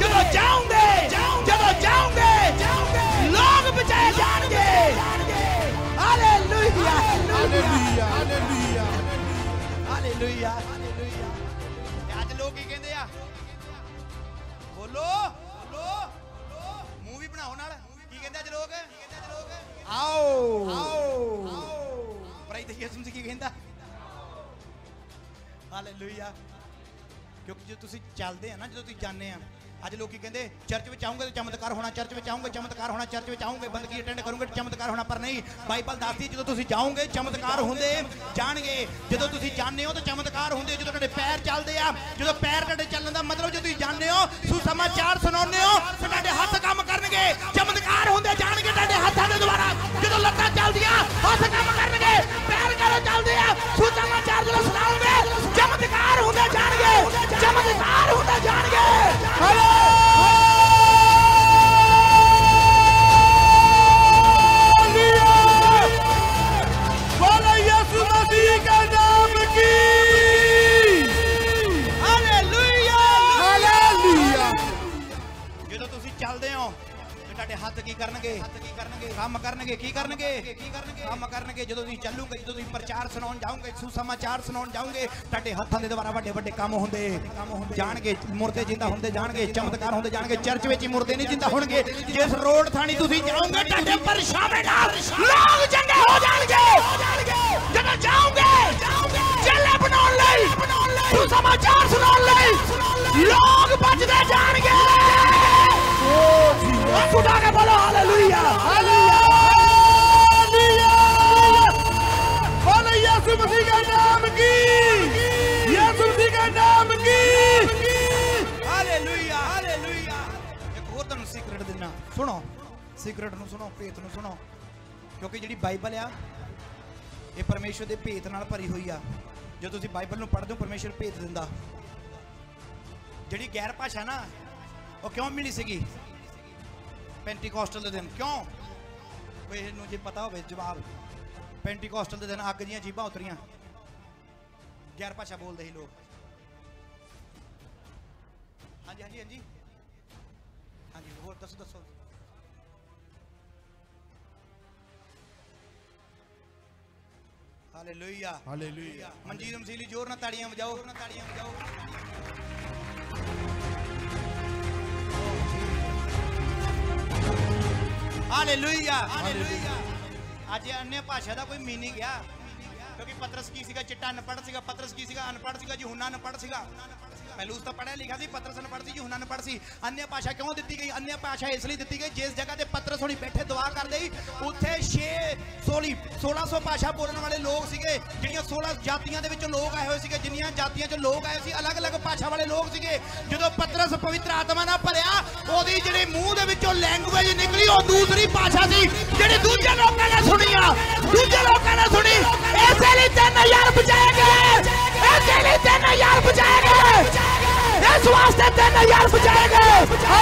क्योंकि जो तुसी चलते हैं ना, जो तुसी जाने हैं, आज लोग कहते चर्च में आऊंगे तो चमत्कार होना, चर्च में आऊंगे चमत्कार होना, चर्च में आऊंगे बंदगी अटेंड करूंगे चमत्कार होना, पर नहीं। बाइबल दसदी जो तुसी जाओगे चमत्कार होंदे जाणगे, जो तुसी जाने हो तो चमत्कार होंदे, जो तुहाडे पैर चलदे आ, जो पैर तुहाडे चलण दा मतलब जो तुसी जाने हो सुसमाचार सुनाउने हो तो तुहाडे हत्थ काम करनगे, चमत्कार होंदे जाणगे तुहाडे हत्थां दे द्वारा। जो लत्तां चलदियां हत्थ काम करनगे, पैर करो चलदे आ, सुसमाचार जो सुनाओगे चमत्कार होंदे जाणगे, चमत्कार होंदे जाणगे। हेलो बोलो यीशु मसीह का नाम की हालेलुया हालेलुया। जो तुसी चलदे हो ਤੁਹਾਡੇ ਹੱਥ ਕੀ ਕਰਨਗੇ, ਕੰਮ ਕਰਨਗੇ, ਕੀ ਕਰਨਗੇ, ਕੰਮ ਕਰਨਗੇ। ਜਦੋਂ ਤੁਸੀਂ ਚੱਲੂਗੇ, ਜਦੋਂ ਤੁਸੀਂ ਪ੍ਰਚਾਰ ਸੁਣਾਉਣ ਜਾਓਗੇ, ਸੁਸਮਾਚਾਰ ਸੁਣਾਉਣ ਜਾਓਗੇ, ਤੁਹਾਡੇ ਹੱਥਾਂ ਦੇ ਦੁਆਰਾ ਵੱਡੇ ਵੱਡੇ ਕੰਮ ਹੁੰਦੇ ਜਾਣਗੇ, ਮੁਰਦੇ ਜਿੰਦਾ ਹੁੰਦੇ ਜਾਣਗੇ, ਚਮਤਕਾਰ ਹੁੰਦੇ ਜਾਣਗੇ। ਚਰਚ ਵਿੱਚ ਹੀ ਮੁਰਦੇ ਨਹੀਂ ਜਿੰਦਾ ਹੋਣਗੇ। ਜਿਸ ਰੋਡ ਥਾਣੀ ਤੁਸੀਂ ਜਾਓਗੇ ਤੁਹਾਡੇ ਪਰਛਾਵੇਂ ਨਾਲ ਲੋਕ ਚੰਗੇ ਹੋ ਜਾਣਗੇ। ਜਦੋਂ ਜਾਓਗੇ ਚੱਲੇ ਬਣਾਉਣ ਲਈ, ਸੁਸਮਾਚਾਰ ਸੁਣਾਉਣ ਲਈ ਲੋਕ ਬਚਦੇ ਜਾਣਗੇ। खुदा के बोलो हालेलुया हालेलुया। बोलो यीशु मसीह का नाम की, यीशु मसीह का नाम की हालेलुया हालेलुया। एक और तुहानू सीक्रेट देना, सुनो सीक्रेट नू सुनो, भेत नू सुनो, क्योंकि जिहड़ी बाइबल आ ये परमेश्वर दे भेत नाल भरी हुई आ। जो तुसीं बाइबल नू पढ़दे हो परमेश्वर भेत दिंदा। जिहड़ी गैर भाषा ना वो क्यों मिली सीगी पेंटीकोस्टल के दिन, क्यों कोई जे पता हो जवाब। पेंटीकोस्टल के दिन अग दियां जीबां उतरियां, गैर भाषा बोलते ही लोग। हाँ जी हाँ जी हाँ जी हाँ जी, होर दसो दसो। Hallelujah hallelujah. मंजीत मसीली जोर ना ताड़ियां बजाओ, ताड़ियां बजाओ। Hallelujah hallelujah. आज अन्य भाषा का कोई मीनिंग है, क्योंकि पतरस की सीगा चिट्टा अनपढ़ सीगा, पतरस की सीगा अनपढ़ सीगा, यूहन्ना अनपढ़ सीगा। पहलूस तो पढ़ा लिखा सी, पतरस अनपढ़ सी, यूहन्ना अनपढ़ सी। अन्य भाषा क्यों दी गई? अन्य भाषा इसलिए दी गई जिस जगह ते पतरस होनी बैठे दुआ कर दी उत्थे 1600 भाषा बोलने वाले लोग सीगे, जिहड़ियां 16 जातियां दे विचों लोग आए हुए सीगे, जिन्नियां जातियां चों लोग आए सी अलग अलग भाषा वाले लोग सीगे। जदों पतरस पवित्र आत्मा नाल भरिया ओदी जिहड़ी मूंह दे विचों लैंग्वेज निकली ओ दूसरी भाषा सी जिहड़ी दूजे लोकां ने सुनी आ, दूजे लोकां ने सुनी। ऐसे लिए 3000 बचाए गए, ऐसे लिए 3000 बचाए गए, इस वास्ते 3000 बचाए गए।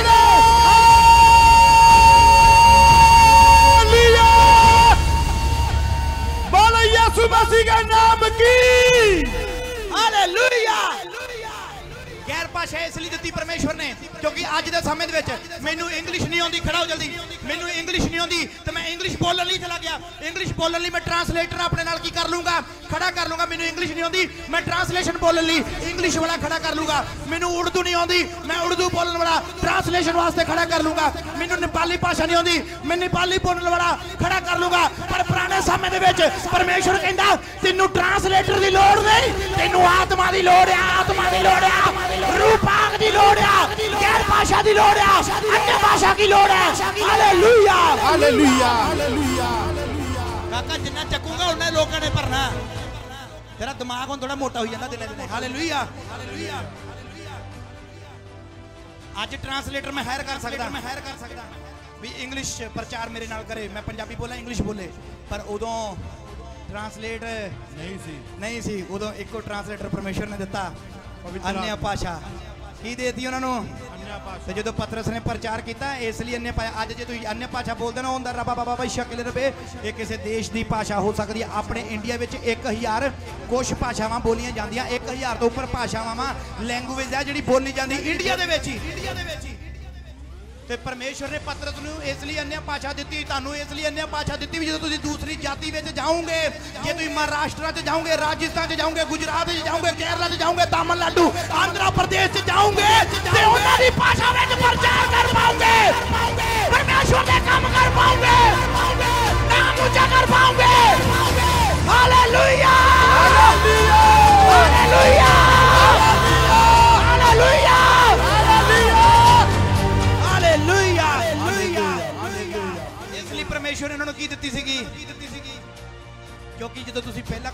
बोलो यीशु मसीह के नाम की हालेलुया। गैर भाषा इसलिए दी परमेश्वर ने क्योंकि अज के समय मैनू इंग्लिश नहीं आती, खड़ा हो जल्दी, मैनू इंग्लिश नहीं आती तो मैं इंग्लिश बोलने लिए चला गया। इंग्लिश बोलने लिए मैं ट्रांसलेटर अपने नाल की कर लूंगा, खड़ा कर लूंगा। मैनू इंग्लिश नहीं आती, मैं ट्रांसलेशन बोलने लिए इंग्लिश वाला खड़ा कर लूंगा। मैनू उर्दू नहीं आती, मैं उर्दू बोलने वाला ट्रांसलेशन वास्ते खड़ा कर लूंगा। मैनू नेपाली भाषा नहीं आती, मैं नेपाली बोलने वाला खड़ा कर लूंगा। पर पुराने समय के परमेश्वर कहता तेनू ट्रांसलेटर की लोड़ नहीं, तेनू आत्मा की लोड़ है, आत्मा की लोड़ है, रूपांग की लोड़ है, गैर भाषा की लोड़ है, अन्य भाषा की लोड़ है। Hallelujah hallelujah hallelujah. काका जिन्ना चकूंगा उन्हें लोगों ने भरना, तेरा दिमाग हुण थोड़ा मोटा हो जाता दिने दिने। Hallelujah hallelujah. आज ट्रांसलेटर मैं हायर कर सकदा भी इंग्लिश प्रचार मेरे नाल करे, मैं पंजाबी बोला इंग्लिश बोले। पर उदों ट्रांसलेट नहीं सी उदों एको ट्रांसलेटर परमेश्वर ने दिता, अन्य भाषा की देती उन्होंने। जो पतरस ने प्रचार किया इसलिए अन्य भाषा। अज जो तुम अन्य भाषा बोलते ना उनका रबा बाबा भाई शक्ल रबे, ये किसी देश की भाषा हो सकती है। अपने इंडिया में 1000 कुछ भाषावां बोलियां जांदियां, 1000 तो उपर भाषावां लैंगुएज है जी बोली जाती इंडिया के। ते परमेश्वर ने पतरस नूं इसलिए अन्य भाषा दी, तुहानूं इसलिए अन्य भाषा दी भी जो तुसीं दूसरी जाति में जाओगे, जे तुसीं महाराष्ट्र च जाओगे, राजस्थान च जाओगे, गुजरात च जाओगे, केरला च जाओगे, तमिलनाडु आंध्र प्रदेश च जाओगे ते उन्हां दी भाषा में प्रचार कर पाओगे, परमेश्वर दे काम कर पाओगे, नाम ऊंचा कर पाओगे। हालेलुया हालेलुया हालेलुया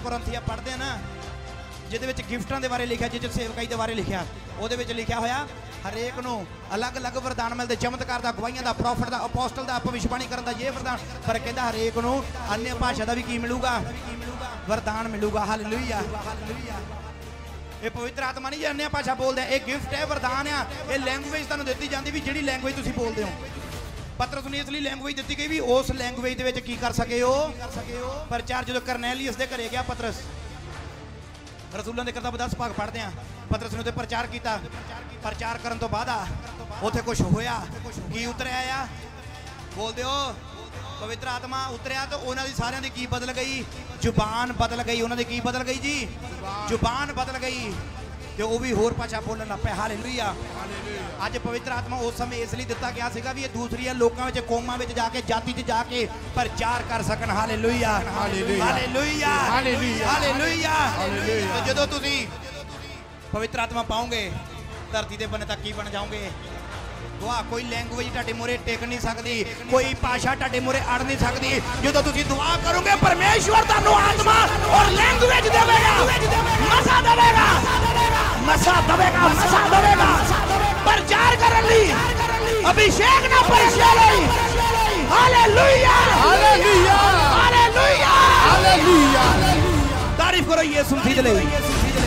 ਕੋਰਿੰਥੀਆ ਪੜ੍ਹਦੇ ਆ ਨਾ, ਜਿਹਦੇ ਵਿੱਚ ਗਿਫਟਾਂ ਦੇ ਬਾਰੇ ਲਿਖਿਆ, ਜਿਹਦੇ ਸੇਵਕਾਈ ਦੇ ਬਾਰੇ ਲਿਖਿਆ, ਉਹਦੇ ਵਿੱਚ ਲਿਖਿਆ ਹੋਇਆ ਹਰੇਕ ਨੂੰ ਅਲੱਗ-ਅਲੱਗ ਵਰਦਾਨ ਮਿਲਦੇ, ਚਮਤਕਾਰ ਦਾ, ਗਵਾਹੀਆਂ ਦਾ, ਪ੍ਰੋਫਿਟ ਦਾ, ਅਪੋਸਟਲ ਦਾ, ਭਵਿੱਖਬਾਣੀ ਕਰਨ ਦਾ, ਇਹ ਵਰਦਾਨ। ਪਰ ਕਹਿੰਦਾ ਹਰੇਕ ਨੂੰ ਅਨਿਆ ਭਾਸ਼ਾ ਦਾ ਵੀ ਕੀ ਮਿਲੂਗਾ? ਵਰਦਾਨ ਮਿਲੂਗਾ। ਹਾਲੇਲੂਇਆ। ਇਹ ਪਵਿੱਤਰ ਆਤਮਾ ਨਹੀਂ ਜੇ ਅਨਿਆ ਭਾਸ਼ਾ ਬੋਲਦੇ, ਇਹ ਗਿਫਟ ਹੈ, ਵਰਦਾਨ ਆ। ਇਹ ਲੈਂਗੁਏਜ ਤੁਹਾਨੂੰ ਦਿੱਤੀ ਜਾਂਦੀ ਵੀ ਜਿਹੜੀ ਲੈਂਗੁਏਜ ਤੁਸੀਂ ਬੋਲਦੇ ਹੋ। ਪਤਰਸ ਨੂੰ ਇਸ ਲਈ ਲੈਂਗੁਏਜ ਦਿੱਤੀ ਗਈ ਵੀ ਉਸ ਲੈਂਗੁਏਜ ਦੇ ਵਿੱਚ ਕੀ ਕਰ ਸਕੇ ਹੋ? ਪ੍ਰਚਾਰ। ਜਦੋਂ ਕਰਨੈਲੀਅਸ ਦੇ ਘਰੇ ਗਿਆ ਪਤਰਸ, ਰਸੂਲਾਂ ਦੇ ਕਿਤਾਬ 10 ਭਾਗ ਪੜ੍ਹਦੇ ਆ, ਪਤਰਸ ਨੇ ਉੱਤੇ ਪ੍ਰਚਾਰ ਕੀਤਾ। ਪ੍ਰਚਾਰ ਕਰਨ ਤੋਂ ਬਾਅਦ ਉੱਥੇ ਕੁਝ ਹੋਇਆ। ਕੀ ਉਤਰਿਆ ਆ? ਬੋਲਦੇ ਹੋ। ਪਵਿੱਤਰ ਆਤਮਾ ਉਤਰਿਆ ਤਾਂ ਉਹਨਾਂ ਦੀ ਸਾਰਿਆਂ ਦੀ ਕੀ ਬਦਲ ਗਈ? ਜ਼ੁਬਾਨ ਬਦਲ ਗਈ। ਉਹਨਾਂ ਦੀ ਕੀ ਬਦਲ ਗਈ ਜੀ? ਜ਼ੁਬਾਨ ਬਦਲ ਗਈ ਤੇ ਉਹ ਵੀ ਹੋਰ ਭਾਸ਼ਾ ਬੋਲਣ ਲੱਗ ਪਏ। ਹਾਲੇਲੂਇਆ। ਅੱਜ ਪਵਿੱਤਰ ਆਤਮਾ ਉਸ ਸਮੇਂ ਇਸ ਲਈ ਦਿੱਤਾ ਗਿਆ ਸੀਗਾ ਵੀ ਇਹ ਦੂਸਰੀਆਂ ਲੋਕਾਂ ਵਿੱਚ, ਕੌਮਾਂ ਵਿੱਚ ਜਾ ਕੇ, ਜਾਤੀ 'ਚ ਜਾ ਕੇ ਪ੍ਰਚਾਰ ਕਰ ਸਕਣ। ਹਾਲੇਲੂਇਆ। ਹਾਲੇਲੂਇਆ। ਹਾਲੇਲੂਇਆ। ਹਾਲੇਲੂਇਆ। ਜਦੋਂ ਤੁਸੀਂ ਪਵਿੱਤਰ ਆਤਮਾ ਪਾਓਗੇ, ਧਰਤੀ ਦੇ ਬੰਨੇ ਤੱਕ ਕੀ ਬਣ ਜਾਓਗੇ? ਦੁਆ। ਕੋਈ ਲੈਂਗੁਏਜ ਤੁਹਾਡੇ ਮੂਹਰੇ ਟਿਕ ਨਹੀਂ ਸਕਦੀ, ਕੋਈ ਭਾਸ਼ਾ ਤੁਹਾਡੇ ਮੂਹਰੇ ਅੜ ਨਹੀਂ ਸਕਦੀ। ਜਦੋਂ ਤੁਸੀਂ ਦੁਆ ਕਰੋਗੇ, ਪਰਮੇਸ਼ਵਰ ਤੁਹਾਨੂੰ ਆਤਮਾ ਔਰ ਲੈਂਗੁਏਜ ਦੇਵੇਗਾ, ਮਸਾ ਦੇਵੇਗਾ, ਮਸਾ ਦੇਵੇਗਾ, ਮਸਾ ਦੇਵੇਗਾ ਪ੍ਰਚਾਰ ਕਰਨ ਲਈ, ਅਭਿਸ਼ੇਕ ਨਾ ਪਰਿਸ਼ਾ ਲਈ। ਹਾਲੇਲੂਇਆ। ਹਾਲੇਲੂਇਆ। ਹਾਲੇਲੂਇਆ। ਹਾਲੇਲੂਇਆ। ਤਾਰੀਫ ਕਰੋ ਯਿਸੂ ਮਸੀਹ ਦੇ ਲਈ।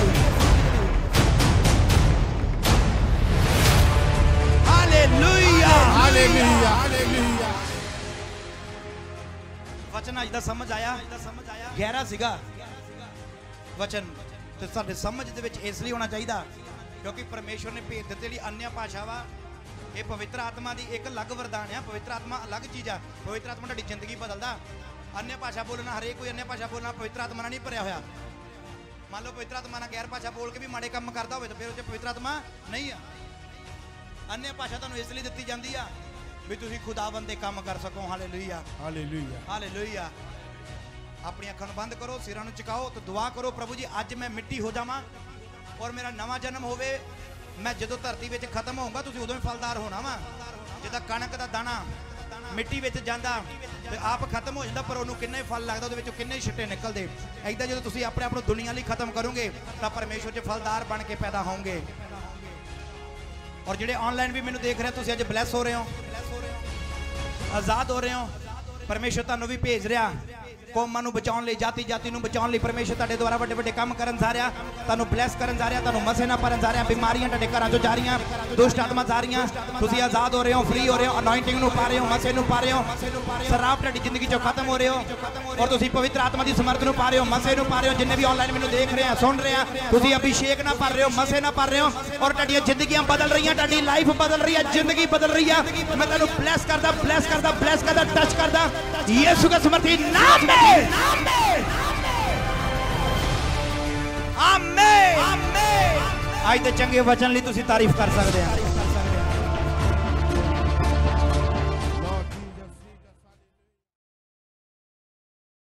ਹਾਲੇਲੂਇਆ। ਹਾਲੇਲੂਇਆ। ਹਾਲੇਲੂਇਆ। ਵਚਨ ਅੱਜ ਦਾ ਸਮਝ ਆਇਆ? ਗਹਿਰਾ ਸੀਗਾ ਵਚਨ ਤੇ ਸਾਡੇ ਸਮਝ ਦੇ ਵਿੱਚ ਇਸ ਲਈ ਹੋਣਾ ਚਾਹੀਦਾ ਕਿਉਂਕਿ ਪਰਮੇਸ਼ਵਰ ਨੇ ਭੇਜ ਦਿੱਤੇ ਜਿਹੜੀ ਅਨਿਆ ਭਾਸ਼ਾ ਵਾ, ਇਹ ਪਵਿੱਤਰ ਆਤਮਾ ਦੀ ਇੱਕ ਅਲੱਗ ਵਰਦਾਨ ਆ। ਪਵਿੱਤਰ ਆਤਮਾ ਅਲੱਗ ਚੀਜ਼ ਆ। ਪਵਿੱਤਰ ਆਤਮਾ ਤੁਹਾਡੀ ਜ਼ਿੰਦਗੀ ਬਦਲਦਾ। ਅਨਿਆ ਭਾਸ਼ਾ ਬੋਲਣਾ, ਹਰੇਕ ਕੋਈ ਅਨਿਆ ਭਾਸ਼ਾ ਬੋਲਣਾ ਪਵਿੱਤਰ ਆਤਮਾ ਨਾਲ ਨਹੀਂ ਭਰਿਆ ਹੋਇਆ। ਮੰਨ ਲਓ ਪਵਿੱਤਰ ਆਤਮਾ ਨਾਲ ਗੈਰ ਭਾਸ਼ਾ ਬੋਲ ਕੇ ਵੀ ਮਾੜੇ ਕੰਮ ਕਰਦਾ ਹੋਵੇ ਤਾਂ ਫਿਰ ਉਹ 'ਚ ਪਵਿੱਤਰ ਆਤਮਾ ਨਹੀਂ ਆ। ਅਨਿਆ ਭਾਸ਼ਾ ਤੁਹਾਨੂੰ ਇਸ ਲਈ ਦਿੱਤੀ ਜਾਂਦੀ ਆ ਵੀ ਤੁਸੀਂ ਖੁਦਾਵੰਦ ਦੇ ਕੰਮ ਕਰ ਸਕੋ। ਹਾਲੇਲੂਇਆ। ਹਾਲੇਲੂਇਆ। ਹਾਲੇਲੂਇਆ। ਆਪਣੀਆਂ ਅੱਖਾਂ ਨੂੰ ਬੰਦ ਕਰੋ, ਸਿਰਾਂ ਨੂੰ ਝੁਕਾਓ ਤੇ ਦੁਆ ਕਰੋ, ਪ੍ਰਭੂ ਜੀ ਅੱਜ ਮੈਂ ਮਿੱਟੀ ਹੋ ਜਾਵਾਂ ਔਰ ਮੇਰਾ ਨਵਾਂ ਜਨਮ ਹੋਵੇ। ਮੈਂ ਜਦੋਂ ਧਰਤੀ ਵਿੱਚ ਖਤਮ ਹੋਊਂਗਾ ਤੁਸੀਂ ਉਦੋਂ ਹੀ ਫਲਦਾਰ ਹੋਣਾ ਵਾ। ਜਿੱਦਾਂ ਕਣਕ ਦਾ ਦਾਣਾ ਮਿੱਟੀ ਵਿੱਚ ਜਾਂਦਾ ਤੇ ਆਪ ਖਤਮ ਹੋ ਜਾਂਦਾ, ਪਰ ਉਹਨੂੰ ਕਿੰਨੇ ਫਲ ਲੱਗਦਾ, ਉਹਦੇ ਵਿੱਚੋਂ ਕਿੰਨੇ ਛਿੱਟੇ ਨਿਕਲਦੇ। ਏਦਾਂ ਜਦੋਂ ਤੁਸੀਂ ਆਪਣੇ ਆਪ ਨੂੰ ਦੁਨੀਆ ਲਈ ਖਤਮ ਕਰੋਗੇ ਤਾਂ ਪਰਮੇਸ਼ਵਰ 'ਚ ਫਲਦਾਰ ਬਣ ਕੇ ਪੈਦਾ ਹੋਵੋਗੇ। ਔਰ ਜਿਹੜੇ ਆਨਲਾਈਨ ਵੀ ਮੈਨੂੰ ਦੇਖ ਰਹੇ, ਤੁਸੀਂ ਅੱਜ ਬਲੈਸ ਹੋ ਰਹੇ ਹੋ, ਆਜ਼ਾਦ ਹੋ ਰਹੇ ਹੋ। ਪਰਮੇਸ਼ਵਰ ਤੁਹਾਨੂੰ ਵੀ ਭੇਜ ਰਿਹਾ ਕੌਮਾਂ ਨੂੰ ਬਚਾਉਣ ਲਈ, ਜਾਤੀ ਨੂੰ ਬਚਾਉਣ ਲਈ। ਪਰਮੇਸ਼ਵਰ ਤੁਹਾਡੇ ਦੁਆਰਾ ਵੱਡੇ ਵੱਡੇ ਕੰਮ ਕਰਨ ਜਾ ਰਿਹਾ, ਤੁਹਾਨੂੰ ਬਲੈਸ ਕਰਨ ਜਾ ਰਿਹਾ, ਤੁਹਾਨੂੰ ਮਸੇ ਨਾ ਭਰਨ ਜਾ ਰਿਹਾ। ਬਿਮਾਰੀਆਂ ਤੁਹਾਡੇ ਘਰਾਂ ਤੋਂ ਜਾ ਰਹੀਆਂ, ਦੁਸ਼ਟ ਆਤਮਾ ਜਾ ਰਹੀਆਂ, ਤੁਸੀਂ ਆਜ਼ਾਦ ਹੋ ਰਹੇ ਹੋ, ਫ੍ਰੀ ਹੋ ਰਹੇ ਹੋ, ਅਨੋਇੰਟਿੰਗ ਨੂੰ ਪਾ ਰਹੇ ਹੋ, ਮਸੇ ਨੂੰ ਪਾ ਰਹੇ ਹੋ। ਸ਼ਰਾਬ ਤੁਹਾਡੀ ਜ਼ਿੰਦਗੀ ਚੋਂ ਖਤਮ ਹੋ ਰਹੇ ਹੋ ਔਰ ਤੁਸੀਂ ਪਵਿੱਤਰ ਆਤਮਾ ਦੀ ਸਮਰਥ ਨੂੰ ਪਾ ਰਹੇ ਹੋ, ਮਸੇ ਨੂੰ ਪਾ ਰਹੇ ਹੋ। ਜਿੰਨੇ ਵੀ ਆਨਲਾਈਨ ਮੈਨੂੰ ਦੇਖ ਰਹੇ ਆ, ਸੁਣ ਰਹੇ ਆ, ਤੁਸੀਂ ਅਭਿਸ਼ੇਕ ਨਾ ਭਰ ਰਹੇ ਹੋ, ਮਸੇ ਨਾ ਭਰ ਰਹੇ ਹੋ ਔਰ ਤੁਹਾਡੀਆਂ ਜ਼ਿੰਦਗੀਆਂ ਬਦਲ ਰਹੀਆਂ, ਤੁਹਾਡੀ ਲਾਈਫ ਬਦਲ ਰਹੀ ਹੈ, ਜ਼ਿੰਦਗੀ ਬਦਲ ਰਹੀ ਹੈ। ਮੈਂ ਤੁਹਾਨੂੰ ਬਲੈਸ ਕਰਦਾ, ਬਲੈਸ ਕਰਦਾ, ਬਲੈਸ ਕਰਦਾ, ਟੱਚ ਕਰਦਾ ਯਿਸੂ ਦੇ ਸਮਰਥੀ ਨਾਮ में। ਆਮੇਨ। ਅੱਜ ਦੇ ਚੰਗੇ ਵਚਨ ਲਈ ਤੁਸੀਂ ਤਾਰੀਫ ਕਰ ਸਕਦੇ ਆ।